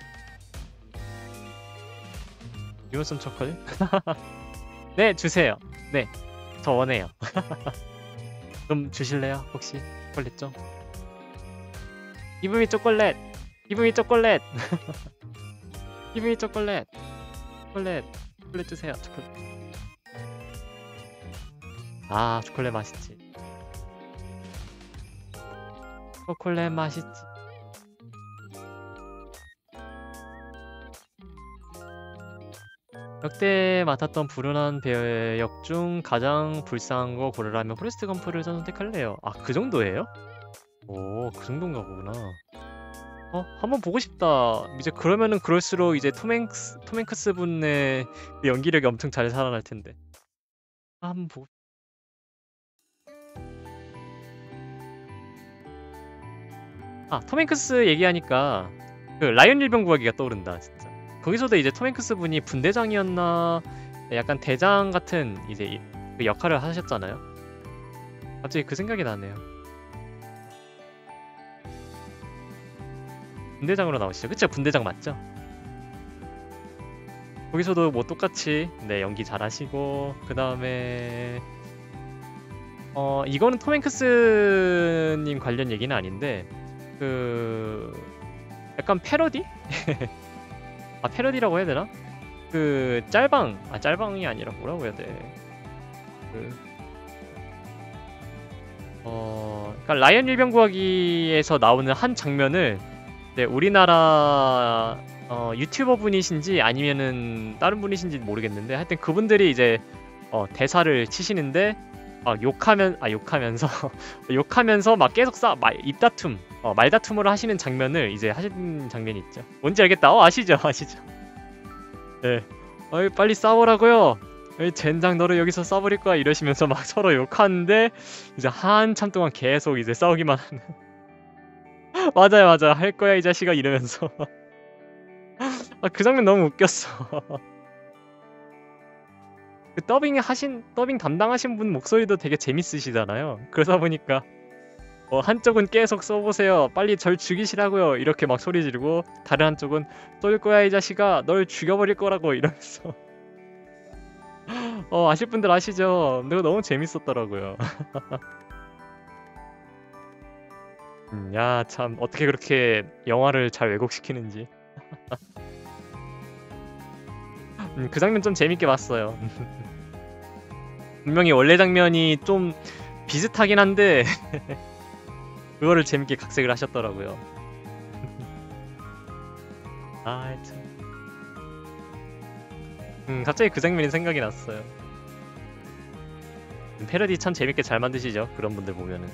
S1: 유언선 초콜릿? 네 주세요. 네 저 원해요. 좀 주실래요 혹시 초콜릿 좀? 기분이 초콜릿! 기분이 초콜릿! 기분이 초콜릿! 초콜릿! 초콜릿 주세요 초콜릿. 아 초콜릿 맛있지. 초콜릿 맛있지. 역대 맡았던 불운한 배역 중 가장 불쌍한 거 고르라면 포레스트 검프를 선택할래요. 아 그 정도예요? 오 그 정도인가 보구나. 어 한번 보고 싶다. 이제 그러면은 그럴수록 이제 톰 행스 톰 행크스 분의 연기력이 엄청 잘 살아날 텐데. 아, 한번 보고. 아 톰 행크스 얘기하니까 그 라이언 일병 구하기가 떠오른다 진짜. 거기서도 이제 톰 행크스 분이 분대장이었나 약간 대장 같은 이제 이- 그 역할을 하셨잖아요. 갑자기 그 생각이 나네요. 분대장으로 나오시죠. 그쵸? 분대장 맞죠? 거기서도 뭐 똑같이 네 연기 잘하시고 그 다음에 어 이거는 톰 행크스님 관련 얘기는 아닌데 그 약간 패러디? 아 패러디라고 해야 되나? 그 짤방 아 짤방이 아니라 뭐라고 해야 돼? 그 어, 그러니까 라이언 일병 구하기에서 나오는 한 장면을 네, 우리나라 어, 유튜버 분이신지 아니면은 다른 분이신지 모르겠는데 하여튼 그분들이 이제 어, 대사를 치시는데 막 욕하면 아 욕하면서 욕하면서 막 계속 싸 말, 입다툼 어, 말다툼을 하시는 장면을 이제 하시는 장면이 있죠. 뭔지 알겠다. 어 아시죠 아시죠? 네. 어이 빨리 싸우라고요. 어이 젠장 너를 여기서 싸버릴 거야 이러시면서 막 서로 욕하는데 이제 한참 동안 계속 이제 싸우기만 하는. 맞아요 맞아 할 거야 이 자식아 이러면서 아, 그 장면 너무 웃겼어. 그 더빙 하신 더빙 담당하신 분 목소리도 되게 재밌으시잖아요. 그러다 보니까 어, 한쪽은 계속 써보세요 빨리 절 죽이시라고요 이렇게 막 소리 지르고 다른 한쪽은 쏠 거야 이 자식아 널 죽여버릴 거라고 이러면서 어 아실 분들 아시죠? 근데 너무 재밌었더라고요. 음, 야, 참 어떻게 그렇게 영화를 잘 왜곡시키는지. 음, 그 장면 좀 재밌게 봤어요. 분명히 원래 장면이 좀 비슷하긴 한데 그거를 재밌게 각색을 하셨더라고요. 아, 참. 음, 갑자기 그 장면이 생각이 났어요. 음, 패러디 참 재밌게 잘 만드시죠? 그런 분들 보면은.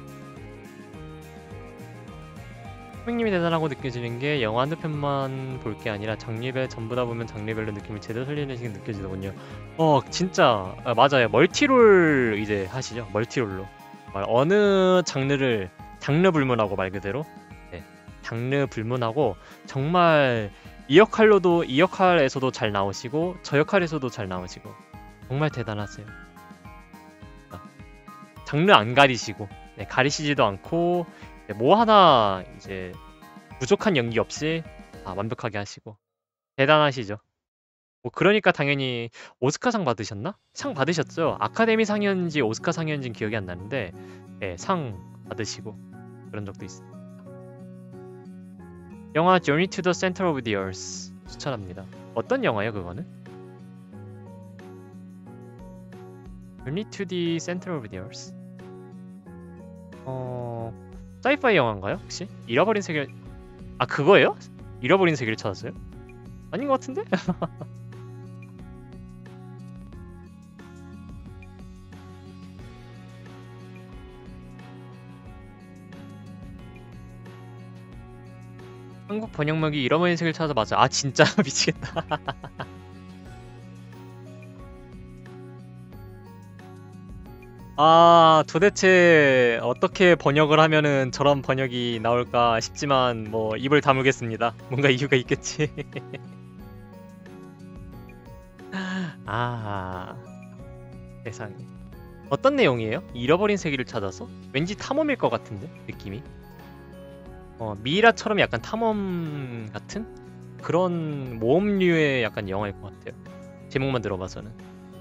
S1: 선생님이 대단하고 느껴지는 게 영화 한두 편만 볼 게 아니라 장르별 전부 다 보면 장르별로 느낌을 제대로 살리는 식이 느껴지더군요. 어 진짜 아, 맞아요. 멀티롤 이제 하시죠. 멀티롤로 말 어느 장르를 장르 불문하고 말 그대로 네, 장르 불문하고 정말 이 역할로도 이 역할에서도 잘 나오시고 저 역할에서도 잘 나오시고 정말 대단하세요. 아, 장르 안 가리시고 네, 가리시지도 않고 뭐 하나 이제 부족한 연기 없이 아, 완벽하게 하시고 대단하시죠. 뭐 그러니까 당연히 오스카상 받으셨나? 상 받으셨죠. 아카데미 상이었는지 오스카 상이었는지 기억이 안 나는데 네, 상 받으시고 그런 적도 있어요. 영화 Journey to the Center of the Earth 추천합니다. 어떤 영화예요 그거는? Journey to the Center of the Earth. 어... 사이파이 영화인가요? 혹시? 잃어버린 세계... 아 그거예요? 잃어버린 세계를 찾았어요? 아닌 것 같은데? 한국 번역목이 잃어버린 세계를 찾아 맞아. 아 진짜 미치겠다. 아 도대체 어떻게 번역을 하면은 저런 번역이 나올까 싶지만 뭐 입을 다물겠습니다. 뭔가 이유가 있겠지. 아 세상에. 어떤 내용이에요? 잃어버린 세계를 찾아서? 왠지 탐험일 것 같은데 느낌이. 어 미이라처럼 약간 탐험 같은 그런 모험류의 약간 영화일 것 같아요. 제목만 들어봐서는.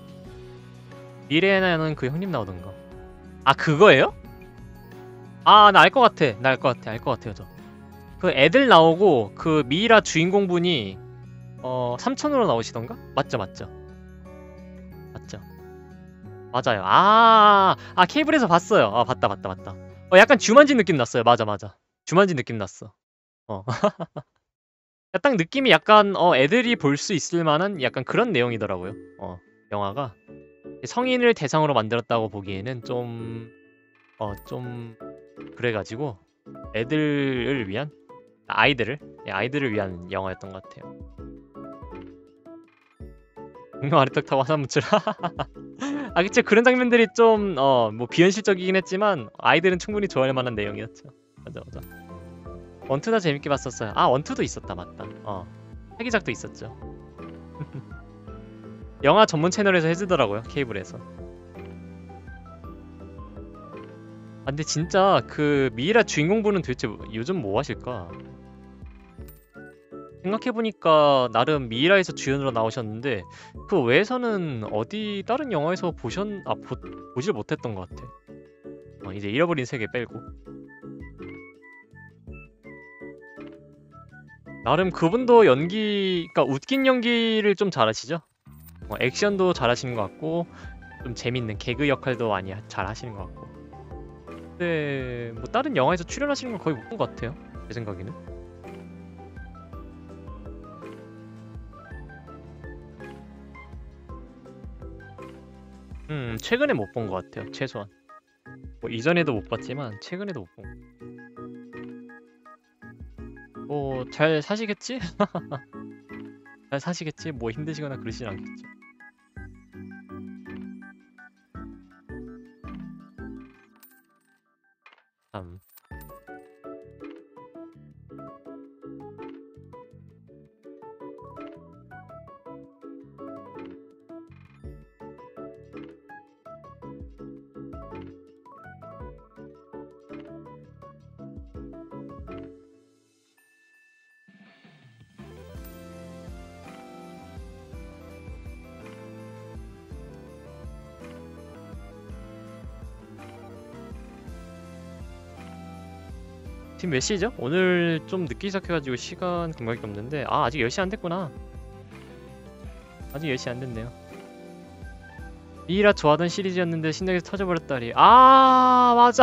S1: 미래에 나는 그 형님 나오던가. 아 그거예요? 아 나 알 것 같아. 나 알 것 같아. 알 것 같아요 저. 그 애들 나오고 그 미이라 주인공분이 어 삼촌으로 나오시던가? 맞죠 맞죠. 맞죠. 맞아요. 아, 아 케이블에서 봤어요. 아 봤다 봤다 봤다. 어 약간 주만지 느낌 났어요. 맞아 맞아. 주만지 느낌 났어. 어. 딱 느낌이 약간 어 애들이 볼 수 있을 만한 약간 그런 내용이더라고요. 어 영화가 성인을 대상으로 만들었다고 보기에는 좀 어 좀 그래가지고 애들을 위한 아이들을 예, 아이들을 위한 영화였던 것 같아요. 공룡 아래떡 타고 화산 무출. 아 그쵸 그런 장면들이 좀 어 뭐 비현실적이긴 했지만 아이들은 충분히 좋아할 만한 내용이었죠. 맞아 맞아. 원투 다 재밌게 봤었어요. 아 원투도 있었다 맞다. 어 회기작도 있었죠. 영화 전문 채널에서 해주더라고요 케이블에서. 아 근데 진짜 그 미이라 주인공분은 도대체 요즘 뭐 하실까? 생각해보니까 나름 미이라에서 주연으로 나오셨는데 그 외에서는 어디 다른 영화에서 보셨... 아 보... 보질 못했던 것 같아. 어, 이제 잃어버린 세계 빼고 나름 그분도 연기... 그니까 웃긴 연기를 좀 잘하시죠? 어, 액션도 잘하시는 것 같고 좀 재밌는 개그 역할도 많이 잘하시는 것 같고 근데 뭐 다른 영화에서 출연하시는 건 거의 못 본 것 같아요 제 생각에는. 음 최근에 못 본 것 같아요 최소한. 뭐 이전에도 못 봤지만 최근에도 못 본 거. 뭐 잘 사시겠지? 잘 사시겠지? 뭐 힘드시거나 그러진 않겠죠. 참. 지금 몇 시죠? 오늘 좀 늦게 시작해가지고 시간 감각이 없는데 아 아직 열 시 안 됐구나. 아직 열 시 안 됐네요. 미이라 좋아하던 시리즈였는데 신나게 터져버렸다리. 아 맞아.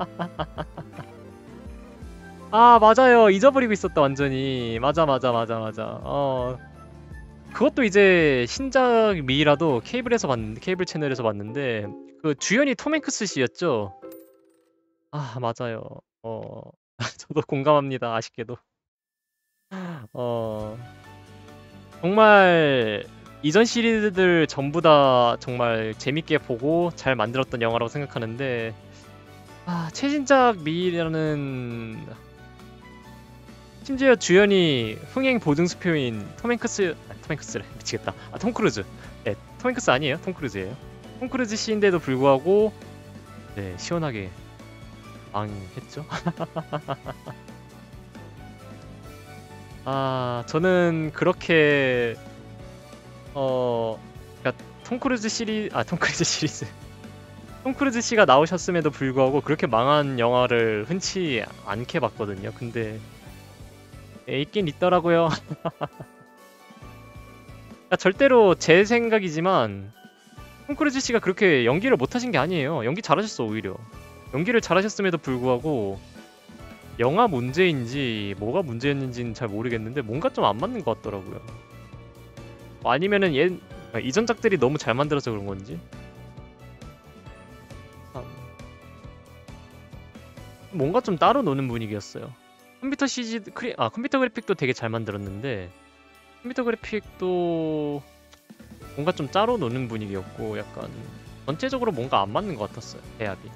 S1: 아 맞아요 잊어버리고 있었다 완전히. 맞아 맞아 맞아 맞아. 어 그것도 이제 신작 미이라도 케이블에서 봤는데 케이블 채널에서 봤는데 그 주연이 톰 행크스 씨였죠. 아 맞아요. 어 저도 공감합니다 아쉽게도. 어 정말 이전 시리즈들 전부 다 정말 재밌게 보고 잘 만들었던 영화라고 생각하는데 아 최신작 미이라는 심지어 주연이 흥행 보증 수표인 톰 행크스 아, 톰 행크스래 미치겠다. 아 톰 크루즈. 네, 톰 행크스 아니에요. 톰 크루즈예요. 톰 크루즈 씨인데도 불구하고 네 시원하게 망했죠. 아 저는 그렇게 어 그러니까 톰 크루즈 시리 아 톰 크루즈 시리즈 톰 크루즈 씨가 나오셨음에도 불구하고 그렇게 망한 영화를 흔치 않게 봤거든요. 근데 예, 있긴 있더라고요. 그러니까 절대로 제 생각이지만 톰 크루즈 씨가 그렇게 연기를 못하신 게 아니에요. 연기 잘하셨어 오히려. 연기를 잘하셨음에도 불구하고 영화 문제인지 뭐가 문제였는지는 잘 모르겠는데 뭔가 좀 안 맞는 것 같더라고요. 아니면은 얘 이전작들이 너무 잘 만들어서 그런 건지. 참. 뭔가 좀 따로 노는 분위기였어요. 컴퓨터 씨지 크리 아 컴퓨터 그래픽도 되게 잘 만들었는데 컴퓨터 그래픽도 뭔가 좀 따로 노는 분위기였고 약간 전체적으로 뭔가 안 맞는 것 같았어요. 대합이.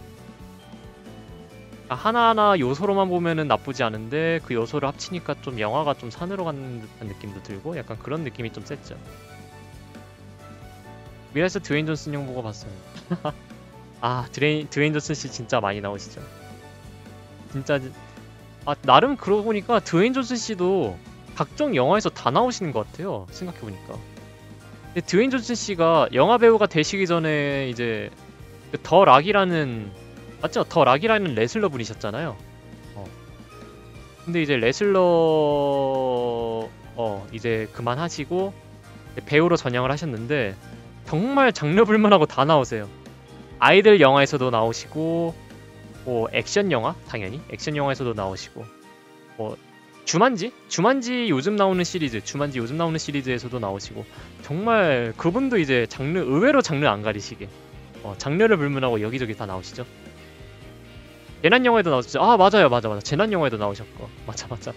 S1: 하나하나 요소로만 보면은 나쁘지 않은데 그 요소를 합치니까 좀 영화가 좀 산으로 가는 듯한 느낌도 들고 약간 그런 느낌이 좀 셌죠. 미라에서 드웨인 존슨 형 보고 봤어요. 아 드레인, 드웨인 존슨 씨 진짜 많이 나오시죠. 진짜 아 나름 그러고 보니까 드웨인 존슨 씨도 각종 영화에서 다 나오시는 것 같아요. 생각해보니까. 근데 드웨인 존슨 씨가 영화 배우가 되시기 전에 이제 더 락이라는 맞죠? 더 락이라는 레슬러 분이셨잖아요. 어. 근데 이제 레슬러 어 이제 그만하시고 배우로 전향을 하셨는데 정말 장르 불문하고 다 나오세요. 아이들 영화에서도 나오시고 뭐 액션 영화 당연히 액션 영화에서도 나오시고 뭐 주만지? 주만지 요즘 나오는 시리즈 주만지 요즘 나오는 시리즈에서도 나오시고 정말 그분도 이제 장르 의외로 장르 안 가리시게 어, 장르를 불문하고 여기저기 다 나오시죠. 재난 영화에도 나오셨죠. 아 맞아요 맞아 맞아 재난 영화에도 나오셨고 맞아 맞아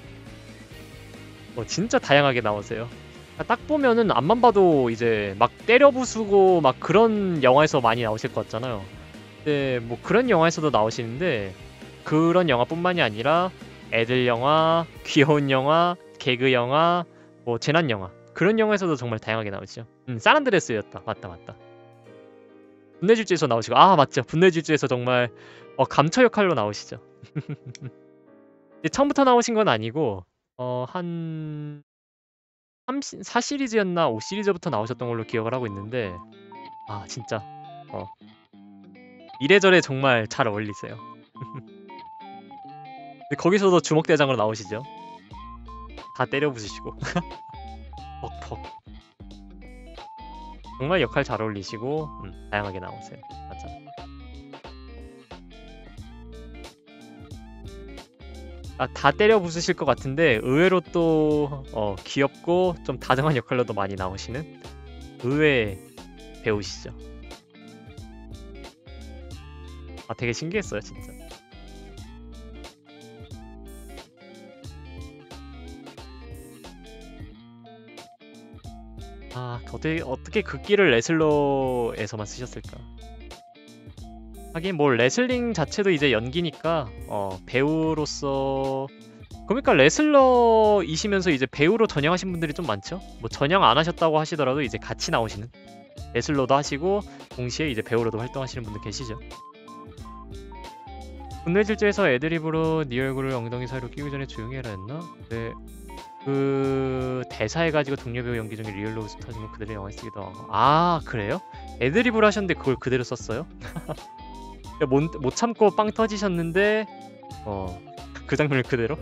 S1: 어, 진짜 다양하게 나오세요. 딱 보면은 앞만 봐도 이제 막 때려 부수고 막 그런 영화에서 많이 나오실 것 같잖아요. 근데 뭐 그런 영화에서도 나오시는데 그런 영화뿐만이 아니라 애들 영화, 귀여운 영화, 개그 영화, 뭐 재난 영화 그런 영화에서도 정말 다양하게 나오시죠. 음, 산안드레스였다. 맞다 맞다. 분내질주에서 나오시고 아 맞죠. 분내질주에서 정말 어, 감초 역할로 나오시죠. 처음부터 나오신 건 아니고 어, 한 사 시리즈였나 오 시리즈부터 나오셨던 걸로 기억을 하고 있는데 아 진짜 어 이래저래 정말 잘 어울리세요. 근데 거기서도 주먹대장으로 나오시죠. 다 때려 부수시고 퍽퍽 정말 역할 잘 어울리시고 음, 다양하게 나오세요. 맞아. 아, 다 때려 부수실 것 같은데 의외로 또 어, 귀엽고 좀 다정한 역할로도 많이 나오시는 의외의 배우시죠. 아 되게 신기했어요 진짜. 아 어떻게 어떻게 그 끼를 레슬러에서만 쓰셨을까? 하긴 뭐 레슬링 자체도 이제 연기니까 어 배우로서 그러니까 레슬러이시면서 이제 배우로 전향하신 분들이 좀 많죠? 뭐 전향 안 하셨다고 하시더라도 이제 같이 나오시는 레슬러도 하시고 동시에 이제 배우로도 활동하시는 분들 계시죠. 분뇌질주에서 애드립으로 네 얼굴을 엉덩이 사이로 끼기 전에 조용히 해라 했나? 네. 그 대사 해가지고 동료 배우 연기 중에 리얼로 웃음 터지면 그대로 영화에 쓰기도 하고 아 그래요? 애드립으로 하셨는데 그걸 그대로 썼어요? 못, 못 참고 빵 터지셨는데 어, 그 장면을 그대로?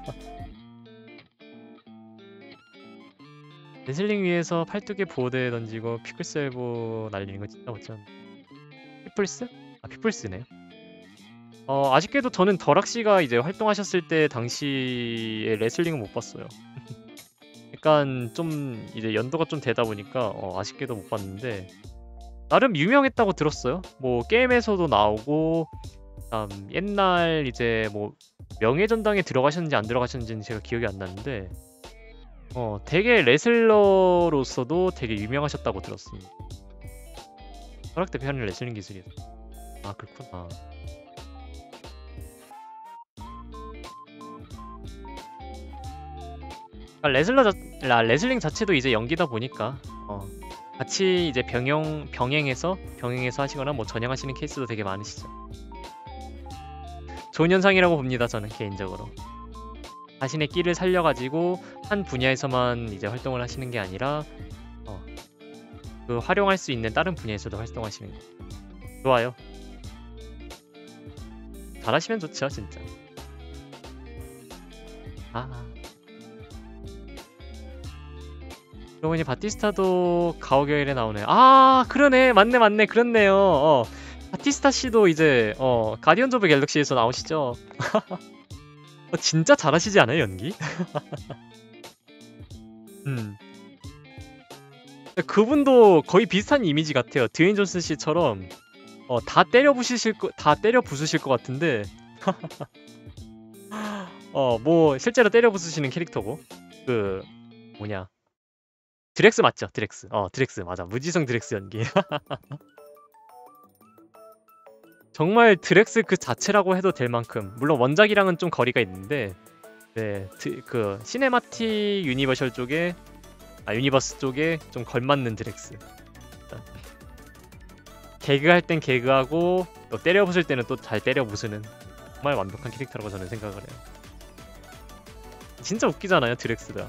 S1: 레슬링 위에서 팔뚝에 보호대 던지고 피클스 엘보 날리는 거 진짜 멋졌는데 피플스? 아 피플스네요. 어 아쉽게도 저는 더락씨가 이제 활동하셨을 때 당시에 레슬링은 못 봤어요. 약간 좀 이제 연도가 좀 되다 보니까 어, 아쉽게도 못 봤는데 나름 유명했다고 들었어요. 뭐 게임에서도 나오고 음, 옛날 이제 뭐 명예전당에 들어가셨는지 안 들어가셨는지는 제가 기억이 안 나는데 어 되게 레슬러로서도 되게 유명하셨다고 들었습니다. 허락 대표하는 레슬링 기술이요. 아 그렇구나. 아, 레슬러 자, 라, 레슬링 자체도 이제 연기다 보니까 어, 같이 이제 병영 병행해서 병행해서 하시거나 뭐 전향하시는 케이스도 되게 많으시죠. 좋은 현상이라고 봅니다 저는 개인적으로. 자신의 끼를 살려가지고 한 분야에서만 이제 활동을 하시는 게 아니라 어, 그 활용할 수 있는 다른 분야에서도 활동하시는 거 좋아요. 잘하시면 좋죠 진짜. 아. 그러고 보니 바티스타도 가오갤에 나오네. 아 그러네, 맞네 맞네, 그렇네요. 어, 바티스타 씨도 이제 어 가디언즈 오브 갤럭시에서 나오시죠. 어, 진짜 잘하시지 않아요, 연기? 음. 그분도 거의 비슷한 이미지 같아요. 드웨인 존슨 씨처럼 어, 다 때려 부수실 거, 다 때려 부수실 것 같은데 어, 뭐 실제로 때려 부수시는 캐릭터고 그 뭐냐, 드렉스 맞죠? 드렉스. 어, 드렉스 맞아. 무지성 드렉스 연기. 정말 드렉스 그 자체라고 해도 될 만큼, 물론 원작이랑은 좀 거리가 있는데 네, 드, 그 시네마틱 유니버셜 쪽에 아 유니버스 쪽에 좀 걸맞는 드렉스. 개그할 땐 개그하고 또 때려 부술 때는 또 잘 때려 부수는 정말 완벽한 캐릭터라고 저는 생각을 해요. 진짜 웃기잖아요, 드렉스가.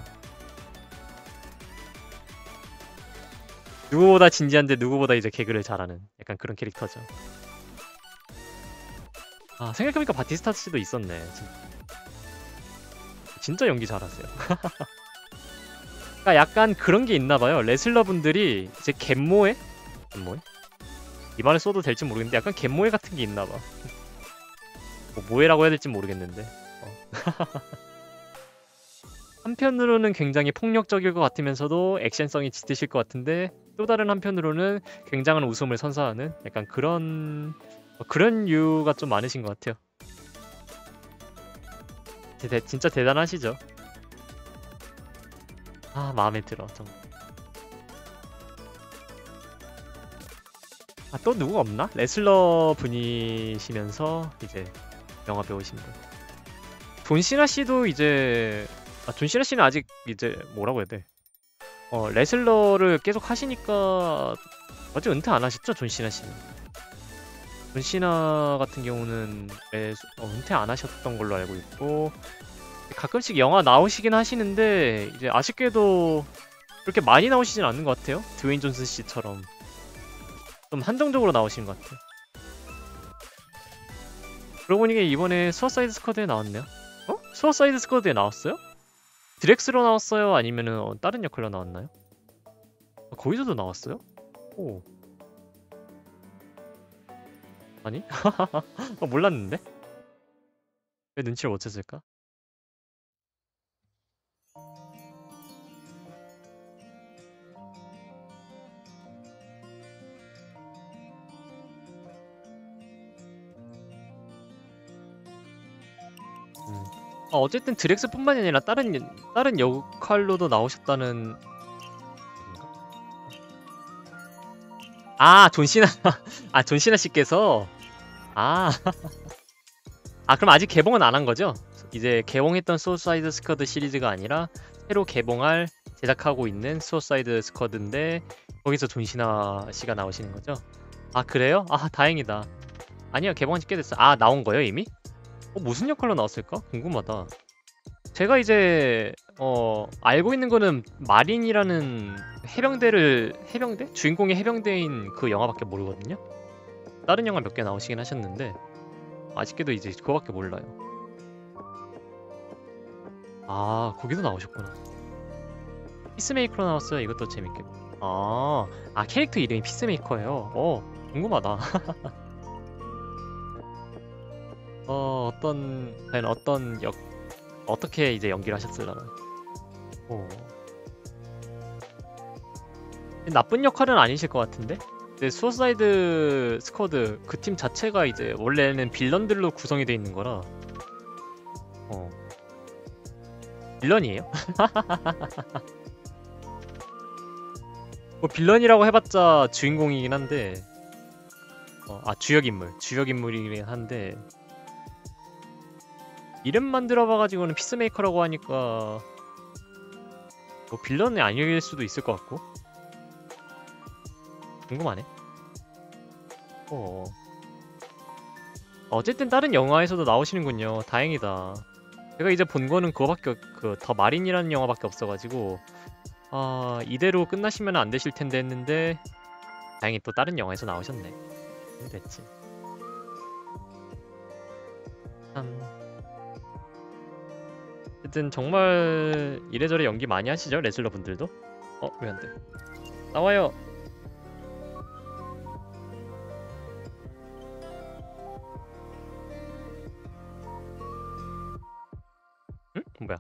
S1: 누구보다 진지한데 누구보다 이제 개그를 잘하는 약간 그런 캐릭터죠. 아, 생각해보니까 바티스타 씨도 있었네. 진짜, 진짜 연기 잘하세요. 그러니까 약간 그런 게 있나봐요. 레슬러 분들이 이제 갯모에? 갯모에? 이 말을 써도 될지 모르겠는데 약간 갯모에 같은 게 있나봐. 뭐 모해라고 해야 될지 모르겠는데 어. 한편으로는 굉장히 폭력적일 것 같으면서도 액션성이 짙으실 것 같은데 또 다른 한편으로는 굉장한 웃음을 선사하는 약간 그런 어, 그런 류가 좀 많으신 것 같아요. 대, 대, 진짜 대단하시죠. 아, 마음에 들어 정말. 아, 또 누구가 없나? 레슬러 분이시면서 이제 영화 배우신 분. 존시나 씨도 이제 아, 존시나 씨는 아직 이제 뭐라고 해야 돼? 어, 레슬러를 계속 하시니까 아직 은퇴 안 하셨죠, 존시나 씨는? 존시나 같은 경우는 레, 어, 은퇴 안 하셨던 걸로 알고 있고 가끔씩 영화 나오시긴 하시는데 이제 아쉽게도 그렇게 많이 나오시진 않는 것 같아요. 드웨인 존슨 씨처럼 좀 한정적으로 나오시는 것 같아요. 그러고 보니까 이번에 수어사이드 스쿼드에 나왔네요. 어? 수어사이드 스쿼드에 나왔어요? 드렉스로 나왔어요? 아니면은 어, 다른 역할로 나왔나요? 아, 거기서도 나왔어요? 오. 아니? 어, 몰랐는데? 왜 눈치를 못 챘을까? 음. 어, 어쨌든 드렉스뿐만이 아니라 다른 다른 역할로도 나오셨다는. 아, 존시나. 아, 존시나 씨께서. 아. 아, 그럼 아직 개봉은 안 한 거죠? 이제 개봉했던 수어사이드 스쿼드 시리즈가 아니라 새로 개봉할 제작하고 있는 수어사이드 스쿼드인데 거기서 존시나 씨가 나오시는 거죠? 아, 그래요? 아, 다행이다. 아니요, 개봉한 지 꽤 됐어. 아, 나온 거예요, 이미? 어, 무슨 역할로 나왔을까? 궁금하다. 제가 이제 어 알고 있는 거는 마린이라는 해병대를 해병대? 주인공이 해병대인 그 영화밖에 모르거든요. 다른 영화 몇 개 나오시긴 하셨는데 아쉽게도 이제 그거밖에 몰라요. 아, 거기도 나오셨구나. 피스메이커로 나왔어요. 이것도 재밌겠다. 아, 아 캐릭터 이름이 피스메이커예요. 어, 궁금하다. 어, 어떤 과연 어떤 역 어떻게 이제 연기를 하셨을라나. 어. 나쁜 역할은 아니실 것 같은데? 근데 수어사이드 스쿼드 그 팀 자체가 이제 원래는 빌런들로 구성이 돼 있는 거라. 어. 빌런이에요? 뭐 빌런이라고 해봤자 주인공이긴 한데. 어, 아, 주역 인물, 주역 인물이긴 한데. 이름만 들어봐가지고는 피스메이커라고 하니까 뭐 빌런이 아닐 수도 있을 것 같고. 궁금하네. 어. 어쨌든 다른 영화에서도 나오시는군요. 다행이다. 제가 이제 본 거는 그거밖에 그 더 마린이라는 영화밖에 없어가지고 아, 이대로 끝나시면 안 되실 텐데 했는데 다행히 또 다른 영화에서 나오셨네. 됐지. 참. 어쨌든 정말 이래저래 연기 많이 하시죠, 레슬러 분들도? 어, 왜 안 돼? 나와요. 응? 뭐야?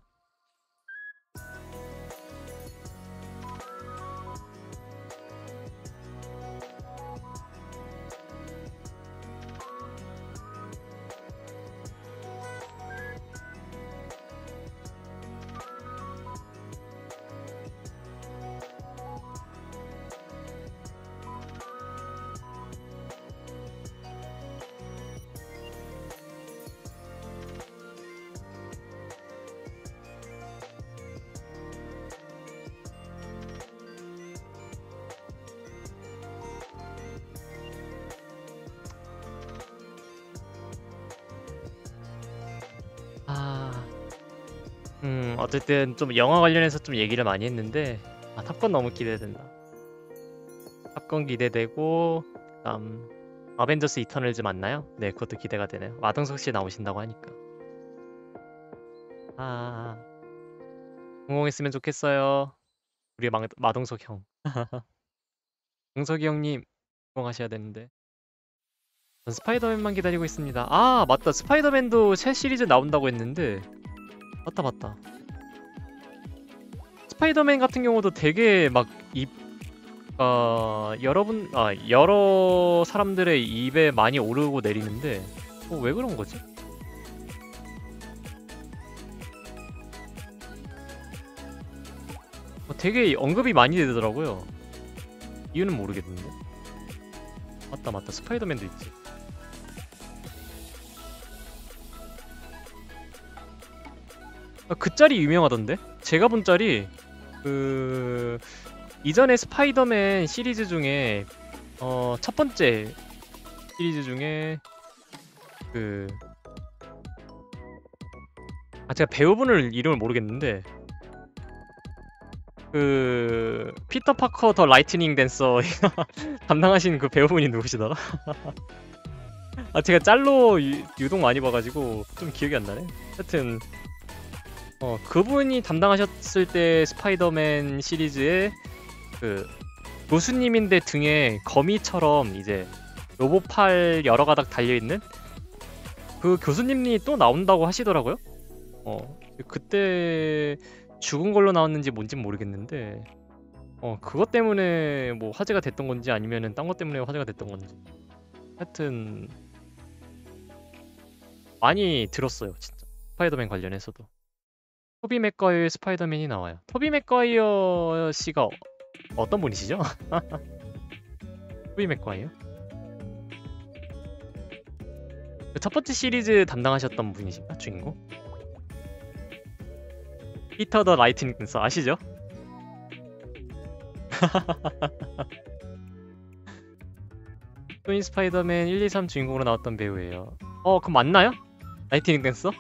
S1: 아, 음, 어쨌든 좀 영화 관련해서 좀 얘기를 많이 했는데, 아, 탑건 너무 기대된다. 탑건 기대되고, 그다음 어벤져스 이터널즈 맞나요? 네, 그것도 기대가 되네요. 마동석 씨 나오신다고 하니까. 아, 성공했으면 좋겠어요. 우리 마, 마동석 형. 동석이 형님, 성공하셔야 되는데. 전 스파이더맨만 기다리고 있습니다. 아, 맞다. 스파이더맨도 새 시리즈 나온다고 했는데, 맞다, 맞다. 스파이더맨 같은 경우도 되게 막 입, 어, 여러분, 아, 여러 사람들의 입에 많이 오르고 내리는데, 어, 왜 그런 거지? 어, 되게 언급이 많이 되더라고요. 이유는 모르겠는데. 맞다, 맞다. 스파이더맨도 있지. 아, 그 짤이 유명하던데? 제가 본 짤이 그 이전에 스파이더맨 시리즈 중에 어, 첫 번째 시리즈 중에 그 아, 제가 배우분을 이름을 모르겠는데 그 피터 파커 더 라이트닝 댄서 담당하신 그 배우분이 누구시더라? 아, 제가 짤로 유, 유독 많이 봐가지고 좀 기억이 안 나네. 하여튼 어, 그분이 담당하셨을 때 스파이더맨 시리즈에 그 교수님인데 등에 거미처럼 이제 로봇팔 여러 가닥 달려있는 그 교수님이 또 나온다고 하시더라고요. 어, 그때 죽은 걸로 나왔는지 뭔진 모르겠는데 어, 그것 때문에 뭐 화제가 됐던 건지 아니면은 딴 것 때문에 화제가 됐던 건지 하여튼 많이 들었어요, 진짜. 스파이더맨 관련해서도. 토비 맥과이어의 스파이더맨이 나와요. 토비 맥과이어 씨가 어, 어떤 분이시죠? 토비 맥과이어? 그 첫 번째 시리즈 담당하셨던 분이신가? 주인공? 피터 더 라이트닝 댄서 아시죠? 토니 스파이더맨 일, 이, 삼 주인공으로 나왔던 배우예요. 어, 그럼 맞나요? 라이트닝 댄서?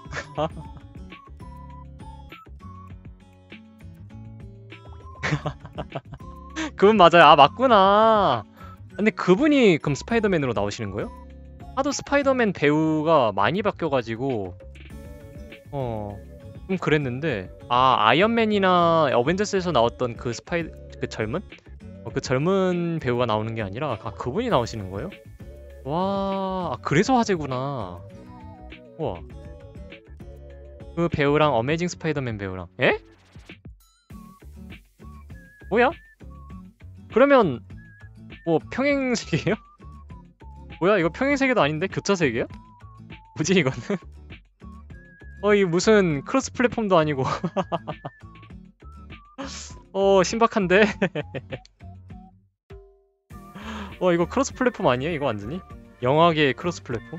S1: 그분 맞아요. 아, 맞구나. 근데 그분이 그럼 스파이더맨으로 나오시는 거예요? 하도 스파이더맨 배우가 많이 바뀌어가지고 어, 좀 그랬는데 아, 아이언맨이나 어벤져스에서 나왔던 그 스파이 그 젊은? 어, 그 젊은 배우가 나오는 게 아니라 아, 그분이 나오시는 거예요? 와, 아, 그래서 화제구나. 우와. 그 배우랑 어메이징 스파이더맨 배우랑 에? 뭐야? 그러면 뭐 평행세계예요? 뭐야, 이거 평행세계도 아닌데 교차세계야? 뭐지 이거는? 어, 이 무슨 크로스 플랫폼도 아니고 어, 신박한데? 어, 이거 크로스 플랫폼 아니에요? 이거 완전히? 영화계의 크로스 플랫폼?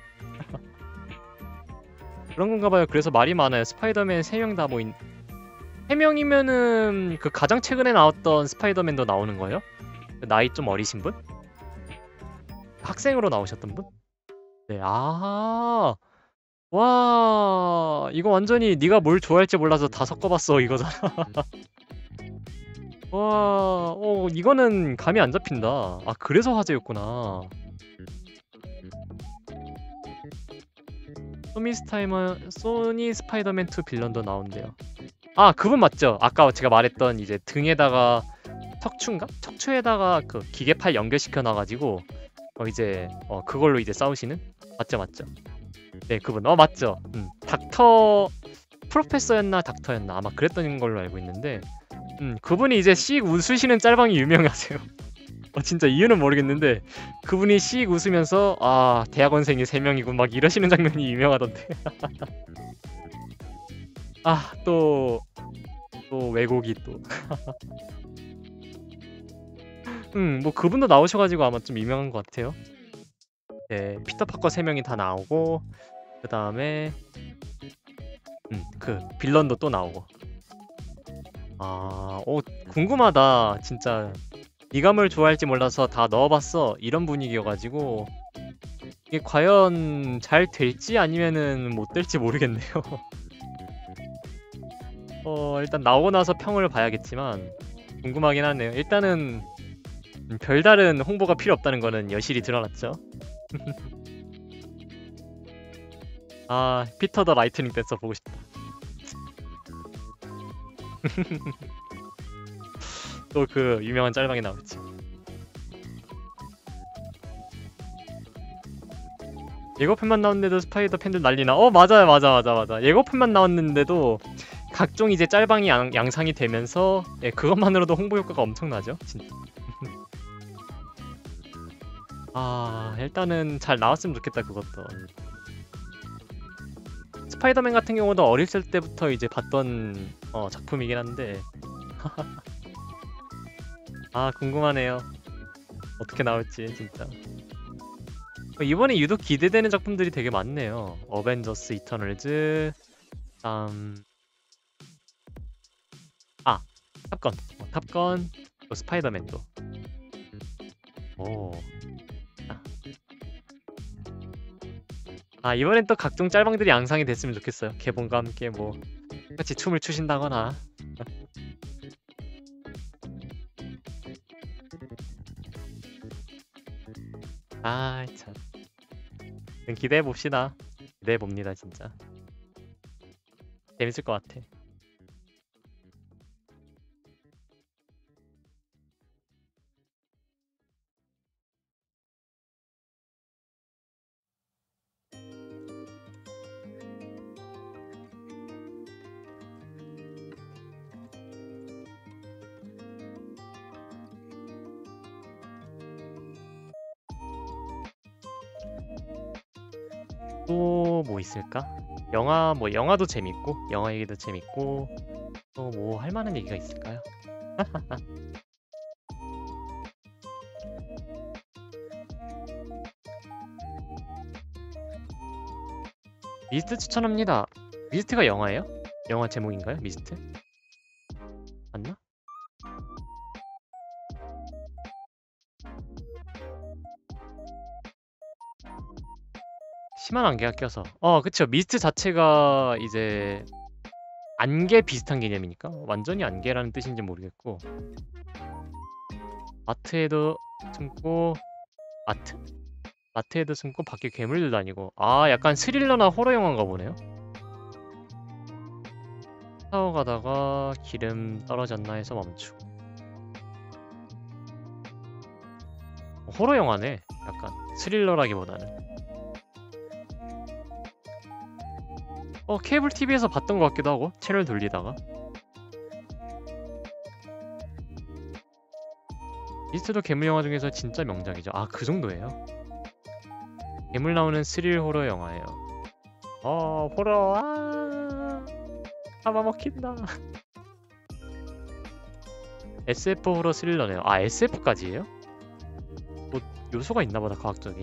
S1: 그런 건가 봐요. 그래서 말이 많아요. 스파이더맨 세 명 다 모인 세 명이면은 그 가장 최근에 나왔던 스파이더맨도 나오는 거예요? 나이 좀 어리신 분? 학생으로 나오셨던 분? 네, 아, 와, 이거 완전히 네가 뭘 좋아할지 몰라서 다 섞어봤어 이거잖아. 와, 어, 이거는 감이 안 잡힌다. 아, 그래서 화제였구나. 소니 스타이머, 소니 스파이더맨 투 빌런도 나온대요. 아, 그분 맞죠? 아까 제가 말했던 이제 등에다가 척추인가? 척추에다가 그 기계팔 연결시켜 놔가지고 어 이제 어 그걸로 이제 싸우시는? 맞죠, 맞죠? 네, 그분. 어, 맞죠? 음, 닥터 프로페서였나 닥터였나 아마 그랬던 걸로 알고 있는데, 음, 그분이 이제 씩 웃으시는 짤방이 유명하세요. 어, 진짜 이유는 모르겠는데 그분이 씩 웃으면서 아, 대학원생이 세 명이고 막 이러시는 장면이 유명하던데. 아, 또 또 왜곡이 또. 음, 뭐 그분도 나오셔가지고 아마 좀 유명한 것 같아요. 네, 피터 파커 세 명이 다 나오고 그 다음에 음, 그 빌런도 또 나오고. 아, 오, 궁금하다. 진짜 네가 뭘 좋아할지 몰라서 다 넣어봤어. 이런 분위기여가지고 이게 과연 잘 될지 아니면은 못 될지 모르겠네요. 어, 일단 나오고 나서 평을 봐야겠지만 궁금하긴 하네요. 일단은 음, 별다른 홍보가 필요 없다는 거는 여실히 드러났죠. 아, 피터 더 라이트닝 댄서 보고 싶다. 또 그 유명한 짤방이 나오겠지. 예고편만 나왔는데도 스파이더 팬들 난리나. 어, 맞아요, 맞아, 맞아, 맞아. 예고편만 나왔는데도 각종 이제 짤방이 양, 양상이 되면서 예, 그것만으로도 홍보 효과가 엄청나죠, 진짜. 아, 일단은 잘 나왔으면 좋겠다, 그것도. 스파이더맨 같은 경우도 어렸을 때부터 이제 봤던 어, 작품이긴 한데 아, 궁금하네요. 어떻게 나올지 진짜. 어, 이번에 유독 기대되는 작품들이 되게 많네요. 어벤져스 이터널즈, 다음 아, 탑건, 어, 탑건, 또 스파이더맨도. 오. 아, 아, 이번엔 또 각종 짤방들이 양상이 됐으면 좋겠어요. 개봉과 함께 뭐 같이 춤을 추신다거나. 아, 참. 기대해 봅시다. 기대해 봅니다, 진짜. 재밌을 것 같아. 또 뭐 있을까? 영화 뭐 영화도 재밌고 영화 얘기도 재밌고 또 뭐 할 만한 얘기가 있을까요? 미스트 추천합니다. 미스트가 영화예요? 영화 제목인가요? 미스트? 맞나? 심한 안개가 껴서. 어, 그쵸. 미스트 자체가 이제 안개 비슷한 개념이니까 완전히 안개라는 뜻인지 모르겠고, 마트에도 숨고 마트? 마트에도 숨고 밖에 괴물도 다니고. 아, 약간 스릴러나 호러 영화인가 보네요. 타워 가다가 기름 떨어졌나 해서 멈추고. 어, 호러 영화네. 약간 스릴러라기보다는. 어, 케이블 티비에서 봤던 것 같기도 하고, 채널 돌리다가. 미스트도 괴물 영화 중에서 진짜 명작이죠. 아, 그 정도예요? 괴물 나오는 스릴 호러 영화예요. 어, 호러. 아, 잡아먹힌다. 에스에프 호러 스릴러네요. 아, 에스에프까지예요? 뭐 요소가 있나보다, 과학적인.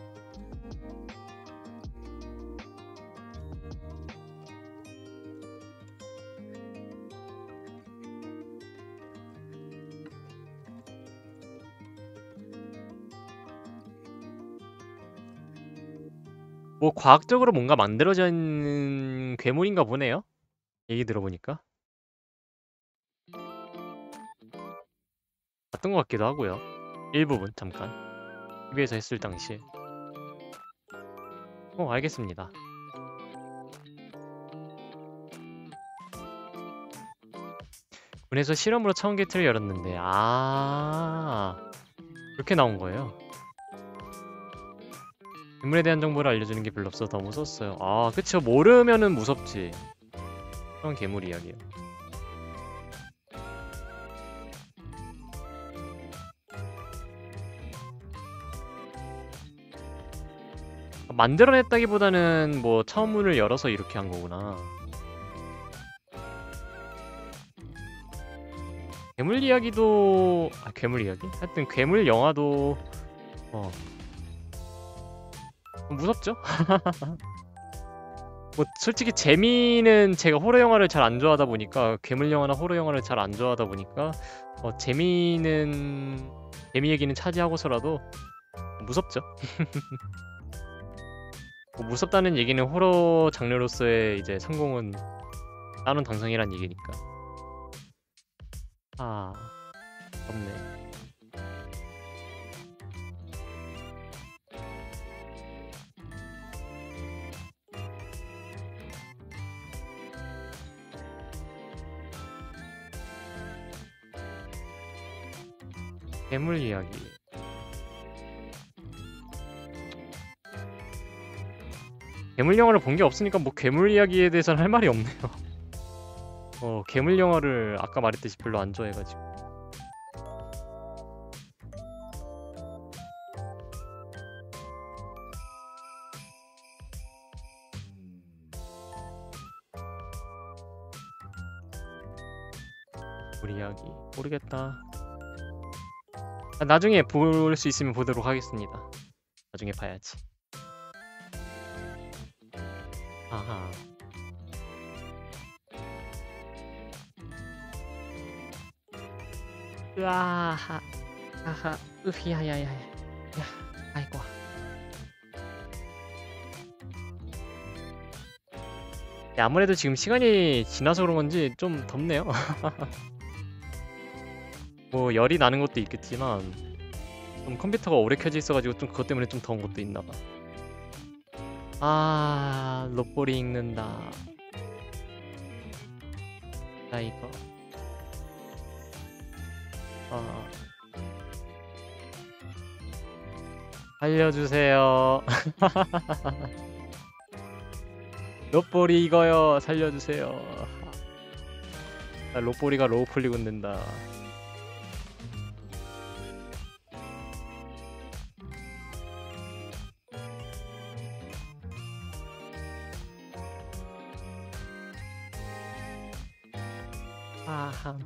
S1: 뭐 과학적으로 뭔가 만들어진 괴물인가 보네요. 얘기 들어보니까 봤던 것 같기도 하고요. 일부분 잠깐 티비에서 했을 당시에. 어, 알겠습니다. 군에서 실험으로 처음 게이트를 열었는데 아 그렇게 나온 거예요. 인물에 대한 정보를 알려주는 게 별로 없어서 더 무서웠어요. 아 그쵸, 모르면은 무섭지. 그런 괴물 이야기예요. 만들어냈다기보다는 뭐 처음 문을 열어서 이렇게 한 거구나. 괴물 이야기도 아 괴물 이야기? 하여튼 괴물 영화도 어 무섭죠? 뭐 솔직히 재미는 제가 호러 영화를 잘 안 좋아하다 보니까 괴물 영화나 호러 영화를 잘 안 좋아하다 보니까 어 재미는 재미 얘기는 차지하고서라도 무섭죠. 뭐 무섭다는 얘기는 호러 장르로서의 이제 성공은 따놓은 당성이란 얘기니까. 아, 없네. 괴물 이야기. 괴물 영화를 본 게 없으니까 뭐 괴물 이야기에 대해서는 할 말이 없네요. 어, 괴물 영화를 아까 말했듯이 별로 안 좋아해가지고. 우리 이야기 모르겠다. 아, 나중에 볼 수 있으면 보도록 하겠습니다. 나중에 봐야지. 아하. 으아하. 아하. 으히야야야. 야, 아이고. 야, 아무래도 지금 시간이 지나서 그런 건지 좀 덥네요. 뭐 열이 나는 것도 있겠지만 좀 컴퓨터가 오래 켜져 있어가지고 좀 그것 때문에 좀 더운 것도 있나봐. 아, 롯볼이 읽는다. 나 이거. 아, 살려주세요. 롯볼이 이거요. 살려주세요. 아, 롯볼이가 로우폴리 걷는다. 아함.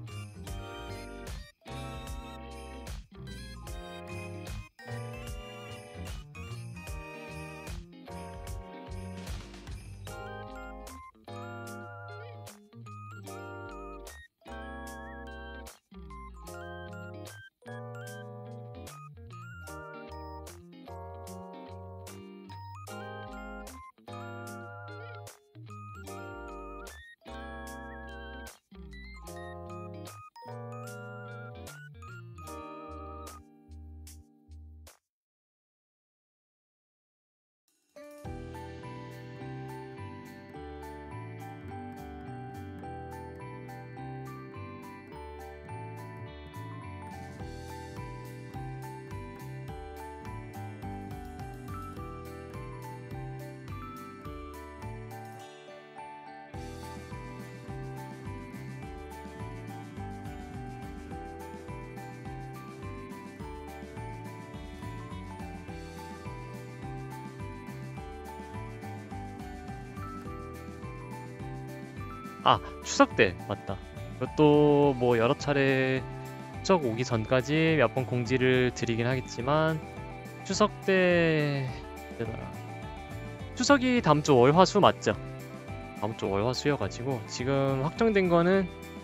S1: 아, 추석 때 맞다. 그것도 뭐 여러 차례 추석 오기 전까지 몇 번 공지를 드리긴 하겠지만 추석 때 되더라. 추석이 다음 주 월, 화, 수 맞죠? 다음 주 월, 화, 수여가지고 지금 확정된 거는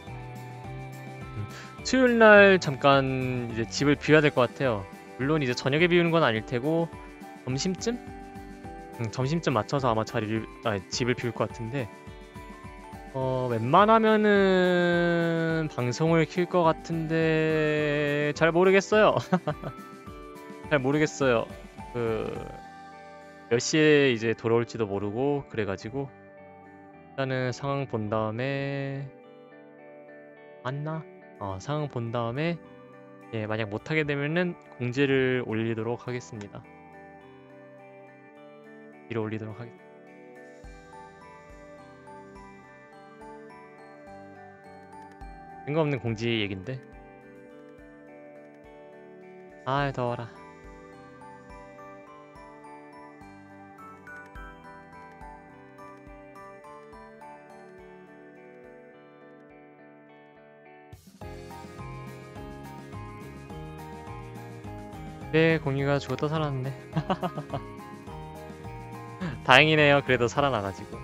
S1: 음, 수요일 날 잠깐 이제 집을 비워야 될 것 같아요. 물론 이제 저녁에 비우는 건 아닐 테고 점심쯤? 음, 점심쯤 맞춰서 아마 자리를 아, 집을 비울 것 같은데. 어, 웬만하면은 방송을 킬 것 같은데 잘 모르겠어요. 잘 모르겠어요. 그 몇 시에 이제 돌아올지도 모르고 그래가지고 일단은 상황 본 다음에 맞나? 어, 상황 본 다음에 예, 만약 못하게 되면은 공지를 올리도록 하겠습니다. 위로 올리도록 하겠습니다. 근거 없는 공지 얘긴데. 아 더워라. 네, 공유가 죽었다 살았네. 다행이네요. 그래도 살아나가지고.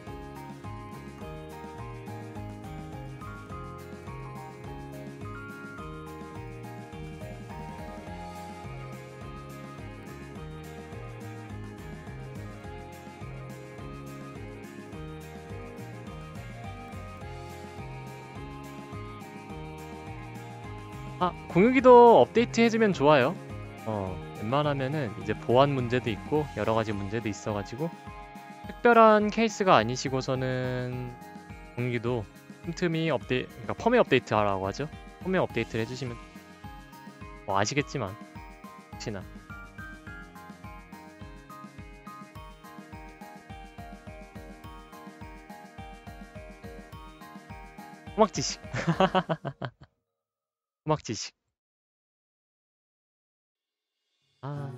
S1: 아, 공유기도 업데이트 해주면 좋아요. 어, 웬만하면은 이제 보안 문제도 있고 여러 가지 문제도 있어가지고 특별한 케이스가 아니시고서는 공유기도 틈틈이 업데이, 그러니까 펌웨어 업데이트 하라고 하죠. 펌웨어 업데이트를 해주시면 뭐 아시겠지만 혹시나. 호막 지식. 호막 지식. 아.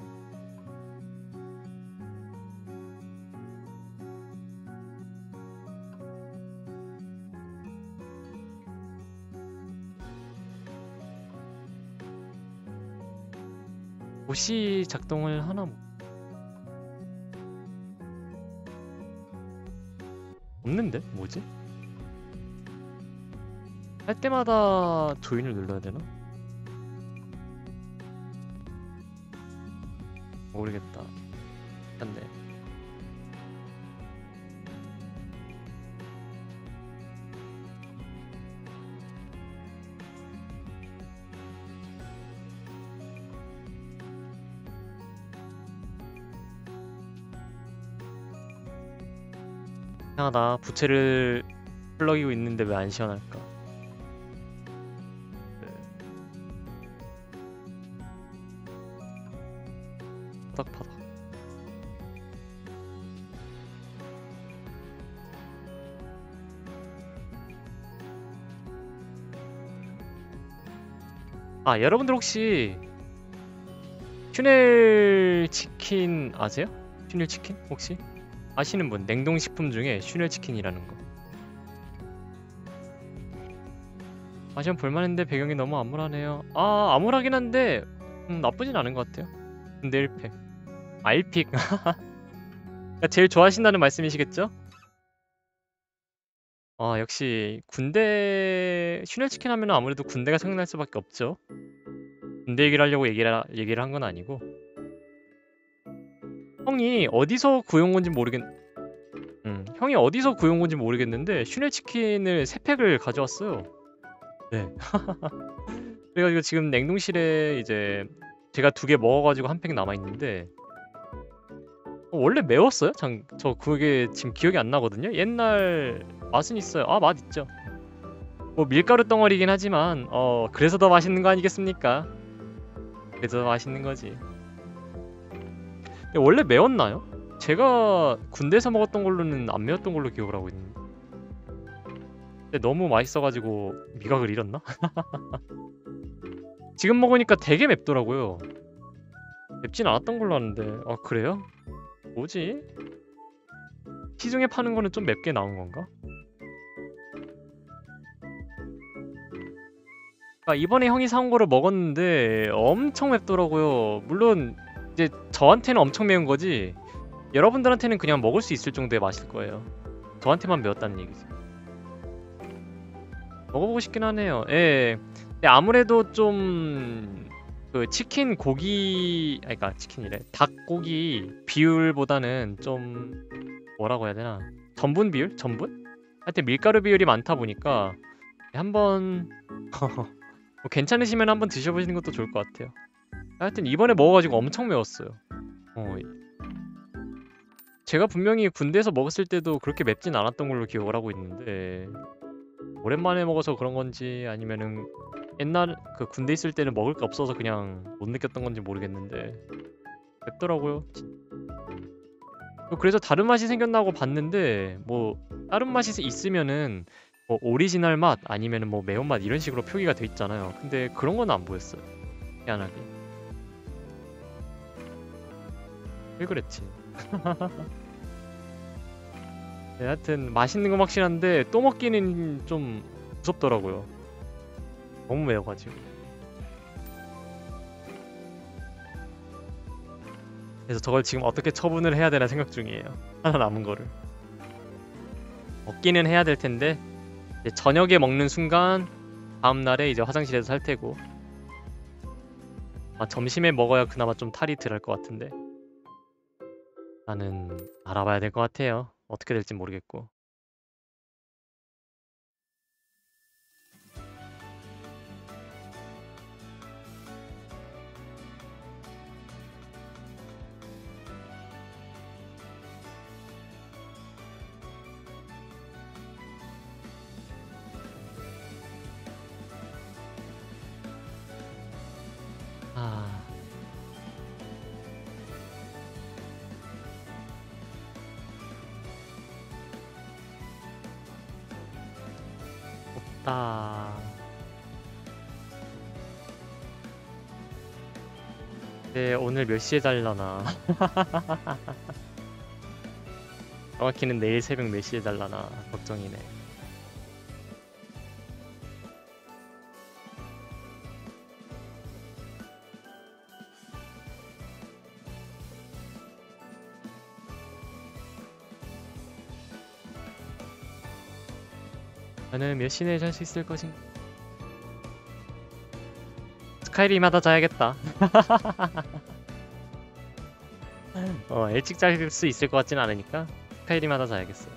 S1: 옷이 작동을 하나 뭐. 없는데? 뭐지? 할 때마다 조인을 눌러야 되나? 모르겠다. 안돼. 이상하다. 부채를 플러기고 있는데 왜 안 시원할까? 파닥파닥. 아, 여러분들 혹시 슈넬 치킨 아세요? 슈넬 치킨 혹시 아시는 분? 냉동식품 중에 슈넬 치킨이라는 거 아시면 볼만한데 배경이 너무 암울하네요. 아, 암울하긴 한데 음, 나쁘진 않은 것 같아요. 근데 일 팩 아, 일 픽 제일 좋아하신다는 말씀이시겠죠? 아, 역시 군대 슈넬 치킨 하면 아무래도 군대가 생각날 수밖에 없죠. 군대 얘기를 하려고 얘기를, 얘기를 한 건 아니고 형이 어디서 구해온 건지 모르겠 음, 형이 어디서 구해온 건지 모르겠는데 슈넬 치킨을 세 팩을 가져왔어요. 네. 그래가지고 지금 냉동실에 이제 제가 두 개 먹어가지고 한 팩 남아있는데 어, 원래 매웠어요? 장, 저 그게 지금 기억이 안 나거든요? 옛날 맛은 있어요. 아, 맛 있죠. 뭐 밀가루 덩어리긴 하지만 어 그래서 더 맛있는 거 아니겠습니까? 그래서 더 맛있는 거지. 근데 원래 매웠나요? 제가 군대에서 먹었던 걸로는 안 매웠던 걸로 기억을 하고 있는데 근데 너무 맛있어가지고 미각을 잃었나? 지금 먹으니까 되게 맵더라고요. 맵진 않았던 걸로 아는데 아, 그래요? 뭐지? 시중에 파는 거는 좀 맵게 나온 건가? 아, 이번에 형이 사온 거를 먹었는데 엄청 맵더라고요. 물론 이제 저한테는 엄청 매운 거지 여러분들한테는 그냥 먹을 수 있을 정도의 맛일 거예요. 저한테만 매웠다는 얘기지. 먹어보고 싶긴 하네요. 예. 근데 아무래도 좀 그 치킨 고기, 아니 그니까 치킨이래. 닭고기 비율보다는 좀 뭐라고 해야 되나? 전분 비율? 전분? 하여튼 밀가루 비율이 많다 보니까 한번 뭐 괜찮으시면 한번 드셔보시는 것도 좋을 것 같아요. 하여튼 이번에 먹어가지고 엄청 매웠어요. 어, 제가 분명히 군대에서 먹었을 때도 그렇게 맵진 않았던 걸로 기억을 하고 있는데 오랜만에 먹어서 그런 건지 아니면은 옛날 그 군대 있을 때는 먹을 게 없어서 그냥 못 느꼈던 건지 모르겠는데 맵더라고요. 그래서 다른 맛이 생겼나고 봤는데 뭐 다른 맛이 있으면은 뭐 오리지널 맛 아니면은 뭐 매운맛 이런 식으로 표기가 돼 있잖아요. 근데 그런 건 안 보였어요. 희한하게. 왜 그랬지? 네, 하여튼 맛있는 건 확실한데 또 먹기는 좀 무섭더라고요. 너무 매워가지고. 그래서 저걸 지금 어떻게 처분을 해야 되나 생각 중이에요. 하나 남은 거를. 먹기는 해야 될 텐데 이제 저녁에 먹는 순간 다음 날에 이제 화장실에서 살 테고 아, 점심에 먹어야 그나마 좀 탈이 덜할 것 같은데 나는 알아봐야 될 것 같아요. 어떻게 될지 모르겠고. 아... 없다. 네, 오늘 몇 시에 달라나. 정확히는 내일 새벽 몇 시에 달라나 걱정이네. 나는 몇 시 내에 잘 수 있을 것인가? 스카이림 하다 자야겠다. 어, 일찍 잘 수 있을 것 같진 않으니까 스카이림 하다 자야겠어.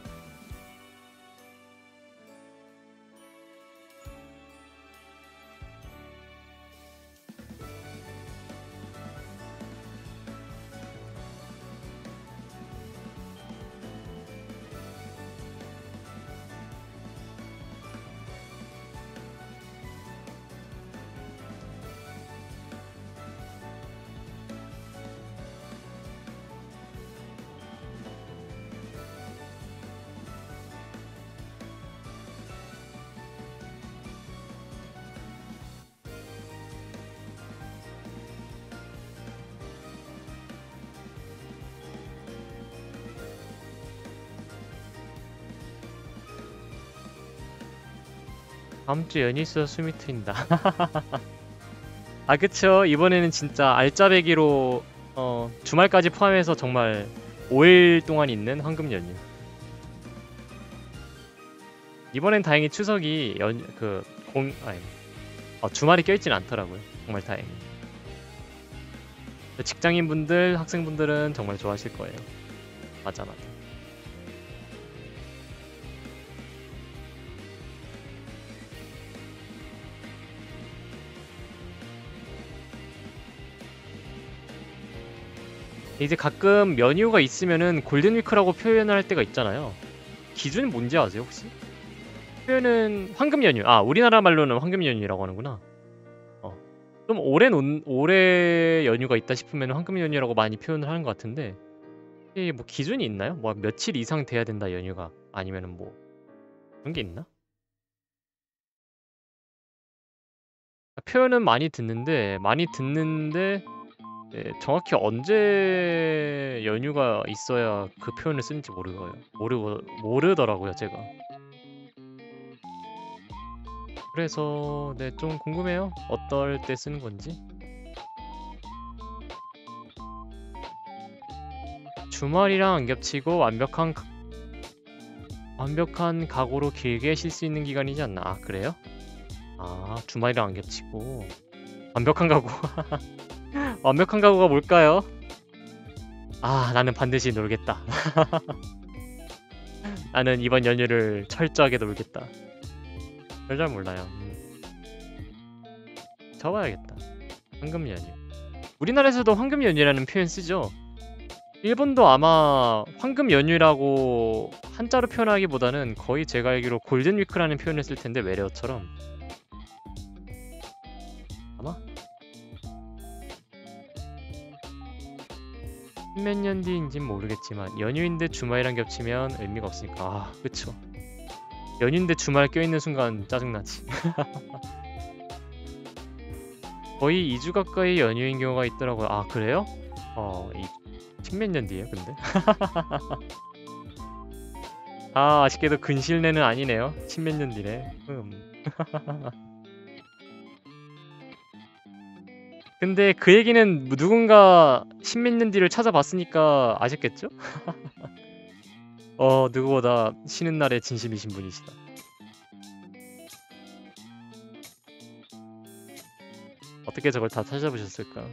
S1: 다음주 연휴 있어서 숨이 트인다. 아 그쵸, 이번에는 진짜 알짜배기로 어, 주말까지 포함해서 정말 오 일 동안 있는 황금 연휴. 이번엔 다행히 추석이 연, 그, 공, 아니, 어, 주말이 껴있진 않더라고요. 정말 다행히. 직장인분들, 학생분들은 정말 좋아하실 거예요. 맞아, 맞아. 이제 가끔 연휴가 있으면은 골든위크라고 표현을 할 때가 있잖아요. 기준이 뭔지 아세요, 혹시? 표현은 황금 연휴. 아, 우리나라 말로는 황금 연휴라고 하는구나. 어. 좀 오랜 온, 올해 연휴가 있다 싶으면 황금 연휴라고 많이 표현을 하는 것 같은데 이게 뭐 기준이 있나요? 뭐 며칠 이상 돼야 된다 연휴가 아니면은 뭐 그런 게 있나? 표현은 많이 듣는데 많이 듣는데 네, 정확히 언제 연휴가 있어야 그 표현을 쓰는지 모르고요. 모르고 모르더라고요, 제가. 그래서 네, 좀 궁금해요. 어떨 때 쓰는 건지. 주말이랑 안 겹치고 완벽한 가- 완벽한 각오로 길게 쉴 수 있는 기간이지 않나? 아, 그래요? 아, 주말이랑 안 겹치고 완벽한 각오. 완벽한 각오가 뭘까요? 아, 나는 반드시 놀겠다. 나는 이번 연휴를 철저하게 놀겠다. 별 잘 몰라요. 음. 적어야겠다. 황금 연휴. 우리나라에서도 황금 연휴라는 표현 쓰죠. 일본도 아마 황금 연휴라고 한자로 표현하기보다는 거의 제가 알기로 골든 위크라는 표현을 쓸 텐데 외래어처럼 아마 몇 년 뒤인진 모르겠지만 연휴인데 주말이랑 겹치면 의미가 없으니까. 아 그쵸, 연휴인데 주말 껴있는 순간 짜증나지. 거의 이 주 가까이 연휴인 경우가 있더라고요. 아 그래요? 어... 이... 십몇 년 뒤에요 근데? 아 아쉽게도 근실내는 아니네요. 십몇 년 뒤래. 음. 근데 그 얘기는 누군가 십몇 년 뒤를 찾아봤으니까 아셨겠죠? 어 누구보다 쉬는 날에 진심이신 분이시다. 어떻게 저걸 다 찾아보셨을까?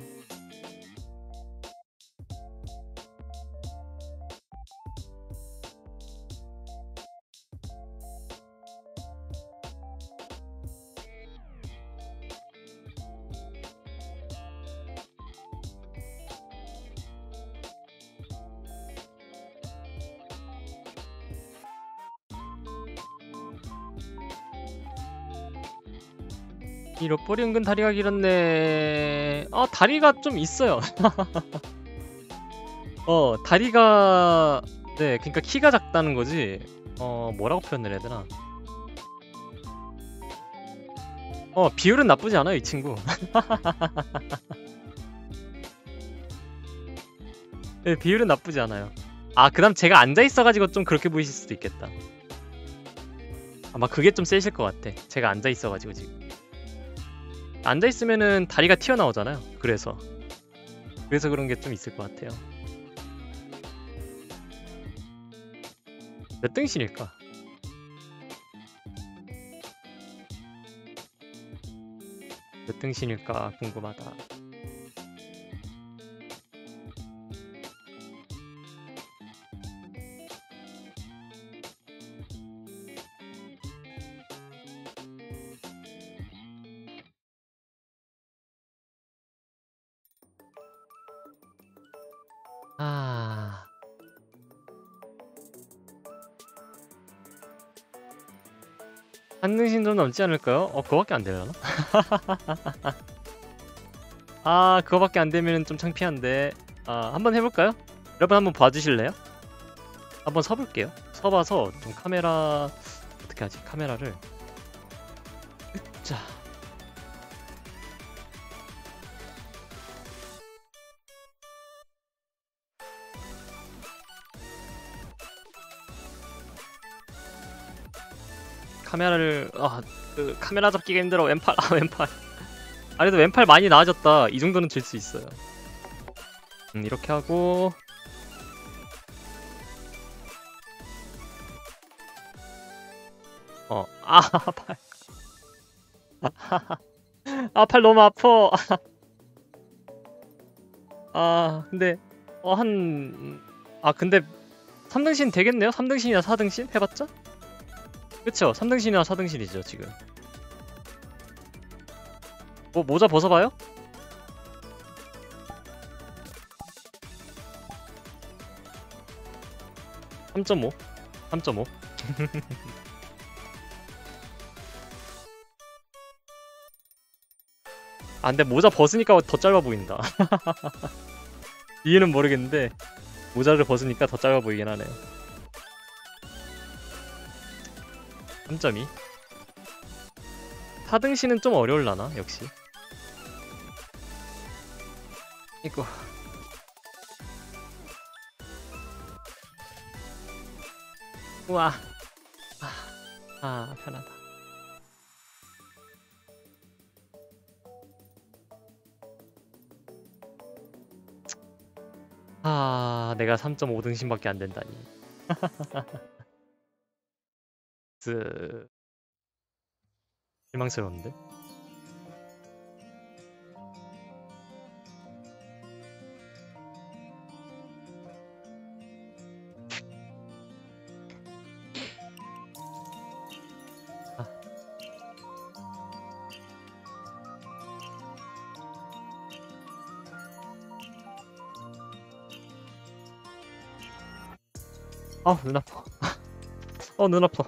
S1: 이 럿벌이 은근 다리가 길었네. 아 다리가 좀 있어요. 어 다리가 네 그니까 키가 작다는 거지. 어 뭐라고 표현을 해야 되나. 어 비율은 나쁘지 않아요 이 친구. 네 비율은 나쁘지 않아요. 아 그다음 제가 앉아있어가지고 좀 그렇게 보이실 수도 있겠다. 아마 그게 좀 세실 것 같아. 제가 앉아있어가지고 지금 앉아있으면은 다리가 튀어나오잖아요. 그래서 그래서 그런 게 좀 있을 것 같아요. 몇 등신일까? 몇 등신일까 궁금하다. 아... 한 등신 좀 넘지 않을까요? 어 그거밖에 안 되려나? 아 그거밖에 안 되면 좀 창피한데. 아 한번 해볼까요? 여러분 한번 봐주실래요? 한번 서볼게요. 서봐서 좀 카메라 어떻게 하지? 카메라를 자 카메라를 아 그 카메라 잡기가 힘들어. 왼팔 아 왼팔. 아 그래도 왼팔 많이 나아졌다. 이 정도는 질 수 있어요. 음 이렇게 하고 어 아 팔. 아 팔 너무 아파. 아 근데 어 한 아 근데 삼 등신 되겠네요? 삼 등신이나 사 등신? 해봤자? 그쵸? 삼 등신이나 사 등신이죠 지금. 뭐 모자 벗어봐요? 삼 점 오 삼 점 오 아 근데 모자 벗으니까 더 짧아 보인다. 이유는 모르겠는데 모자를 벗으니까 더 짧아 보이긴 하네요. 삼 점 이 사 등신은 좀 어려울라나 역시. 이거 우와 아, 아 편하다. 아 내가 삼 점 오 등신밖에 안 된다니. 그 실망스러운데. 아 눈 아파. 어, 눈 아파.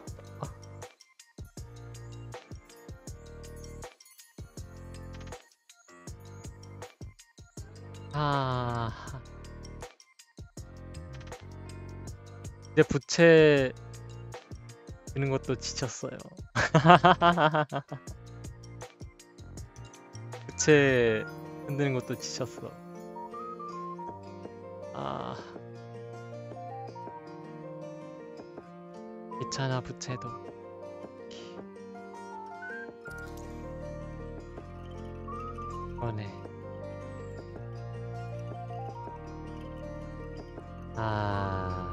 S1: 아, 이제 부채 드는 것도 지쳤어요. 부채 흔드는 것도 지쳤어. 아, 귀찮아 부채도. 그러네. 아,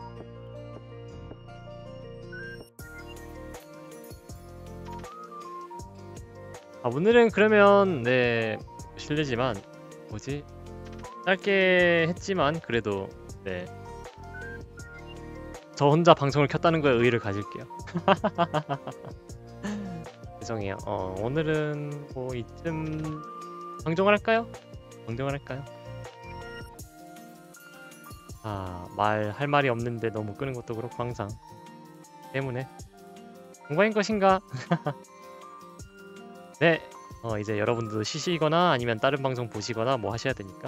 S1: 아 오늘은 그러면 네 실례지만 뭐지? 짧게 했지만 그래도 네 저 혼자 방송을 켰다는 거에 의의를 가질게요. 죄송해요. 어 오늘은 뭐 이쯤 방종을 할까요? 방종을 할까요? 아, 말 할 말이 없는데 너무 끄는 것도 그렇고 항상 때문에 공과인 것인가? 네. 어 이제 여러분들도 쉬시거나 아니면 다른 방송 보시거나 뭐 하셔야 되니까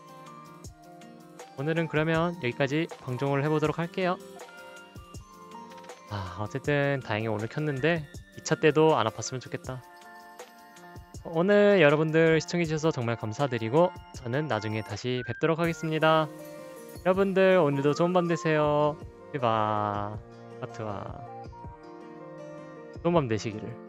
S1: 오늘은 그러면 여기까지 방송을 해보도록 할게요. 아, 어쨌든 다행히 오늘 켰는데 이 차 때도 안 아팠으면 좋겠다. 오늘 여러분들 시청해주셔서 정말 감사드리고 저는 나중에 다시 뵙도록 하겠습니다. 여러분들 오늘도 좋은 밤 되세요. 비바 하트와 좋은 밤 되시기를.